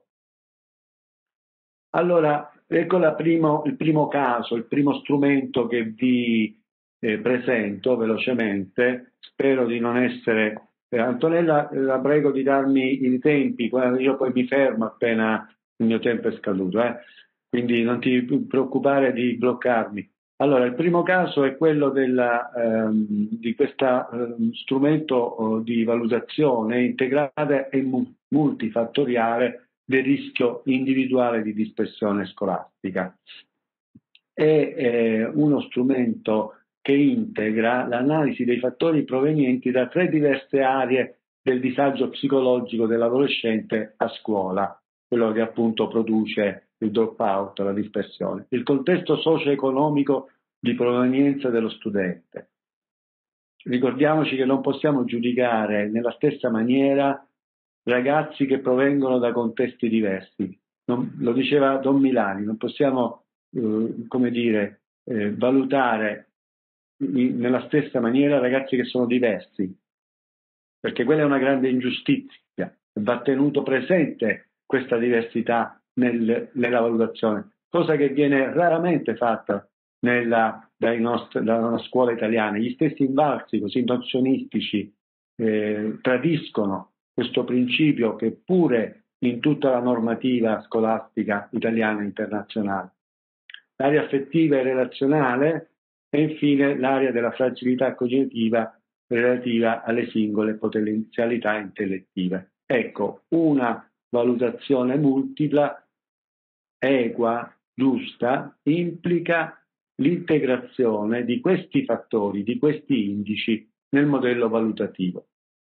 Speaker 15: Allora, ecco la primo, il primo caso, il primo strumento che vi eh, presento velocemente. Spero di non essere... Eh, Antonella, eh, la prego di darmi i tempi, io poi mi fermo appena il mio tempo è scaduto, eh? Quindi non ti preoccupare di bloccarmi. Allora, il primo caso è quello della, ehm, di questo ehm, strumento oh, di valutazione integrata e mu- multifattoriale del rischio individuale di dispersione scolastica. È eh, uno strumento che integra l'analisi dei fattori provenienti da tre diverse aree del disagio psicologico dell'adolescente a scuola, quello che appunto produce il dropout, la dispersione, il contesto socio-economico di provenienza dello studente. Ricordiamoci che non possiamo giudicare nella stessa maniera ragazzi che provengono da contesti diversi. Non, lo diceva Don Milani, non possiamo, eh, come dire, eh, valutare in, nella stessa maniera ragazzi che sono diversi, perché quella è una grande ingiustizia. Va tenuto presente questa diversità nel, nella valutazione, cosa che viene raramente fatta nella, dai nostri, dalla scuola italiana. Gli stessi invalsi così nozionistici eh, tradiscono questo principio che pure in tutta la normativa scolastica italiana e internazionale. L'area affettiva e relazionale e infine l'area della fragilità cognitiva relativa alle singole potenzialità intellettive. Ecco, una valutazione multipla equa, giusta, implica l'integrazione di questi fattori, di questi indici nel modello valutativo.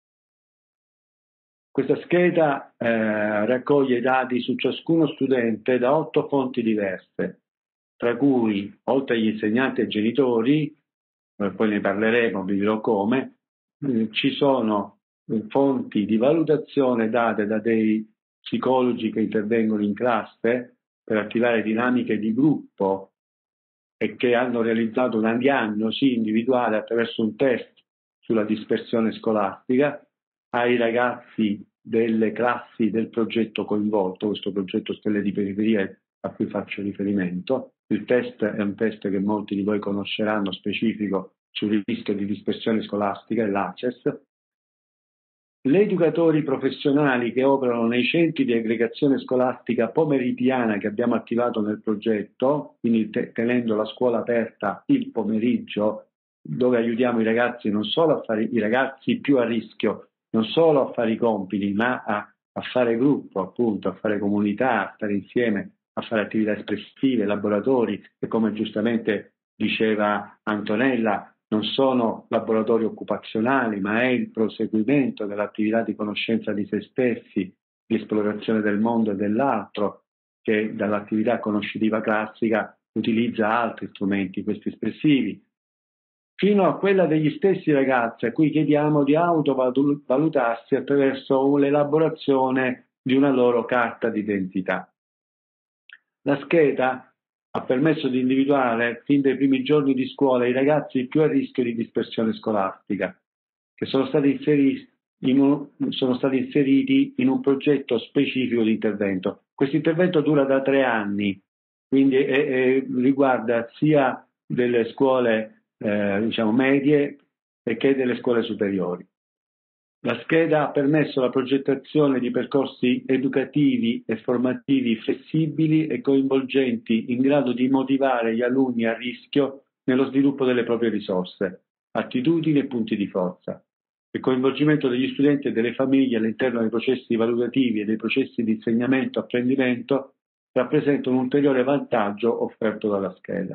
Speaker 15: Questa scheda eh, raccoglie i dati su ciascuno studente da otto fonti diverse, tra cui, oltre agli insegnanti e ai genitori, eh, poi ne parleremo, vi dirò come, eh, ci sono eh, fonti di valutazione date da dei psicologi che intervengono in classe per attivare dinamiche di gruppo e che hanno realizzato una diagnosi individuale attraverso un test sulla dispersione scolastica ai ragazzi delle classi del progetto coinvolto, questo progetto Stelle di Periferia a cui faccio riferimento. Il test è un test che molti di voi conosceranno, specifico sul rischio di dispersione scolastica, è l'A C E S. Gli educatori professionali che operano nei centri di aggregazione scolastica pomeridiana che abbiamo attivato nel progetto, quindi te- tenendo la scuola aperta il pomeriggio, dove aiutiamo i ragazzi non solo a fare i ragazzi più a rischio, non solo a fare i compiti, ma a, a fare gruppo, appunto, a fare comunità, a stare insieme, a fare attività espressive, laboratori, che come giustamente diceva Antonella, non sono laboratori occupazionali, ma è il proseguimento dell'attività di conoscenza di se stessi, di esplorazione del mondo e dell'altro, che dall'attività conoscitiva classica utilizza altri strumenti, questi espressivi, fino a quella degli stessi ragazzi a cui chiediamo di autovalutarsi attraverso l'elaborazione di una loro carta d'identità. La scheda ha permesso di individuare fin dai primi giorni di scuola i ragazzi più a rischio di dispersione scolastica, che sono stati inseriti in un, sono stati inseriti in un progetto specifico di intervento. Questo intervento dura da tre anni, quindi è, è, riguarda sia delle scuole Eh, diciamo medie e che delle scuole superiori. La scheda ha permesso la progettazione di percorsi educativi e formativi flessibili e coinvolgenti in grado di motivare gli alunni a rischio nello sviluppo delle proprie risorse, attitudini e punti di forza. Il coinvolgimento degli studenti e delle famiglie all'interno dei processi valutativi e dei processi di insegnamento-apprendimento rappresenta un ulteriore vantaggio offerto dalla scheda.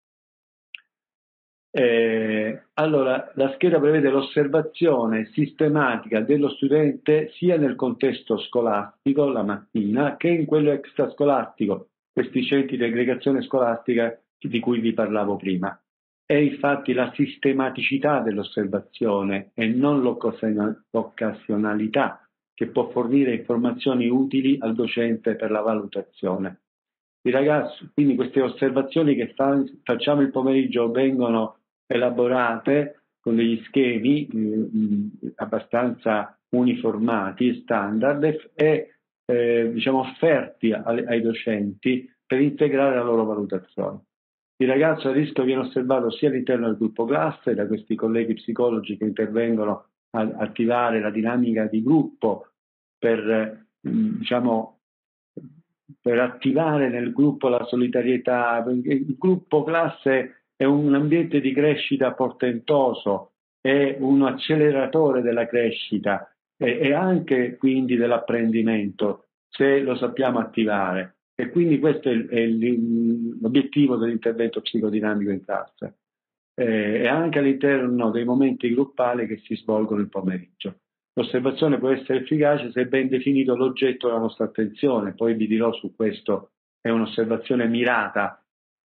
Speaker 15: Eh, allora, la scheda prevede l'osservazione sistematica dello studente sia nel contesto scolastico, la mattina, che in quello extrascolastico, questi centri di aggregazione scolastica di cui vi parlavo prima. È infatti la sistematicità dell'osservazione e non l'occasionalità che può fornire informazioni utili al docente per la valutazione. I ragazzi, quindi queste osservazioni che fa, facciamo il pomeriggio vengono elaborate con degli schemi eh, abbastanza uniformati, standard, e eh, diciamo offerti ai, ai docenti per integrare la loro valutazione. Il ragazzo a rischio viene osservato sia all'interno del gruppo classe, da questi colleghi psicologi che intervengono a attivare la dinamica di gruppo per, eh, diciamo, per attivare nel gruppo la solidarietà. Il gruppo classe è un ambiente di crescita portentoso, è un acceleratore della crescita e, e anche quindi dell'apprendimento, se lo sappiamo attivare. E quindi questo è, è l'obiettivo dell'intervento psicodinamico in classe. Eh, e anche all'interno dei momenti gruppali che si svolgono il pomeriggio. L'osservazione può essere efficace se è ben definito l'oggetto della nostra attenzione, poi vi dirò su questo, è un'osservazione mirata.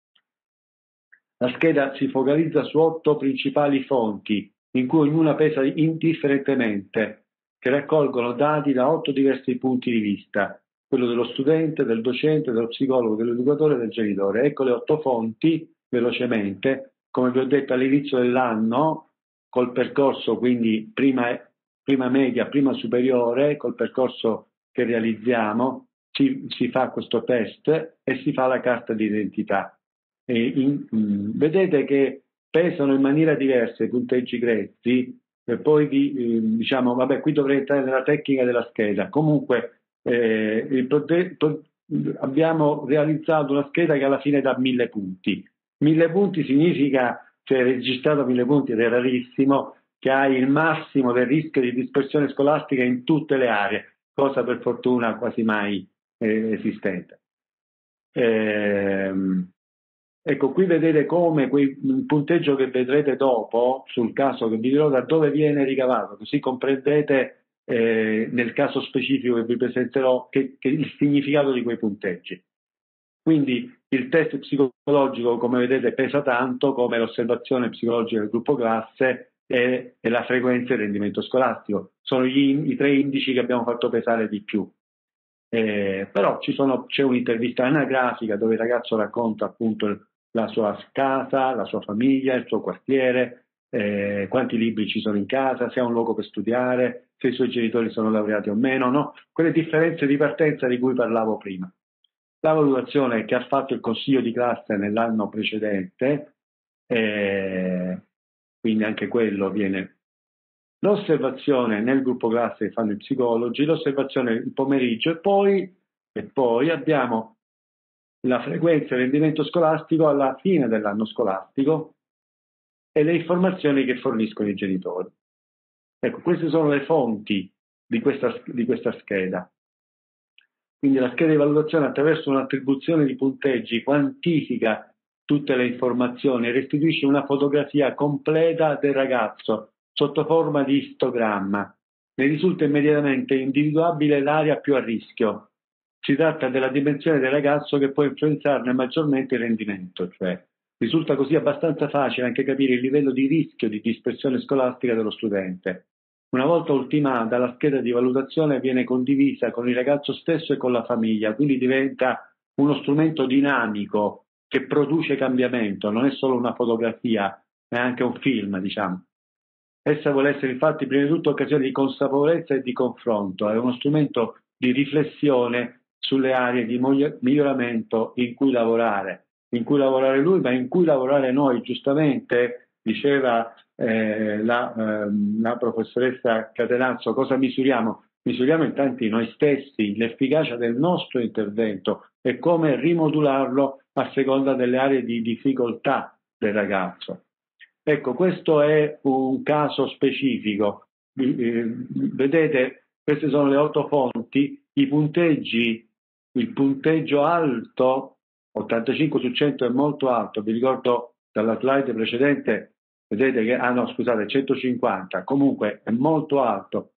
Speaker 15: La scheda si focalizza su otto principali fonti, in cui ognuna pesa indifferentemente, che raccolgono dati da otto diversi punti di vista, quello dello studente, del docente, dello psicologo, dell'educatore e del genitore. Ecco le otto fonti, velocemente, come vi ho detto all'inizio dell'anno, col percorso quindi prima, prima media, prima superiore, col percorso che realizziamo, si, si fa questo test e si fa la carta d'identità. E in, mh, vedete che pesano in maniera diversa i punteggi grezzi, e poi vi, eh, diciamo, vabbè, qui dovrei entrare nella tecnica della scheda. Comunque eh, il progetto, abbiamo realizzato una scheda che alla fine dà mille punti. Mille punti significa, cioè registrato mille punti ed è rarissimo, che hai il massimo del rischio di dispersione scolastica in tutte le aree, cosa per fortuna quasi mai eh, esistente. Ehm, ecco, qui vedete come quei, il punteggio che vedrete dopo, sul caso che vi dirò, da dove viene ricavato, così comprendete eh, nel caso specifico che vi presenterò che, che il significato di quei punteggi. Quindi il test psicologico, come vedete, pesa tanto come l'osservazione psicologica del gruppo classe e, e la frequenza e il rendimento scolastico. Sono gli, i tre indici che abbiamo fatto pesare di più. Eh, però ci sono, c'è un'intervista anagrafica dove il ragazzo racconta appunto la sua casa, la sua famiglia, il suo quartiere, eh, quanti libri ci sono in casa, se ha un luogo per studiare, se i suoi genitori sono laureati o meno, no? Quelle differenze di partenza di cui parlavo prima. La valutazione che ha fatto il consiglio di classe nell'anno precedente, eh, quindi anche quello viene. L'osservazione nel gruppo classe che fanno i psicologi, l'osservazione il pomeriggio e poi, e poi abbiamo la frequenza e il rendimento scolastico alla fine dell'anno scolastico e le informazioni che forniscono i genitori. Ecco, queste sono le fonti di questa, di questa scheda. Quindi la scheda di valutazione attraverso un'attribuzione di punteggi quantifica tutte le informazioni e restituisce una fotografia completa del ragazzo sotto forma di istogramma. Ne risulta immediatamente individuabile l'area più a rischio. Si tratta della dimensione del ragazzo che può influenzarne maggiormente il rendimento, cioè risulta così abbastanza facile anche capire il livello di rischio di dispersione scolastica dello studente. Una volta ultimata, la scheda di valutazione viene condivisa con il ragazzo stesso e con la famiglia, quindi diventa uno strumento dinamico che produce cambiamento, non è solo una fotografia, è anche un film, diciamo. Essa vuole essere infatti prima di tutto occasione di consapevolezza e di confronto, è uno strumento di riflessione sulle aree di miglioramento in cui lavorare, in cui lavorare lui, ma in cui lavorare noi, giustamente diceva eh, la, eh, la professoressa Catenazzo, cosa misuriamo? Misuriamo intanto noi stessi, l'efficacia del nostro intervento e come rimodularlo a seconda delle aree di difficoltà del ragazzo. Ecco, questo è un caso specifico. Vedete, queste sono le otto fonti, i punteggi, il punteggio alto, ottantacinque su cento è molto alto, vi ricordo dalla slide precedente, vedete che, ah no scusate, centocinquanta, comunque è molto alto.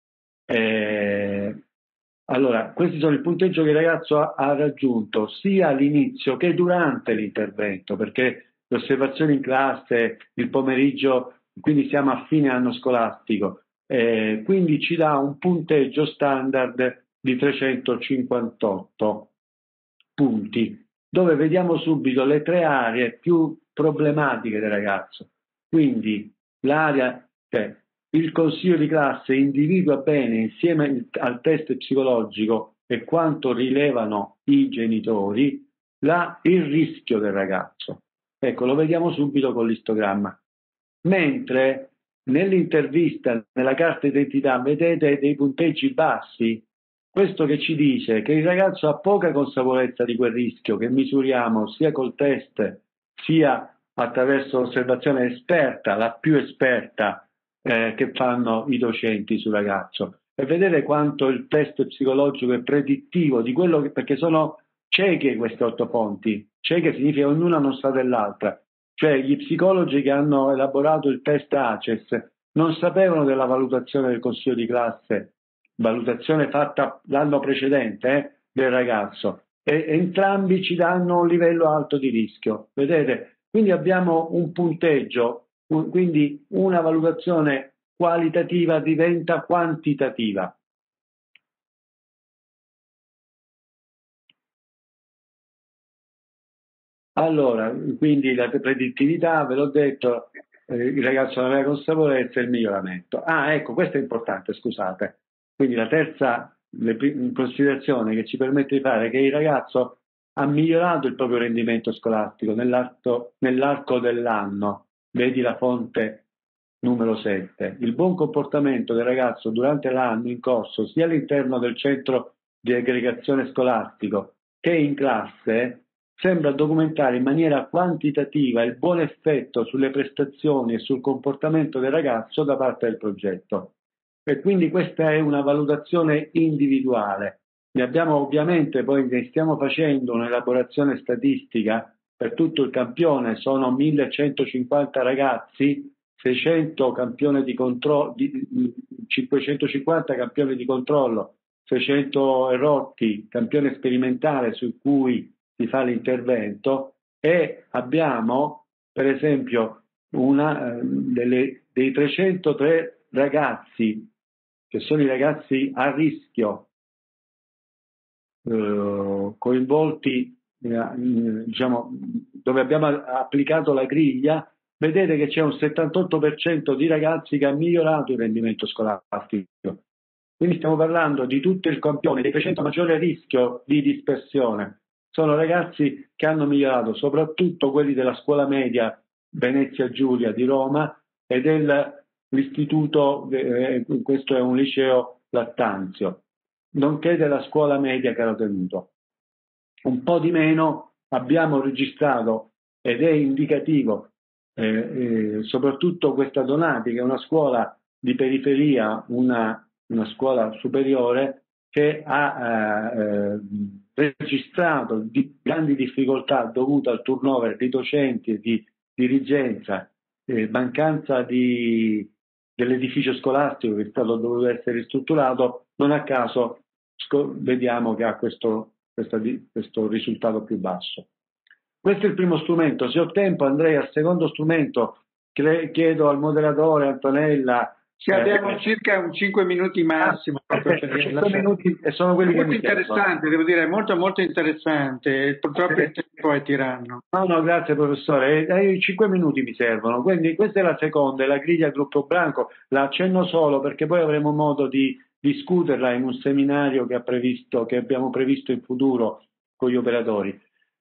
Speaker 15: Eh, allora, questi sono il punteggio che il ragazzo ha, ha raggiunto sia all'inizio che durante l'intervento, perché le osservazioni in classe, il pomeriggio, quindi siamo a fine anno scolastico, eh, quindi ci dà un punteggio standard di trecentocinquantotto punti, dove vediamo subito le tre aree più problematiche del ragazzo. Quindi l'area, cioè il consiglio di classe individua bene insieme al test psicologico e quanto rilevano i genitori la, il rischio del ragazzo. Ecco, lo vediamo subito con l'istogramma. Mentre nell'intervista, nella carta d'identità, vedete dei punteggi bassi, questo che ci dice che il ragazzo ha poca consapevolezza di quel rischio che misuriamo sia col test sia attraverso l'osservazione esperta, la più esperta eh, che fanno i docenti sul ragazzo. E vedete quanto il test psicologico è predittivo di quello che, perché sono cieche queste otto fonti. Cieche significa ognuna non sa dell'altra. Cioè gli psicologi che hanno elaborato il test A C E S non sapevano della valutazione del consiglio di classe, valutazione fatta l'anno precedente eh, del ragazzo, e entrambi ci danno un livello alto di rischio. Vedete? Quindi abbiamo un punteggio, un, quindi una valutazione qualitativa diventa quantitativa. Allora, quindi la predittività, ve l'ho detto, eh, il ragazzo non aveva consapevolezza e il miglioramento. Ah, ecco, questo è importante, scusate. Quindi la terza considerazione che ci permette di fare è che il ragazzo ha migliorato il proprio rendimento scolastico nell'arco, nell'arco dell'anno. Vedi la fonte numero sette. Il buon comportamento del ragazzo durante l'anno in corso, sia all'interno del centro di aggregazione scolastico che in classe, sembra documentare in maniera quantitativa il buon effetto sulle prestazioni e sul comportamento del ragazzo da parte del progetto. E quindi questa è una valutazione individuale. ne abbiamo ovviamente, poi ne stiamo facendo un'elaborazione statistica per tutto il campione, sono millecentocinquanta ragazzi, seicento campioni di controllo, cinquecentocinquanta campioni di controllo, seicento erotti, campione sperimentale su cui si fa l'intervento, e abbiamo per esempio una, delle, dei trecentotré ragazzi che sono i ragazzi a rischio eh, coinvolti eh, diciamo, dove abbiamo applicato la griglia. Vedete che c'è un settantotto per cento di ragazzi che ha migliorato il rendimento scolastico. Quindi stiamo parlando di tutto il campione, dei trecento maggiore rischio di dispersione. Sono ragazzi che hanno migliorato, soprattutto quelli della scuola media Venezia Giulia di Roma e dell'istituto, eh, questo è un liceo Lattanzio, nonché della scuola media Carotenuto. Un po' di meno abbiamo registrato, ed è indicativo, eh, eh, soprattutto questa Donati, che è una scuola di periferia, una, una scuola superiore, che ha eh, registrato di grandi difficoltà dovute al turnover di docenti e di dirigenza, eh, mancanza di, dell'edificio scolastico che è stato dovuto essere ristrutturato. Non a caso vediamo che ha questo, questa, questo risultato più basso. Questo è il primo strumento. Se ho tempo andrei al secondo strumento. Chiedo al moderatore Antonella.
Speaker 1: Sì, abbiamo eh, circa un cinque minuti massimo.
Speaker 15: Ah, per cinque minuti e sono quelli
Speaker 1: molto
Speaker 15: che mi
Speaker 1: interessante, servono. Devo dire, molto molto interessante. Purtroppo il tempo è tiranno.
Speaker 15: No, no, grazie professore. Eh, cinque minuti mi servono. Quindi questa è la seconda, è la griglia gruppo branco. La accenno solo perché poi avremo modo di discuterla in un seminario che, ha previsto, che abbiamo previsto in futuro con gli operatori.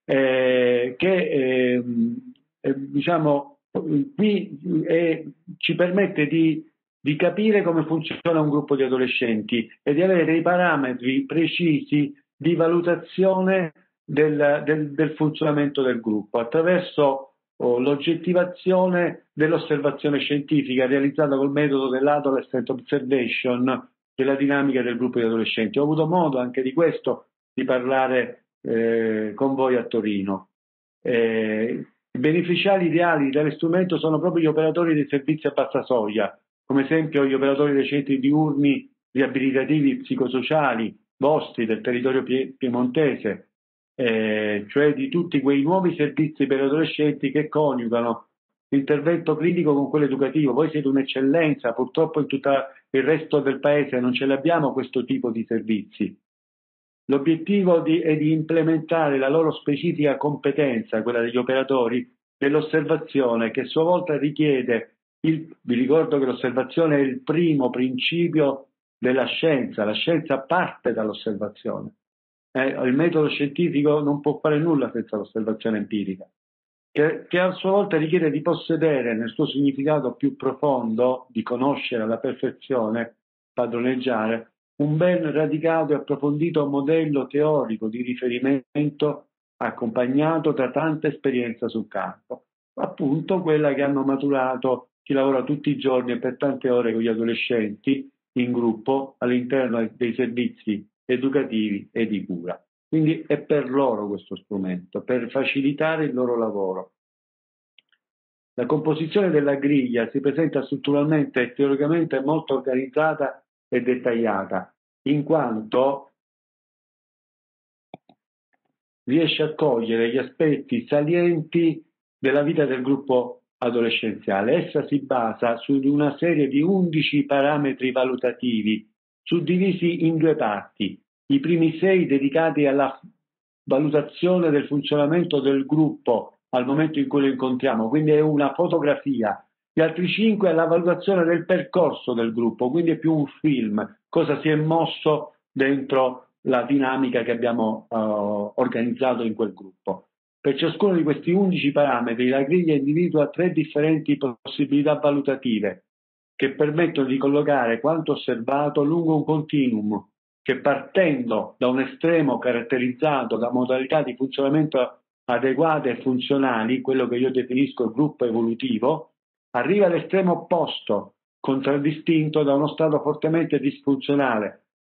Speaker 15: Eh, che eh, eh, diciamo qui eh, ci permette di, di capire come funziona un gruppo di adolescenti e di avere dei parametri precisi di valutazione del, del, del funzionamento del gruppo attraverso oh, l'oggettivazione dell'osservazione scientifica realizzata col metodo dell'adolescent observation della dinamica del gruppo di adolescenti. Ho avuto modo anche di questo di parlare Eh, con voi a Torino. Eh, I beneficiari ideali dello strumento sono proprio gli operatori dei servizi a bassa soglia, come esempio gli operatori dei centri diurni riabilitativi psicosociali vostri del territorio pie- piemontese, eh, cioè di tutti quei nuovi servizi per adolescenti che coniugano l'intervento clinico con quello educativo. Voi siete un'eccellenza, purtroppo in tutto il resto del paese non ce l'abbiamo questo tipo di servizi. L'obiettivo di, è di implementare la loro specifica competenza, quella degli operatori, dell'osservazione, che a sua volta richiede, il, vi ricordo che l'osservazione è il primo principio della scienza, la scienza parte dall'osservazione. Eh, il metodo scientifico non può fare nulla senza l'osservazione empirica, che, che a sua volta richiede di possedere nel suo significato più profondo, di conoscere alla perfezione, padroneggiare, un ben radicato e approfondito modello teorico di riferimento accompagnato da tanta esperienza sul campo, appunto quella che hanno maturato chi lavora tutti i giorni e per tante ore con gli adolescenti in gruppo all'interno dei servizi educativi e di cura. Quindi è per loro questo strumento, per facilitare il loro lavoro. La composizione della griglia si presenta strutturalmente e teoricamente molto organizzata e dettagliata, in quanto riesce a cogliere gli aspetti salienti della vita del gruppo adolescenziale. Essa si basa su una serie di undici parametri valutativi suddivisi in due parti, i primi sei dedicati alla valutazione del funzionamento del gruppo al momento in cui lo incontriamo, quindi è una fotografia. Gli altri cinque è la valutazione del percorso del gruppo, quindi è più un film, cosa si è mosso dentro la dinamica che abbiamo uh, organizzato in quel gruppo. Per ciascuno di questi undici parametri la griglia individua tre differenti possibilità valutative che permettono di collocare quanto osservato lungo un continuum che, partendo da un estremo caratterizzato da modalità di funzionamento adeguate e funzionali, quello che io definisco il gruppo evolutivo, arriva all'estremo opposto, contraddistinto da uno stato fortemente disfunzionale,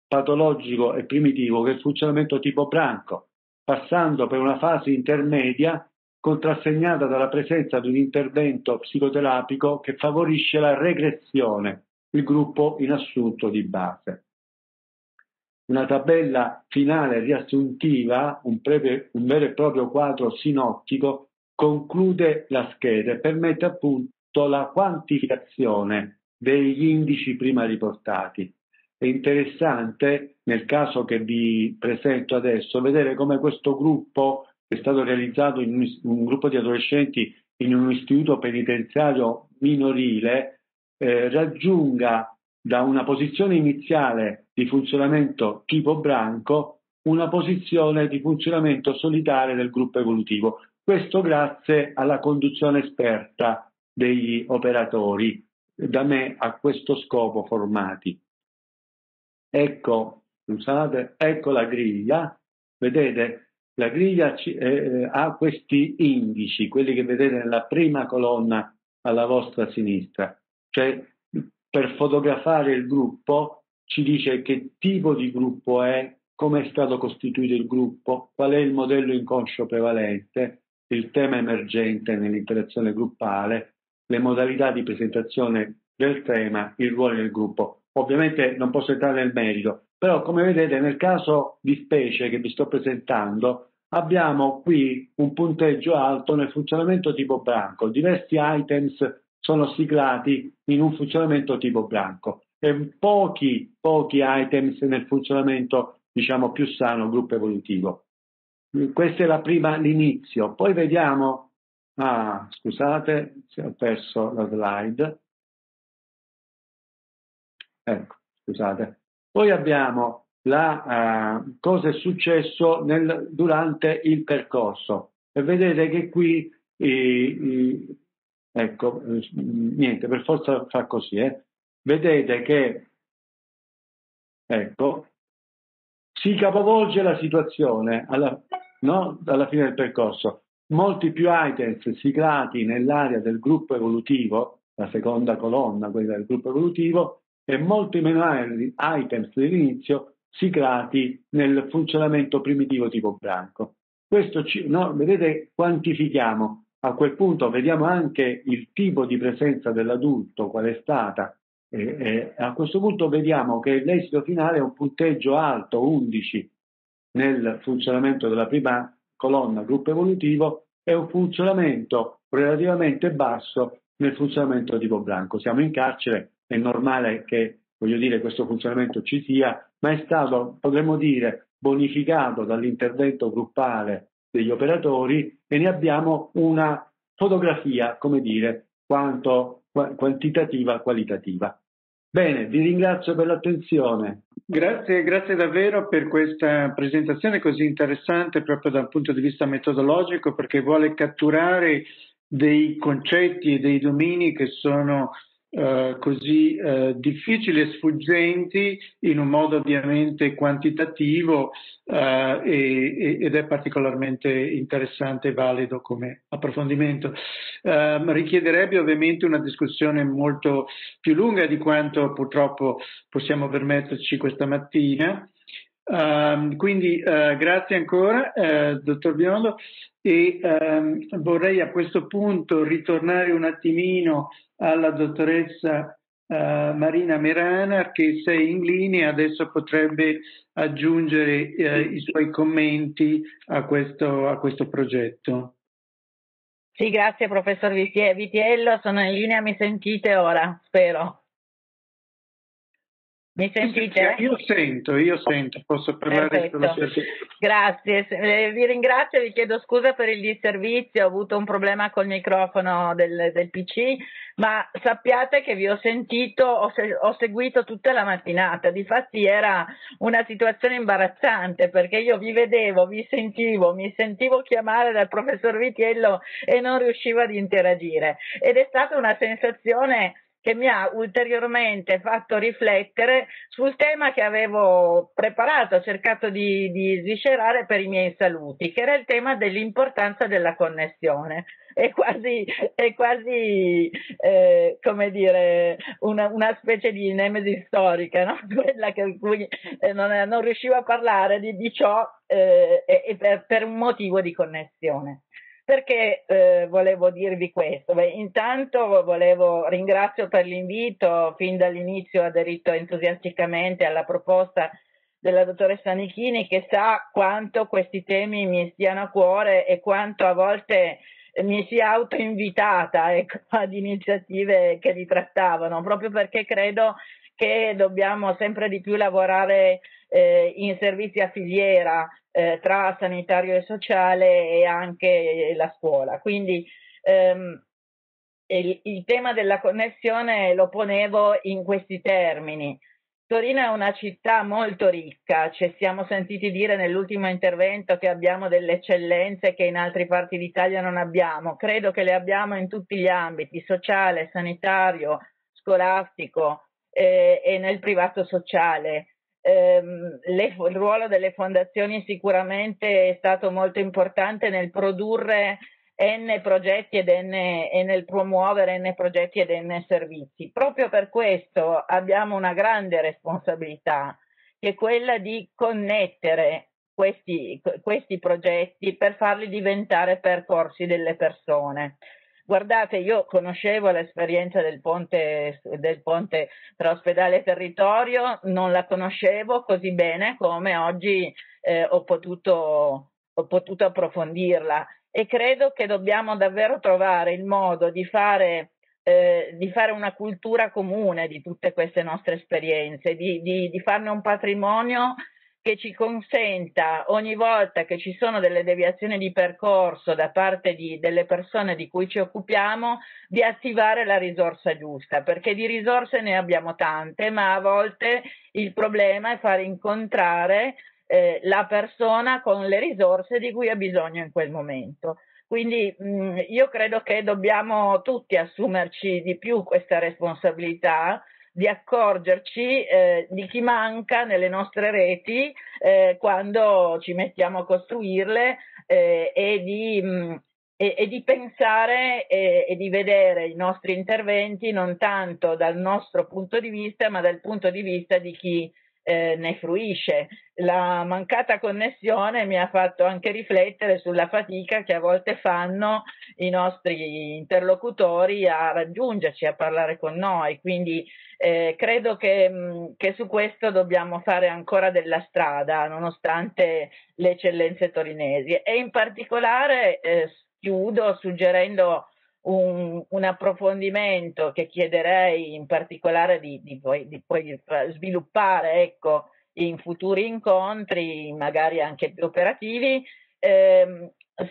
Speaker 15: patologico e primitivo che è il funzionamento tipo branco, passando per una fase intermedia contrassegnata dalla presenza di un intervento psicoterapico che favorisce la regressione, il gruppo in assunto di base. Una tabella finale riassuntiva, un, breve, un vero e proprio quadro sinottico, conclude la scheda e permette appunto la quantificazione degli indici prima riportati. È interessante, nel caso che vi presento adesso, vedere come questo gruppo è stato realizzato in un, un gruppo di adolescenti in un istituto penitenziario minorile, eh, raggiunga da una posizione iniziale di funzionamento tipo branco una posizione di funzionamento solitario del gruppo evolutivo. Questo grazie alla conduzione esperta degli operatori, da me a questo scopo formati. Ecco, scusate, ecco la griglia, vedete? La griglia eh, ha questi indici, quelli che vedete nella prima colonna alla vostra sinistra, cioè per fotografare il gruppo ci dice che tipo di gruppo è, come è stato costituito il gruppo, qual è il modello inconscio prevalente, il tema emergente nell'interazione gruppale, le modalità di presentazione del tema, il ruolo del gruppo. Ovviamente non posso entrare nel merito, però come vedete nel caso di specie che vi sto presentando abbiamo qui un punteggio alto nel funzionamento tipo branco, diversi items sono siglati in un funzionamento tipo branco e pochi, pochi items nel funzionamento diciamo più sano gruppo evolutivo. Questa è la prima, l'inizio, poi vediamo, ah scusate se ho perso la slide, ecco scusate, poi abbiamo la, uh, cosa è successo nel, durante il percorso e vedete che qui i, i, ecco niente per forza fa così eh. Vedete che ecco si capovolge la situazione alla, no? alla fine del percorso, molti più items siglati nell'area del gruppo evolutivo, la seconda colonna quella del gruppo evolutivo, e molti meno items dell'inizio siglati nel funzionamento primitivo tipo branco. Questo ci, no, vedete, quantifichiamo. A quel punto vediamo anche il tipo di presenza dell'adulto, qual è stata. E, e a questo punto vediamo che l'esito finale è un punteggio alto, undici, nel funzionamento della prima colonna gruppo evolutivo e un funzionamento relativamente basso nel funzionamento tipo branco. Siamo in carcere, è normale che, voglio dire, questo funzionamento ci sia, ma è stato, potremmo dire, bonificato dall'intervento gruppale degli operatori e ne abbiamo una fotografia, come dire, quanto quantitativa, qualitativa. Bene, vi ringrazio per l'attenzione.
Speaker 1: Grazie, grazie davvero per questa presentazione così interessante proprio dal punto di vista metodologico, perché vuole catturare dei concetti e dei domini che sono Uh, così uh, difficili e sfuggenti in un modo ovviamente quantitativo uh, e, ed è particolarmente interessante e valido come approfondimento. Uh, richiederebbe ovviamente una discussione molto più lunga di quanto purtroppo possiamo permetterci questa mattina. Uh, quindi uh, grazie ancora, uh, dottor Biondo, e um, vorrei a questo punto ritornare un attimino alla dottoressa uh, Marina Merana, che se è in linea adesso potrebbe aggiungere uh, i suoi commenti a questo, a questo progetto.
Speaker 16: Sì, grazie professor Vitiello, sono in linea, mi sentite ora, spero. Mi sentite?
Speaker 1: Io sento, io sento, posso parlare solo se...
Speaker 16: Grazie, eh, vi ringrazio, vi chiedo scusa per il disservizio, ho avuto un problema col microfono del, del P C, ma sappiate che vi ho sentito, ho, se, ho seguito tutta la mattinata, difatti era una situazione imbarazzante perché io vi vedevo, vi sentivo, mi sentivo chiamare dal professor Vitiello e non riuscivo ad interagire ed è stata una sensazione che mi ha ulteriormente fatto riflettere sul tema che avevo preparato, ho cercato di, di sviscerare per i miei saluti, che era il tema dell'importanza della connessione. È quasi, è quasi eh, come dire, una, una specie di nemesi storica, no? Quella che cui eh, non, non riuscivo a parlare di, di ciò eh, e per, per un motivo di connessione. Perché eh, volevo dirvi questo? Beh, intanto volevo ringrazio per l'invito, fin dall'inizio ho aderito entusiasticamente alla proposta della dottoressa Nichini, che sa quanto questi temi mi stiano a cuore e quanto a volte mi sia autoinvitata, ecco, ad iniziative che li trattavano, proprio perché credo che dobbiamo sempre di più lavorare eh, in servizi a filiera eh, tra sanitario e sociale e anche la scuola. Quindi ehm, il, il tema della connessione lo ponevo in questi termini. Torino è una città molto ricca, ci siamo sentiti dire nell'ultimo intervento che abbiamo delle eccellenze che in altre parti d'Italia non abbiamo. Credo che le abbiamo in tutti gli ambiti, sociale, sanitario, scolastico eh, e nel privato sociale. Eh, le, il ruolo delle fondazioni sicuramente è stato molto importante nel produrre N progetti ed N, e nel promuovere N progetti ed N servizi. Proprio per questo abbiamo una grande responsabilità, che è quella di connettere questi, questi progetti per farli diventare percorsi delle persone. Guardate, io conoscevo l'esperienza del ponte, del ponte tra ospedale e territorio, non la conoscevo così bene come oggi eh, ho potuto, ho potuto approfondirla. E credo che dobbiamo davvero trovare il modo di fare, eh, di fare una cultura comune di tutte queste nostre esperienze, di, di, di farne un patrimonio che ci consenta ogni volta che ci sono delle deviazioni di percorso da parte di, delle persone di cui ci occupiamo, di attivare la risorsa giusta, perché di risorse ne abbiamo tante, ma a volte il problema è far incontrare Eh, la persona con le risorse di cui ha bisogno in quel momento. Quindi mh, io credo che dobbiamo tutti assumerci di più questa responsabilità di accorgerci eh, di chi manca nelle nostre reti eh, quando ci mettiamo a costruirle eh, e, di, mh, e, e di pensare e, e di vedere i nostri interventi non tanto dal nostro punto di vista, ma dal punto di vista di chi Eh, ne fruisce. La mancata connessione mi ha fatto anche riflettere sulla fatica che a volte fanno i nostri interlocutori a raggiungerci, a parlare con noi, quindi eh, credo che, mh, che su questo dobbiamo fare ancora della strada nonostante le eccellenze torinesi e in particolare eh, chiudo suggerendo Un, un approfondimento che chiederei in particolare di, di, poi, di poi sviluppare ecco, in futuri incontri, magari anche più operativi, ehm,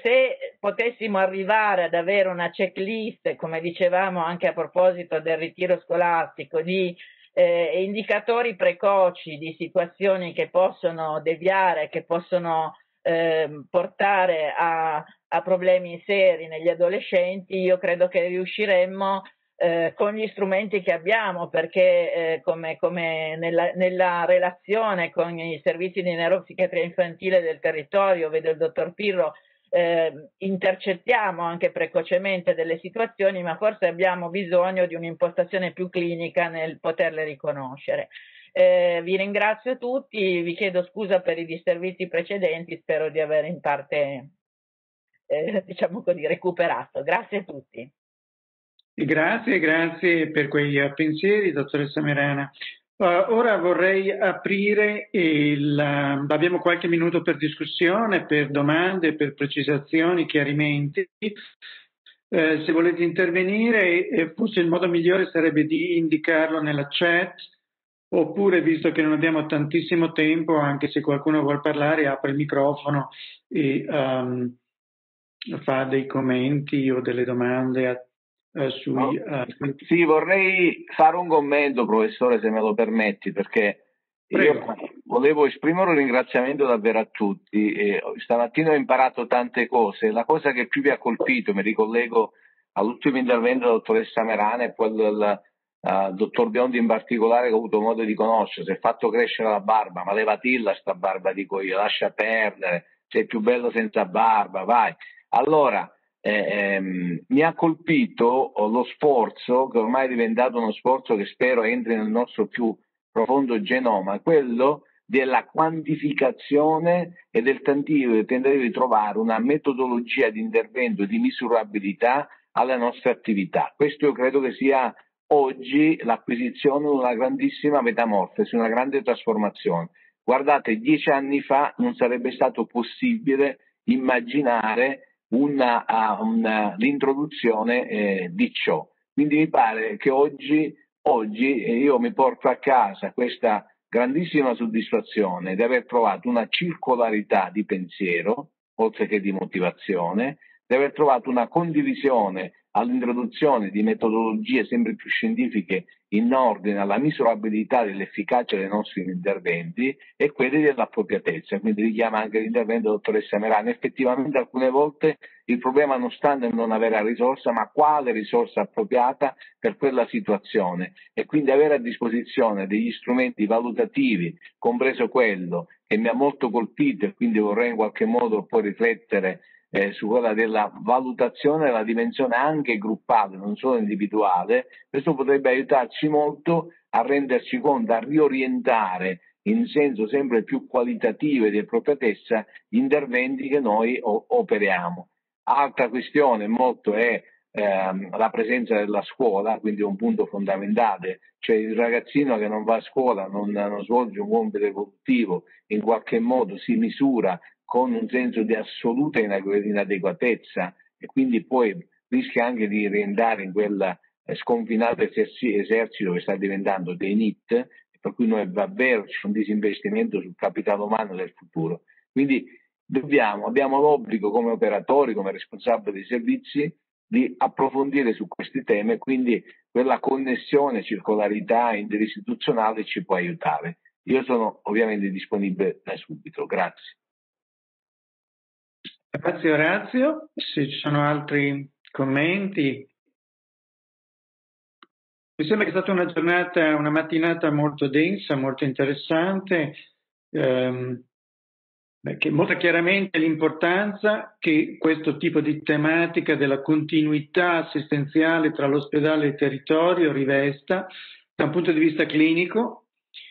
Speaker 16: se potessimo arrivare ad avere una checklist, come dicevamo anche a proposito del ritiro scolastico, di eh, indicatori precoci di situazioni che possono deviare, che possono eh, portare a a problemi seri negli adolescenti, io credo che riusciremmo eh, con gli strumenti che abbiamo, perché eh, come, come nella, nella relazione con i servizi di neuropsichiatria infantile del territorio, vedo il dottor Pirro, eh, intercettiamo anche precocemente delle situazioni, ma forse abbiamo bisogno di un'impostazione più clinica nel poterle riconoscere. Eh, vi ringrazio tutti, vi chiedo scusa per i disservizi precedenti, spero di aver in parte Eh, diciamo così, recuperato. Grazie a tutti.
Speaker 1: Grazie, grazie per quei uh, pensieri, dottoressa Merana. Uh, ora vorrei aprire il... Uh, abbiamo qualche minuto per discussione, per domande, per precisazioni, chiarimenti. Uh, se volete intervenire, eh, forse il modo migliore sarebbe di indicarlo nella chat, oppure, visto che non abbiamo tantissimo tempo, anche se qualcuno vuol parlare, apre il microfono e... Um, fa dei commenti o delle domande uh, sui...
Speaker 8: Uh, sì, vorrei fare un commento, professore, se me lo permetti, perché Prego. Io volevo esprimere un ringraziamento davvero a tutti. E stamattina ho imparato tante cose. La cosa che più mi ha colpito, mi ricollego all'ultimo intervento della dottoressa Merana, è quello del, al dottor Biondi in particolare, che ho avuto modo di conoscere, si è fatilla crescere la barba, ma levatilla sta barba, dico io, lascia perdere, sei più bello senza barba, vai. Allora, eh, ehm, mi ha colpito lo sforzo, che ormai è diventato uno sforzo che spero entri nel nostro più profondo genoma, quello della quantificazione e del tentativo di trovare una metodologia di intervento di misurabilità alle nostre attività. Questo io credo che sia oggi l'acquisizione di una grandissima metamorfosi, una grande trasformazione. Guardate, dieci anni fa non sarebbe stato possibile immaginare una, una, l'introduzione eh, di ciò. Quindi mi pare che oggi, oggi io mi porto a casa questa grandissima soddisfazione di aver trovato una circolarità di pensiero, oltre che di motivazione, di aver trovato una condivisione all'introduzione di metodologie sempre più scientifiche in ordine alla misurabilità dell'efficacia dei nostri interventi e quelli dell'appropriatezza. Quindi richiama anche l'intervento della dottoressa Merano. Effettivamente alcune volte il problema non sta nel non avere la risorsa, ma quale risorsa appropriata per quella situazione, e quindi avere a disposizione degli strumenti valutativi, compreso quello che mi ha molto colpito e quindi vorrei in qualche modo poi riflettere Eh, su quella della valutazione della dimensione anche gruppale, non solo individuale. Questo potrebbe aiutarci molto a renderci conto, a riorientare in senso sempre più qualitativo e di appropriatezza gli interventi che noi o- operiamo. Altra questione molto è ehm, la presenza della scuola, quindi un punto fondamentale, cioè il ragazzino che non va a scuola, non, non svolge un compito evolutivo, in qualche modo si misura con un senso di assoluta inadeguatezza e quindi poi rischia anche di rientrare in quel sconfinato esercito che sta diventando dei N I T, per cui noi davvero c'è un disinvestimento sul capitale umano del futuro. Quindi dobbiamo, abbiamo l'obbligo come operatori, come responsabili dei servizi, di approfondire su questi temi, quindi quella connessione, circolarità interistituzionale ci può aiutare. Io sono ovviamente disponibile da subito. Grazie.
Speaker 1: Grazie Orazio, se ci sono altri commenti. Mi sembra che è stata una giornata, una mattinata molto densa, molto interessante, ehm, che mostra chiaramente l'importanza che questo tipo di tematica della continuità assistenziale tra l'ospedale e il territorio rivesta da un punto di vista clinico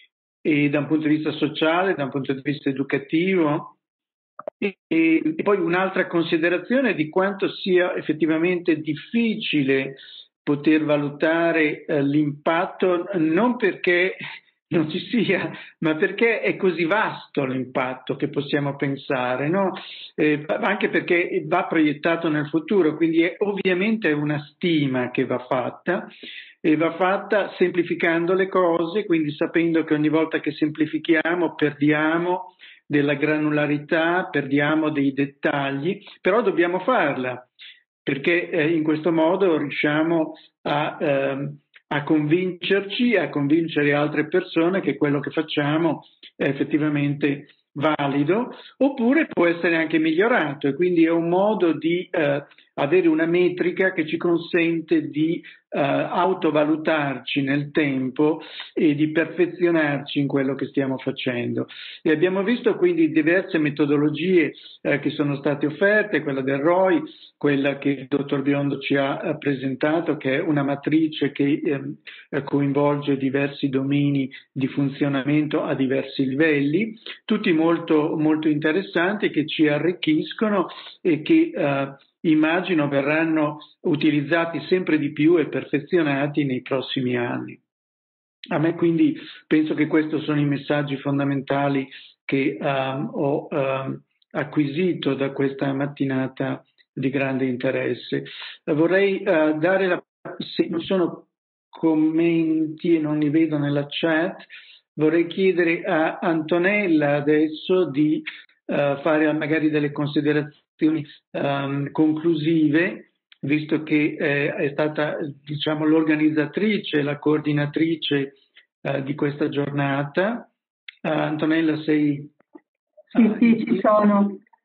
Speaker 1: e da un punto di vista sociale, da un punto di vista educativo. E, e poi un'altra considerazione di quanto sia effettivamente difficile poter valutare eh, l'impatto, non perché non ci sia, ma perché è così vasto l'impatto che possiamo pensare, no? Eh, anche perché va proiettato nel futuro, quindi è ovviamente una stima che va fatta e va fatta semplificando le cose, quindi sapendo che ogni volta che semplifichiamo perdiamo della granularità, perdiamo dei dettagli, però dobbiamo farla, perché eh, in questo modo riusciamo a, eh, a convincerci, a convincere altre persone che quello che facciamo è effettivamente valido, oppure può essere anche migliorato, e quindi è un modo di eh, avere una metrica che ci consente di eh, autovalutarci nel tempo e di perfezionarci in quello che stiamo facendo. E abbiamo visto quindi diverse metodologie eh, che sono state offerte, quella del R O I, quella che il dottor Biondo ci ha eh, presentato, che è una matrice che eh, coinvolge diversi domini di funzionamento a diversi livelli, tutti molto, molto interessanti, che ci arricchiscono e che eh, immagino verranno utilizzati sempre di più e perfezionati nei prossimi anni. A me quindi penso che questi sono i messaggi fondamentali che um, ho um, acquisito da questa mattinata di grande interesse. Uh, vorrei uh, dare la, se non sono commenti e non li vedo nella chat, vorrei chiedere a Antonella adesso di uh, fare magari delle considerazioni um, conclusive, visto che eh, è stata, diciamo, l'organizzatrice, la coordinatrice eh, di questa giornata. Uh, Antonella, sei...
Speaker 7: Sì, sì, ci sono.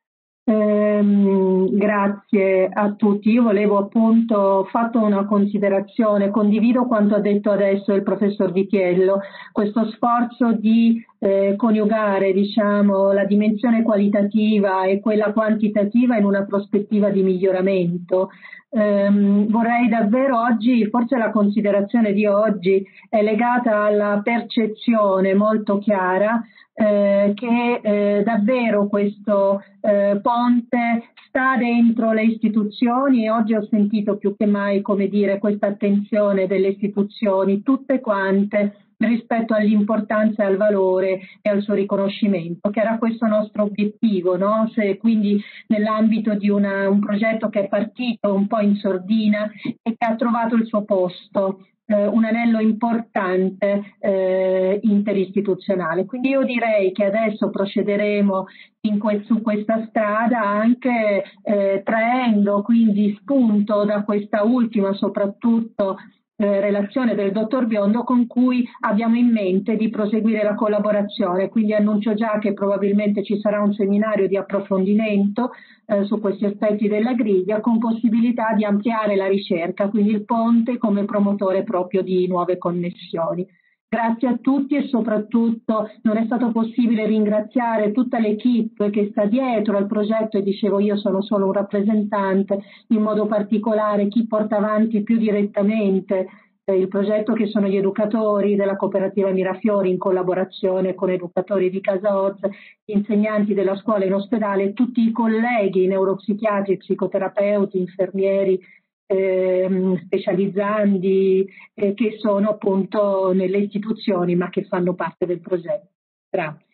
Speaker 7: Ehm, grazie a tutti. Io volevo appunto, ho fatto una considerazione, condivido quanto ha detto adesso il professor Vitiello, questo sforzo di eh, coniugare, diciamo, la dimensione qualitativa e quella quantitativa in una prospettiva di miglioramento. Ehm, vorrei davvero oggi, forse la considerazione di oggi è legata alla percezione molto chiara eh, che eh, davvero questo eh, ponte sta dentro le istituzioni, e oggi ho sentito più che mai, come dire, questa attenzione delle istituzioni, tutte quante, rispetto all'importanza e al valore e al suo riconoscimento, che era questo nostro obiettivo, no? Se quindi nell'ambito di una, un progetto che è partito un po' in sordina e che ha trovato il suo posto, eh, un anello importante eh, interistituzionale. Quindi io direi che adesso procederemo in que- su questa strada anche eh, traendo quindi spunto da questa ultima soprattutto Eh, relazione del dottor Biondo, con cui abbiamo in mente di proseguire la collaborazione. Quindi annuncio già che probabilmente ci sarà un seminario di approfondimento eh, su questi aspetti della griglia, con possibilità di ampliare la ricerca, quindi il ponte come promotore proprio di nuove connessioni. Grazie a tutti, e soprattutto non è stato possibile ringraziare tutta l'equipe che sta dietro al progetto, e dicevo io sono solo un rappresentante, in modo particolare chi porta avanti più direttamente eh, il progetto, che sono gli educatori della cooperativa Mirafiori in collaborazione con educatori di Casa Oz, gli insegnanti della scuola in ospedale, tutti i colleghi neuropsichiatri, psicoterapeuti, infermieri, Eh, specializzandi eh, che sono appunto nelle istituzioni ma che fanno parte del progetto. Grazie.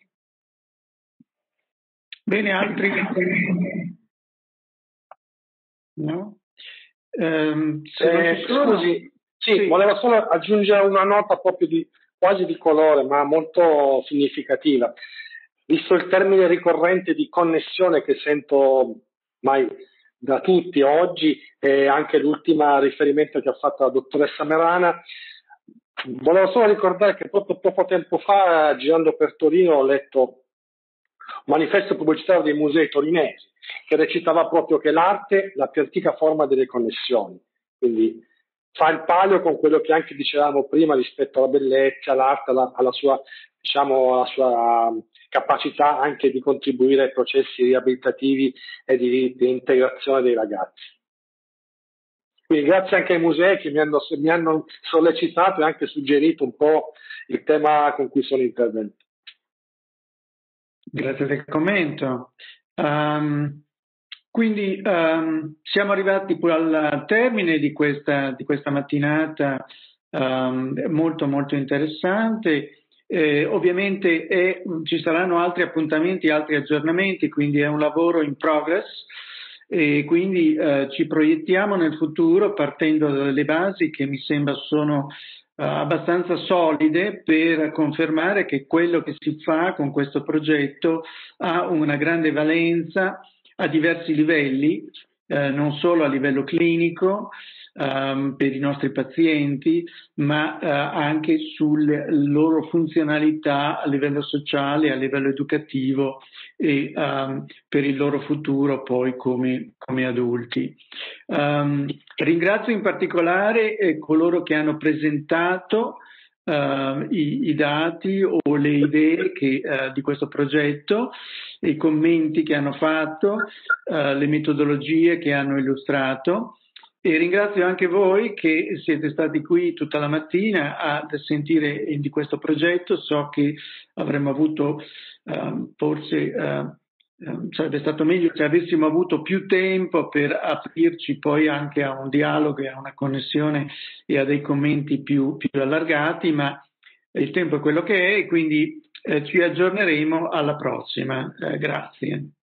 Speaker 1: Bene, altri? No? Ehm, se non
Speaker 13: Eh,
Speaker 1: ci sono...
Speaker 13: scusi, sì,
Speaker 1: sì,
Speaker 13: volevo solo aggiungere una nota proprio di, quasi di colore, ma molto significativa. Visto il termine ricorrente di connessione che sento mai da tutti oggi, e anche l'ultimo riferimento che ha fatto la dottoressa Merana, volevo solo ricordare che proprio poco tempo fa, girando per Torino, ho letto un manifesto pubblicitario dei musei torinesi che recitava proprio che l'arte è la più antica forma delle connessioni, quindi fa il palio con quello che anche dicevamo prima rispetto alla bellezza, all'arte, alla, alla sua, diciamo, alla sua capacità anche di contribuire ai processi riabilitativi e di, di integrazione dei ragazzi. Quindi grazie anche ai musei che mi hanno, mi hanno sollecitato e anche suggerito un po' il tema con cui sono intervenuto.
Speaker 1: Grazie del commento. Um, quindi um, siamo arrivati poi al termine di questa, di questa mattinata um, molto molto interessante. Eh, ovviamente è, ci saranno altri appuntamenti, altri aggiornamenti, quindi è un lavoro in progress, e quindi eh, ci proiettiamo nel futuro partendo dalle basi che mi sembra sono Uh, abbastanza solide per confermare che quello che si fa con questo progetto ha una grande valenza a diversi livelli, eh, non solo a livello clinico um, per i nostri pazienti, ma uh, anche sulle loro funzionalità a livello sociale, a livello educativo e um, per il loro futuro poi come, come adulti. Um, ringrazio in particolare eh, coloro che hanno presentato uh, i, i dati o le idee che, uh, di questo progetto, i commenti che hanno fatto, uh, le metodologie che hanno illustrato, e ringrazio anche voi che siete stati qui tutta la mattina a sentire di questo progetto. So che avremmo avuto uh, forse uh, Uh, sarebbe stato meglio se avessimo avuto più tempo per aprirci poi anche a un dialogo e a una connessione e a dei commenti più, più allargati, ma il tempo è quello che è, e quindi eh, ci aggiorneremo alla prossima. Eh, grazie.